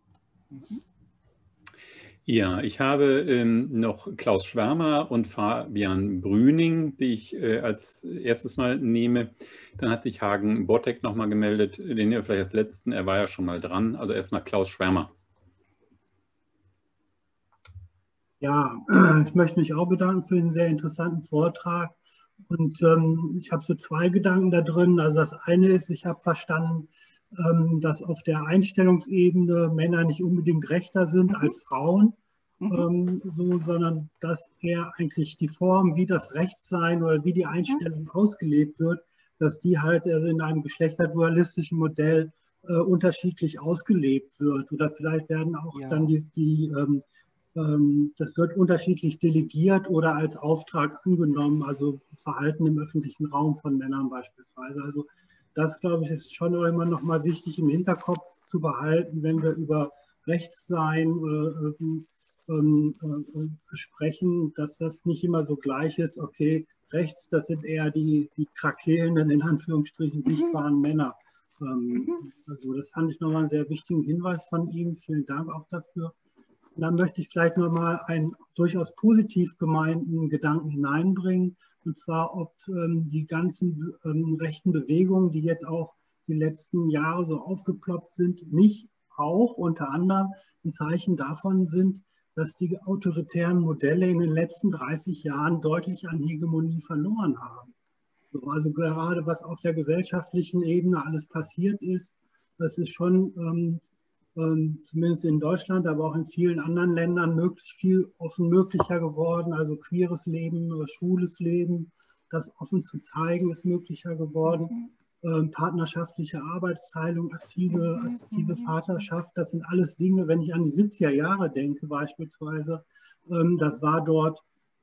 Ja, ich habe ähm, noch Klaus Schwärmer und Fabian Brüning, die ich äh, als erstes Mal nehme. Dann hat sich Hagen Bottek nochmal gemeldet, den ihr vielleicht als letzten, er war ja schon mal dran. Also erstmal Klaus Schwärmer. Ja, ich möchte mich auch bedanken für den sehr interessanten Vortrag. Und ähm, ich habe so zwei Gedanken da drin. Also das eine ist, ich habe verstanden, ähm, dass auf der Einstellungsebene Männer nicht unbedingt rechter sind mhm. als Frauen, mhm. ähm, so, sondern dass eher eigentlich die Form, wie das Rechtsein oder wie die Einstellung mhm. ausgelebt wird, dass die halt also in einem geschlechterdualistischen Modell äh, unterschiedlich ausgelebt wird. Oder vielleicht werden auch ja. dann die, die ähm, das wird unterschiedlich delegiert oder als Auftrag angenommen, also Verhalten im öffentlichen Raum von Männern beispielsweise. Also das, glaube ich, ist schon immer noch mal wichtig im Hinterkopf zu behalten, wenn wir über Rechtssein äh, äh, äh, sprechen, dass das nicht immer so gleich ist, okay, rechts, das sind eher die, die krakelnden, in Anführungsstrichen, sichtbaren mhm. Männer. Ähm, also das fand ich nochmal einen sehr wichtigen Hinweis von Ihnen. Vielen Dank auch dafür. Dann möchte ich vielleicht noch mal einen durchaus positiv gemeinten Gedanken hineinbringen, und zwar, ob ähm, die ganzen ähm, rechten Bewegungen, die jetzt auch die letzten Jahre so aufgeploppt sind, nicht auch unter anderem ein Zeichen davon sind, dass die autoritären Modelle in den letzten dreißig Jahren deutlich an Hegemonie verloren haben. So, also gerade was auf der gesellschaftlichen Ebene alles passiert ist, das ist schon ähm, zumindest in Deutschland, aber auch in vielen anderen Ländern möglich viel offen möglicher geworden. Also queeres Leben, schwules Leben, das offen zu zeigen, ist möglicher geworden. Ähm, partnerschaftliche Arbeitsteilung, aktive, aktive Vaterschaft, das sind alles Dinge, wenn ich an die siebziger Jahre denke beispielsweise, ähm, das war dort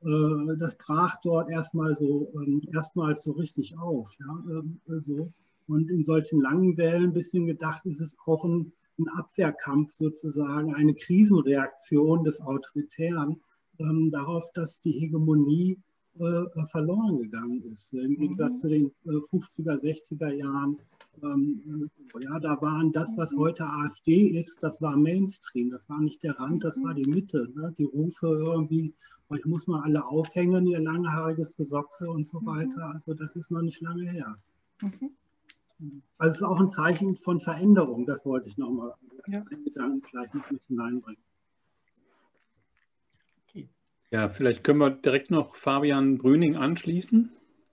äh, das brach dort erstmal so, ähm, erstmals so richtig auf. Ja, äh, so. Und in solchen langen Wellen ein bisschen gedacht ist es auch ein, ein Abwehrkampf sozusagen, eine Krisenreaktion des Autoritären ähm, darauf, dass die Hegemonie äh, verloren gegangen ist. Im Gegensatz mhm. zu den äh, fünfziger, sechziger Jahren. Ähm, äh, ja, da waren das, was heute AfD ist, das war Mainstream. Das war nicht der Rand, das war die Mitte. Ne? Die Rufe irgendwie, euch muss man alle aufhängen, ihr langhaariges Gesochse und so weiter. Also das ist noch nicht lange her. Mhm. Also es ist auch ein Zeichen von Veränderung, das wollte ich nochmal ja. einen Gedanken vielleicht noch mit hineinbringen. Okay. Ja, vielleicht können wir direkt noch Fabian Brüning anschließen.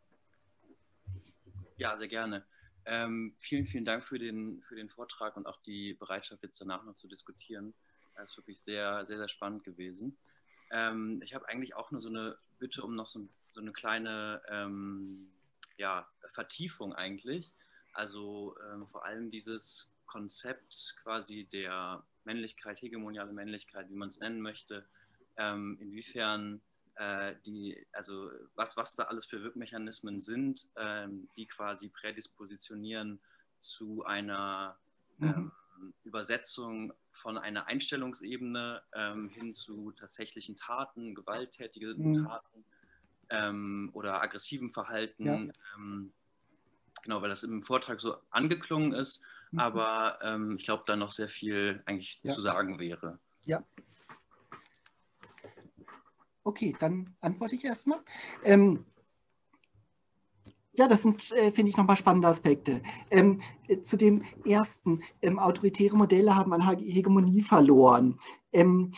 Ja, sehr gerne. Ähm, vielen, vielen Dank für den, für den Vortrag und auch die Bereitschaft, jetzt danach noch zu diskutieren. Das ist wirklich sehr, sehr, sehr spannend gewesen. Ähm, ich habe eigentlich auch nur so eine Bitte um noch so, so eine kleine ähm, ja, Vertiefung eigentlich. Also ähm, vor allem dieses Konzept quasi der Männlichkeit, hegemoniale Männlichkeit, wie man es nennen möchte, ähm, inwiefern äh, die, also was, was da alles für Wirkmechanismen sind, ähm, die quasi prädispositionieren zu einer ähm, mhm. Übersetzung von einer Einstellungsebene ähm, hin zu tatsächlichen Taten, gewalttätigen mhm. Taten ähm, oder aggressiven Verhalten. Ja. Ähm, Genau, weil das im Vortrag so angeklungen ist, mhm. aber ähm, ich glaube, da noch sehr viel eigentlich ja. zu sagen wäre. Ja. Okay, dann antworte ich erstmal. Ähm, ja, das sind, äh, finde ich, nochmal spannende Aspekte. Ähm, äh, zu dem ersten, ähm, autoritäre Modelle haben an Hegemonie verloren. Ähm,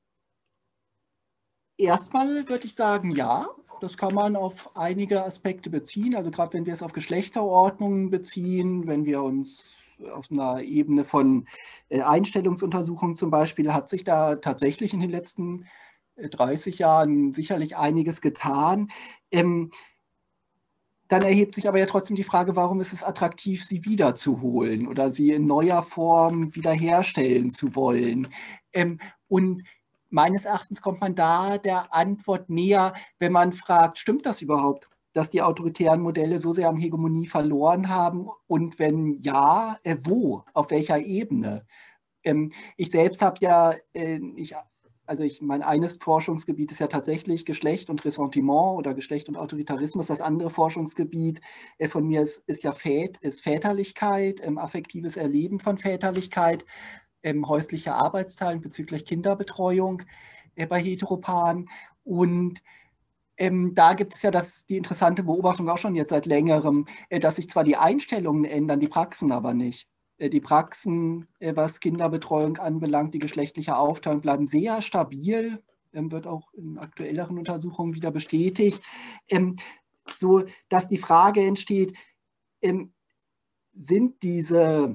erstmal würde ich sagen, ja. Das kann man auf einige Aspekte beziehen, also gerade wenn wir es auf Geschlechterordnungen beziehen, wenn wir uns auf einer Ebene von Einstellungsuntersuchungen zum Beispiel, hat sich da tatsächlich in den letzten dreißig Jahren sicherlich einiges getan. Ähm, dann erhebt sich aber ja trotzdem die Frage, warum ist es attraktiv, sie wiederzuholen oder sie in neuer Form wiederherstellen zu wollen. Ähm, und meines Erachtens kommt man da der Antwort näher, wenn man fragt, stimmt das überhaupt, dass die autoritären Modelle so sehr an Hegemonie verloren haben? Und wenn ja, äh, wo, auf welcher Ebene? Ähm, ich selbst habe ja, äh, ich, also ich, mein eines Forschungsgebiet ist ja tatsächlich Geschlecht und Ressentiment oder Geschlecht und Autoritarismus. Das andere Forschungsgebiet äh, von mir ist, ist ja Vät, ist Väterlichkeit, ähm, affektives Erleben von Väterlichkeit. Ähm, häusliche Arbeitsteilung bezüglich Kinderbetreuung äh, bei Heteropaaren. Und ähm, da gibt es ja das, die interessante Beobachtung auch schon jetzt seit längerem, äh, dass sich zwar die Einstellungen ändern, die Praxen aber nicht. Äh, die Praxen, äh, was Kinderbetreuung anbelangt, die geschlechtliche Aufteilung, bleiben sehr stabil, ähm, wird auch in aktuelleren Untersuchungen wieder bestätigt, ähm, so dass die Frage entsteht, ähm, sind diese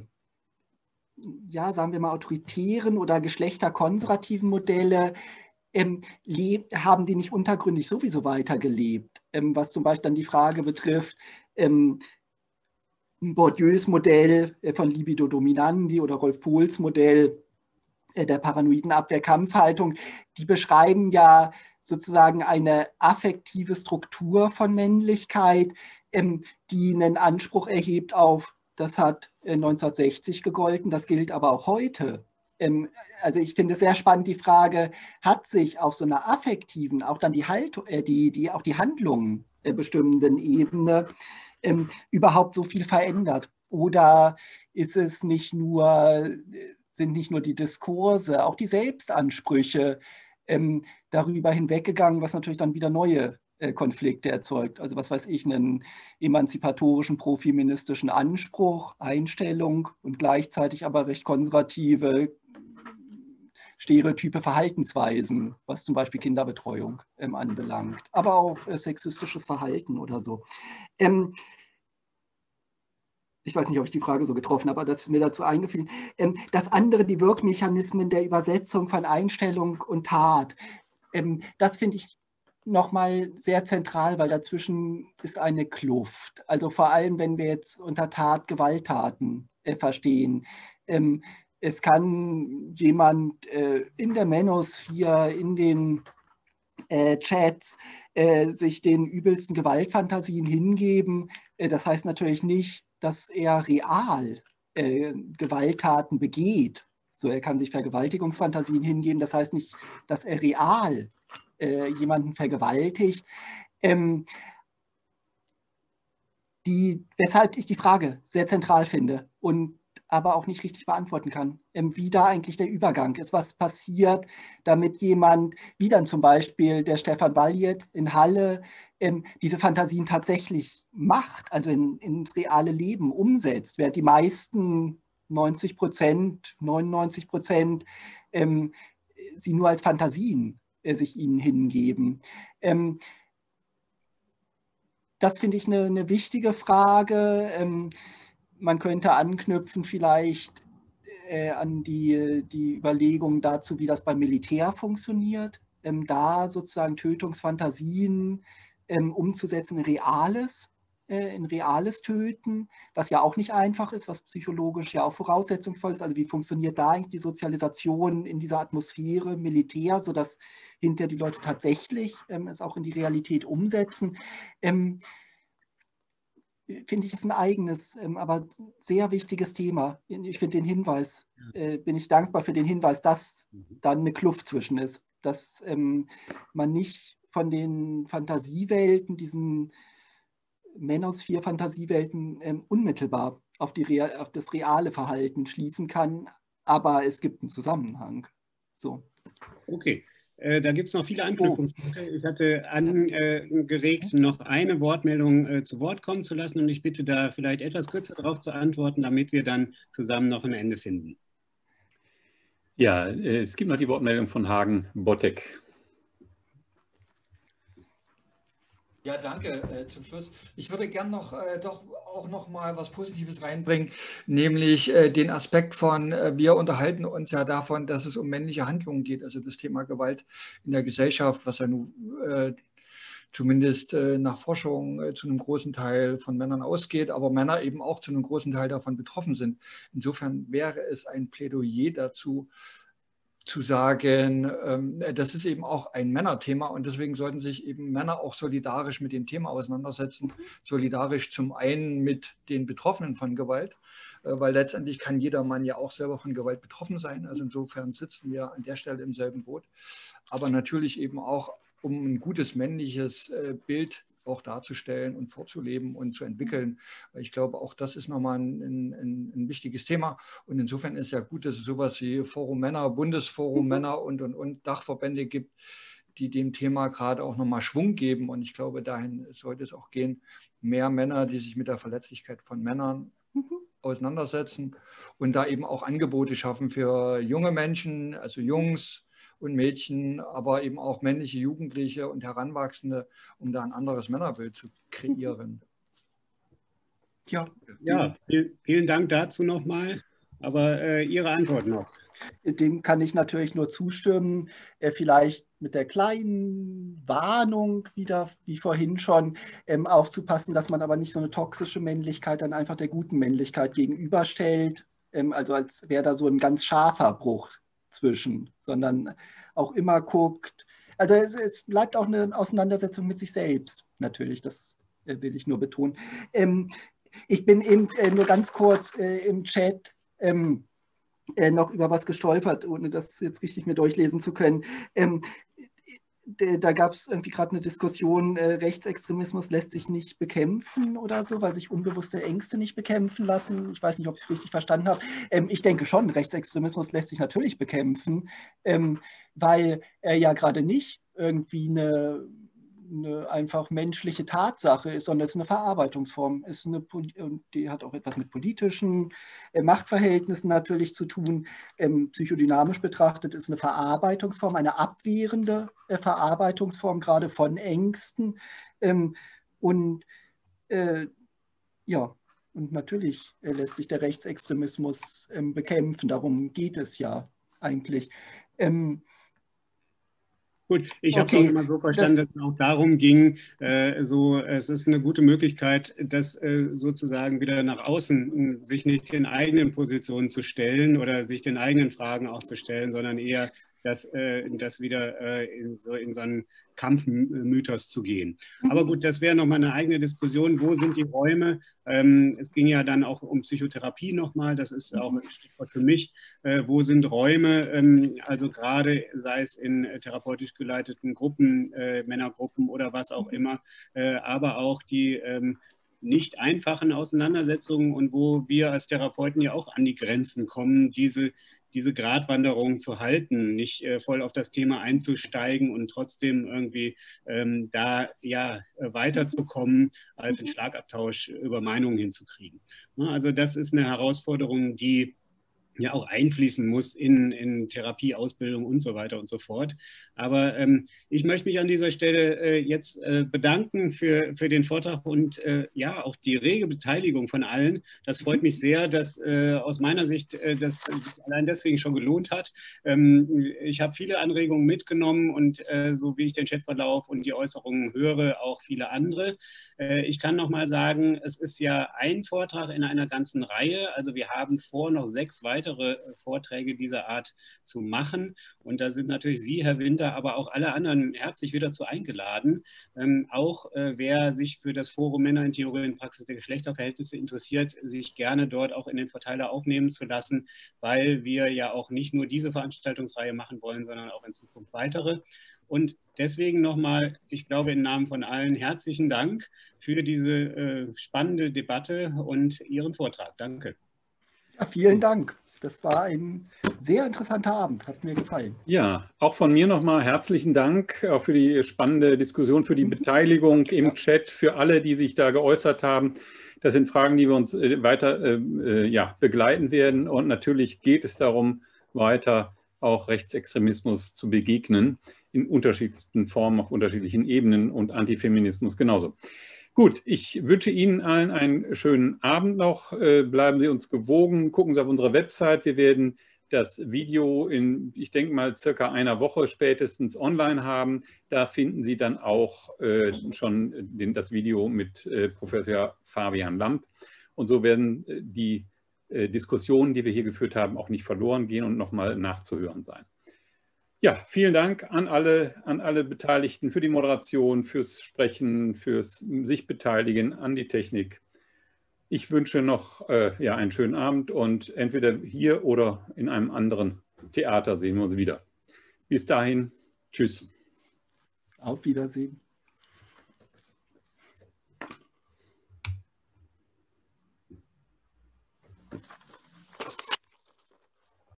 ja, sagen wir mal, autoritären oder geschlechterkonservativen Modelle, ähm, haben die nicht untergründig sowieso weitergelebt? Ähm, was zum Beispiel dann die Frage betrifft, ähm, Bourdieus Modell äh, von Libido Dominandi oder Rolf Pohls Modell äh, der paranoiden Abwehr-Kampfhaltung, die beschreiben ja sozusagen eine affektive Struktur von Männlichkeit, ähm, die einen Anspruch erhebt auf, das hat neunzehnhundertsechzig gegolten, das gilt aber auch heute. Also ich finde es sehr spannend, die Frage, hat sich auf so einer affektiven, auch dann die Haltung, die, die, auch die Handlungen bestimmenden Ebene ähm, überhaupt so viel verändert? Oder ist es nicht nur, sind nicht nur die Diskurse, auch die Selbstansprüche ähm, darüber hinweggegangen, was natürlich dann wieder neue Konflikte erzeugt. Also was weiß ich, einen emanzipatorischen, profeministischen Anspruch, Einstellung und gleichzeitig aber recht konservative, stereotype Verhaltensweisen, was zum Beispiel Kinderbetreuung ähm, anbelangt, aber auch äh, sexistisches Verhalten oder so. Ähm, ich weiß nicht, ob ich die Frage so getroffen habe, aber das ist mir dazu eingefallen. Ähm, das andere, die Wirkmechanismen der Übersetzung von Einstellung und Tat, ähm, das finde ich nochmal sehr zentral, weil dazwischen ist eine Kluft. Also vor allem, wenn wir jetzt unter Tat Gewalttaten äh, verstehen. Ähm, es kann jemand äh, in der Manosphere, in den äh, Chats äh, sich den übelsten Gewaltfantasien hingeben. Äh, das heißt natürlich nicht, dass er real äh, Gewalttaten begeht. So, er kann sich Vergewaltigungsfantasien hingeben. Das heißt nicht, dass er real äh, jemanden vergewaltigt. Ähm, die, weshalb ich die Frage sehr zentral finde und aber auch nicht richtig beantworten kann, ähm, wie da eigentlich der Übergang ist, was passiert, damit jemand, wie dann zum Beispiel der Stefan Baljet in Halle, ähm, diese Fantasien tatsächlich macht, also in, ins reale Leben umsetzt, während die meisten neunzig Prozent, neunundneunzig Prozent ähm, sie nur als Fantasien äh, sich ihnen hingeben. Ähm, das finde ich eine, eine wichtige Frage. Ähm, Man könnte anknüpfen vielleicht äh, an die, die Überlegung dazu, wie das beim Militär funktioniert, ähm, da sozusagen Tötungsfantasien ähm, umzusetzen in reales, äh, in reales Töten, was ja auch nicht einfach ist, was psychologisch ja auch voraussetzungsvoll ist. Also wie funktioniert da eigentlich die Sozialisation in dieser Atmosphäre Militär, sodass hinterher die Leute tatsächlich ähm, es auch in die Realität umsetzen. Ähm, finde ich, ist ein eigenes, ähm, aber sehr wichtiges Thema. Ich finde den Hinweis, äh, bin ich dankbar für den Hinweis, dass da eine Kluft zwischen ist, dass ähm, man nicht von den Fantasiewelten, diesen Manosphere-Fantasiewelten ähm, unmittelbar auf, die Real, auf das reale Verhalten schließen kann, aber es gibt einen Zusammenhang. So. Okay. Äh, da gibt es noch viele Anknüpfungspunkte. Ich hatte angeregt, noch eine Wortmeldung äh, zu Wort kommen zu lassen und ich bitte da vielleicht etwas kürzer darauf zu antworten, damit wir dann zusammen noch ein Ende finden. Ja, äh, es gibt noch die Wortmeldung von Hagen Bottek. Ja, danke äh, zum Schluss. Ich würde gerne noch äh, doch auch noch mal was Positives reinbringen, nämlich äh, den Aspekt von, äh, wir unterhalten uns ja davon, dass es um männliche Handlungen geht, also das Thema Gewalt in der Gesellschaft, was ja nun äh, zumindest äh, nach Forschung äh, zu einem großen Teil von Männern ausgeht, aber Männer eben auch zu einem großen Teil davon betroffen sind. Insofern wäre es ein Plädoyer dazu, zu sagen, ähm, das ist eben auch ein Männerthema und deswegen sollten sich eben Männer auch solidarisch mit dem Thema auseinandersetzen. Solidarisch zum einen mit den Betroffenen von Gewalt, äh, weil letztendlich kann jeder Mann ja auch selber von Gewalt betroffen sein. Also insofern sitzen wir an der Stelle im selben Boot. Aber natürlich eben auch, um ein gutes männliches äh, Bild auch darzustellen und vorzuleben und zu entwickeln. Ich glaube, auch das ist nochmal ein, ein, ein wichtiges Thema. Und insofern ist ja gut, dass es sowas wie Forum Männer, Bundesforum Männer und, und, und Dachverbände gibt, die dem Thema gerade auch nochmal Schwung geben. Und ich glaube, dahin sollte es auch gehen, mehr Männer, die sich mit der Verletzlichkeit von Männern mhm. auseinandersetzen und da eben auch Angebote schaffen für junge Menschen, also Jungs, und Mädchen, aber eben auch männliche Jugendliche und Heranwachsende, um da ein anderes Männerbild zu kreieren. Ja, ja viel, vielen Dank dazu nochmal. Aber äh, Ihre Antwort noch. Dem kann ich natürlich nur zustimmen. Äh, vielleicht mit der kleinen Warnung wieder, wie vorhin schon, ähm, aufzupassen, dass man aber nicht so eine toxische Männlichkeit dann einfach der guten Männlichkeit gegenüberstellt. Ähm, also als wäre da so ein ganz scharfer Bruch zwischen, sondern auch immer guckt. Also es, es bleibt auch eine Auseinandersetzung mit sich selbst, natürlich, das äh, will ich nur betonen. Ähm, ich bin eben äh, nur ganz kurz äh, im Chat ähm, äh, noch über was gestolpert, ohne das jetzt richtig mir durchlesen zu können. Ähm, Da gab es irgendwie gerade eine Diskussion, äh, Rechtsextremismus lässt sich nicht bekämpfen oder so, weil sich unbewusste Ängste nicht bekämpfen lassen. Ich weiß nicht, ob ich es richtig verstanden habe. Ähm, ich denke schon, Rechtsextremismus lässt sich natürlich bekämpfen, ähm, weil er ja gerade nicht irgendwie eine, eine einfach menschliche Tatsache ist, sondern es ist eine Verarbeitungsform. Ist eine, und die hat auch etwas mit politischen äh, Machtverhältnissen natürlich zu tun. Ähm, psychodynamisch betrachtet ist eine Verarbeitungsform, eine abwehrende äh, Verarbeitungsform, gerade von Ängsten. Ähm, und äh, ja, und natürlich äh, lässt sich der Rechtsextremismus ähm, bekämpfen. Darum geht es ja eigentlich. Ähm, Gut, ich habe es okay, auch immer so verstanden, das, dass es auch darum ging, äh, so, es ist eine gute Möglichkeit, das äh, sozusagen wieder nach außen, sich nicht den eigenen Positionen zu stellen oder sich den eigenen Fragen auch zu stellen, sondern eher das, äh, das wieder äh, in, so, in so einen Kampfmythos zu gehen. Aber gut, das wäre nochmal eine eigene Diskussion. Wo sind die Räume? Ähm, es ging ja dann auch um Psychotherapie nochmal. Das ist auch ein Stichwort für mich. Äh, wo sind Räume? Ähm, also gerade sei es in äh, therapeutisch geleiteten Gruppen, äh, Männergruppen oder was auch immer, äh, aber auch die ähm, nicht einfachen Auseinandersetzungen und wo wir als Therapeuten ja auch an die Grenzen kommen, diese diese Gratwanderung zu halten, nicht äh, voll auf das Thema einzusteigen und trotzdem irgendwie ähm, da ja weiterzukommen, als einen Schlagabtausch über Meinungen hinzukriegen. Also das ist eine Herausforderung, die ja auch einfließen muss in, in Therapie, Ausbildung und so weiter und so fort. Aber ähm, ich möchte mich an dieser Stelle äh, jetzt äh, bedanken für, für den Vortrag und äh, ja, auch die rege Beteiligung von allen. Das freut mich sehr, dass äh, aus meiner Sicht äh, das allein deswegen schon gelohnt hat. Ähm, ich habe viele Anregungen mitgenommen und äh, so wie ich den Chatverlauf und die Äußerungen höre, auch viele andere. Äh, ich kann noch mal sagen, es ist ja ein Vortrag in einer ganzen Reihe. Also wir haben vor, noch sechs weitere Vorträge dieser Art zu machen. Und da sind natürlich Sie, Herr Winter, aber auch alle anderen herzlich wieder zu eingeladen. Ähm, auch äh, wer sich für das Forum Männer in Theorie und Praxis der Geschlechterverhältnisse interessiert, sich gerne dort auch in den Verteiler aufnehmen zu lassen, weil wir ja auch nicht nur diese Veranstaltungsreihe machen wollen, sondern auch in Zukunft weitere. Und deswegen nochmal, ich glaube, im Namen von allen herzlichen Dank für diese äh, spannende Debatte und Ihren Vortrag. Danke. Ja, vielen Dank. Das war ein sehr interessanter Abend, hat mir gefallen. Ja, auch von mir nochmal herzlichen Dank auch für die spannende Diskussion, für die Beteiligung im Chat, für alle, die sich da geäußert haben. Das sind Fragen, die wir uns weiter äh, ja, begleiten werden. Und natürlich geht es darum, weiter auch Rechtsextremismus zu begegnen, in unterschiedlichsten Formen, auf unterschiedlichen Ebenen und Antifeminismus genauso. Gut, ich wünsche Ihnen allen einen schönen Abend noch. Bleiben Sie uns gewogen, gucken Sie auf unsere Website. Wir werden das Video in, ich denke mal, circa einer Woche spätestens online haben. Da finden Sie dann auch äh, schon den, das Video mit äh, Professor Fabian Lamp. Und so werden äh, die äh, Diskussionen, die wir hier geführt haben, auch nicht verloren gehen und nochmal nachzuhören sein. Ja, vielen Dank an alle, an alle Beteiligten für die Moderation, fürs Sprechen, fürs sich beteiligen, an die Technik. Ich wünsche noch äh, ja, einen schönen Abend und entweder hier oder in einem anderen Theater sehen wir uns wieder. Bis dahin, tschüss. Auf Wiedersehen.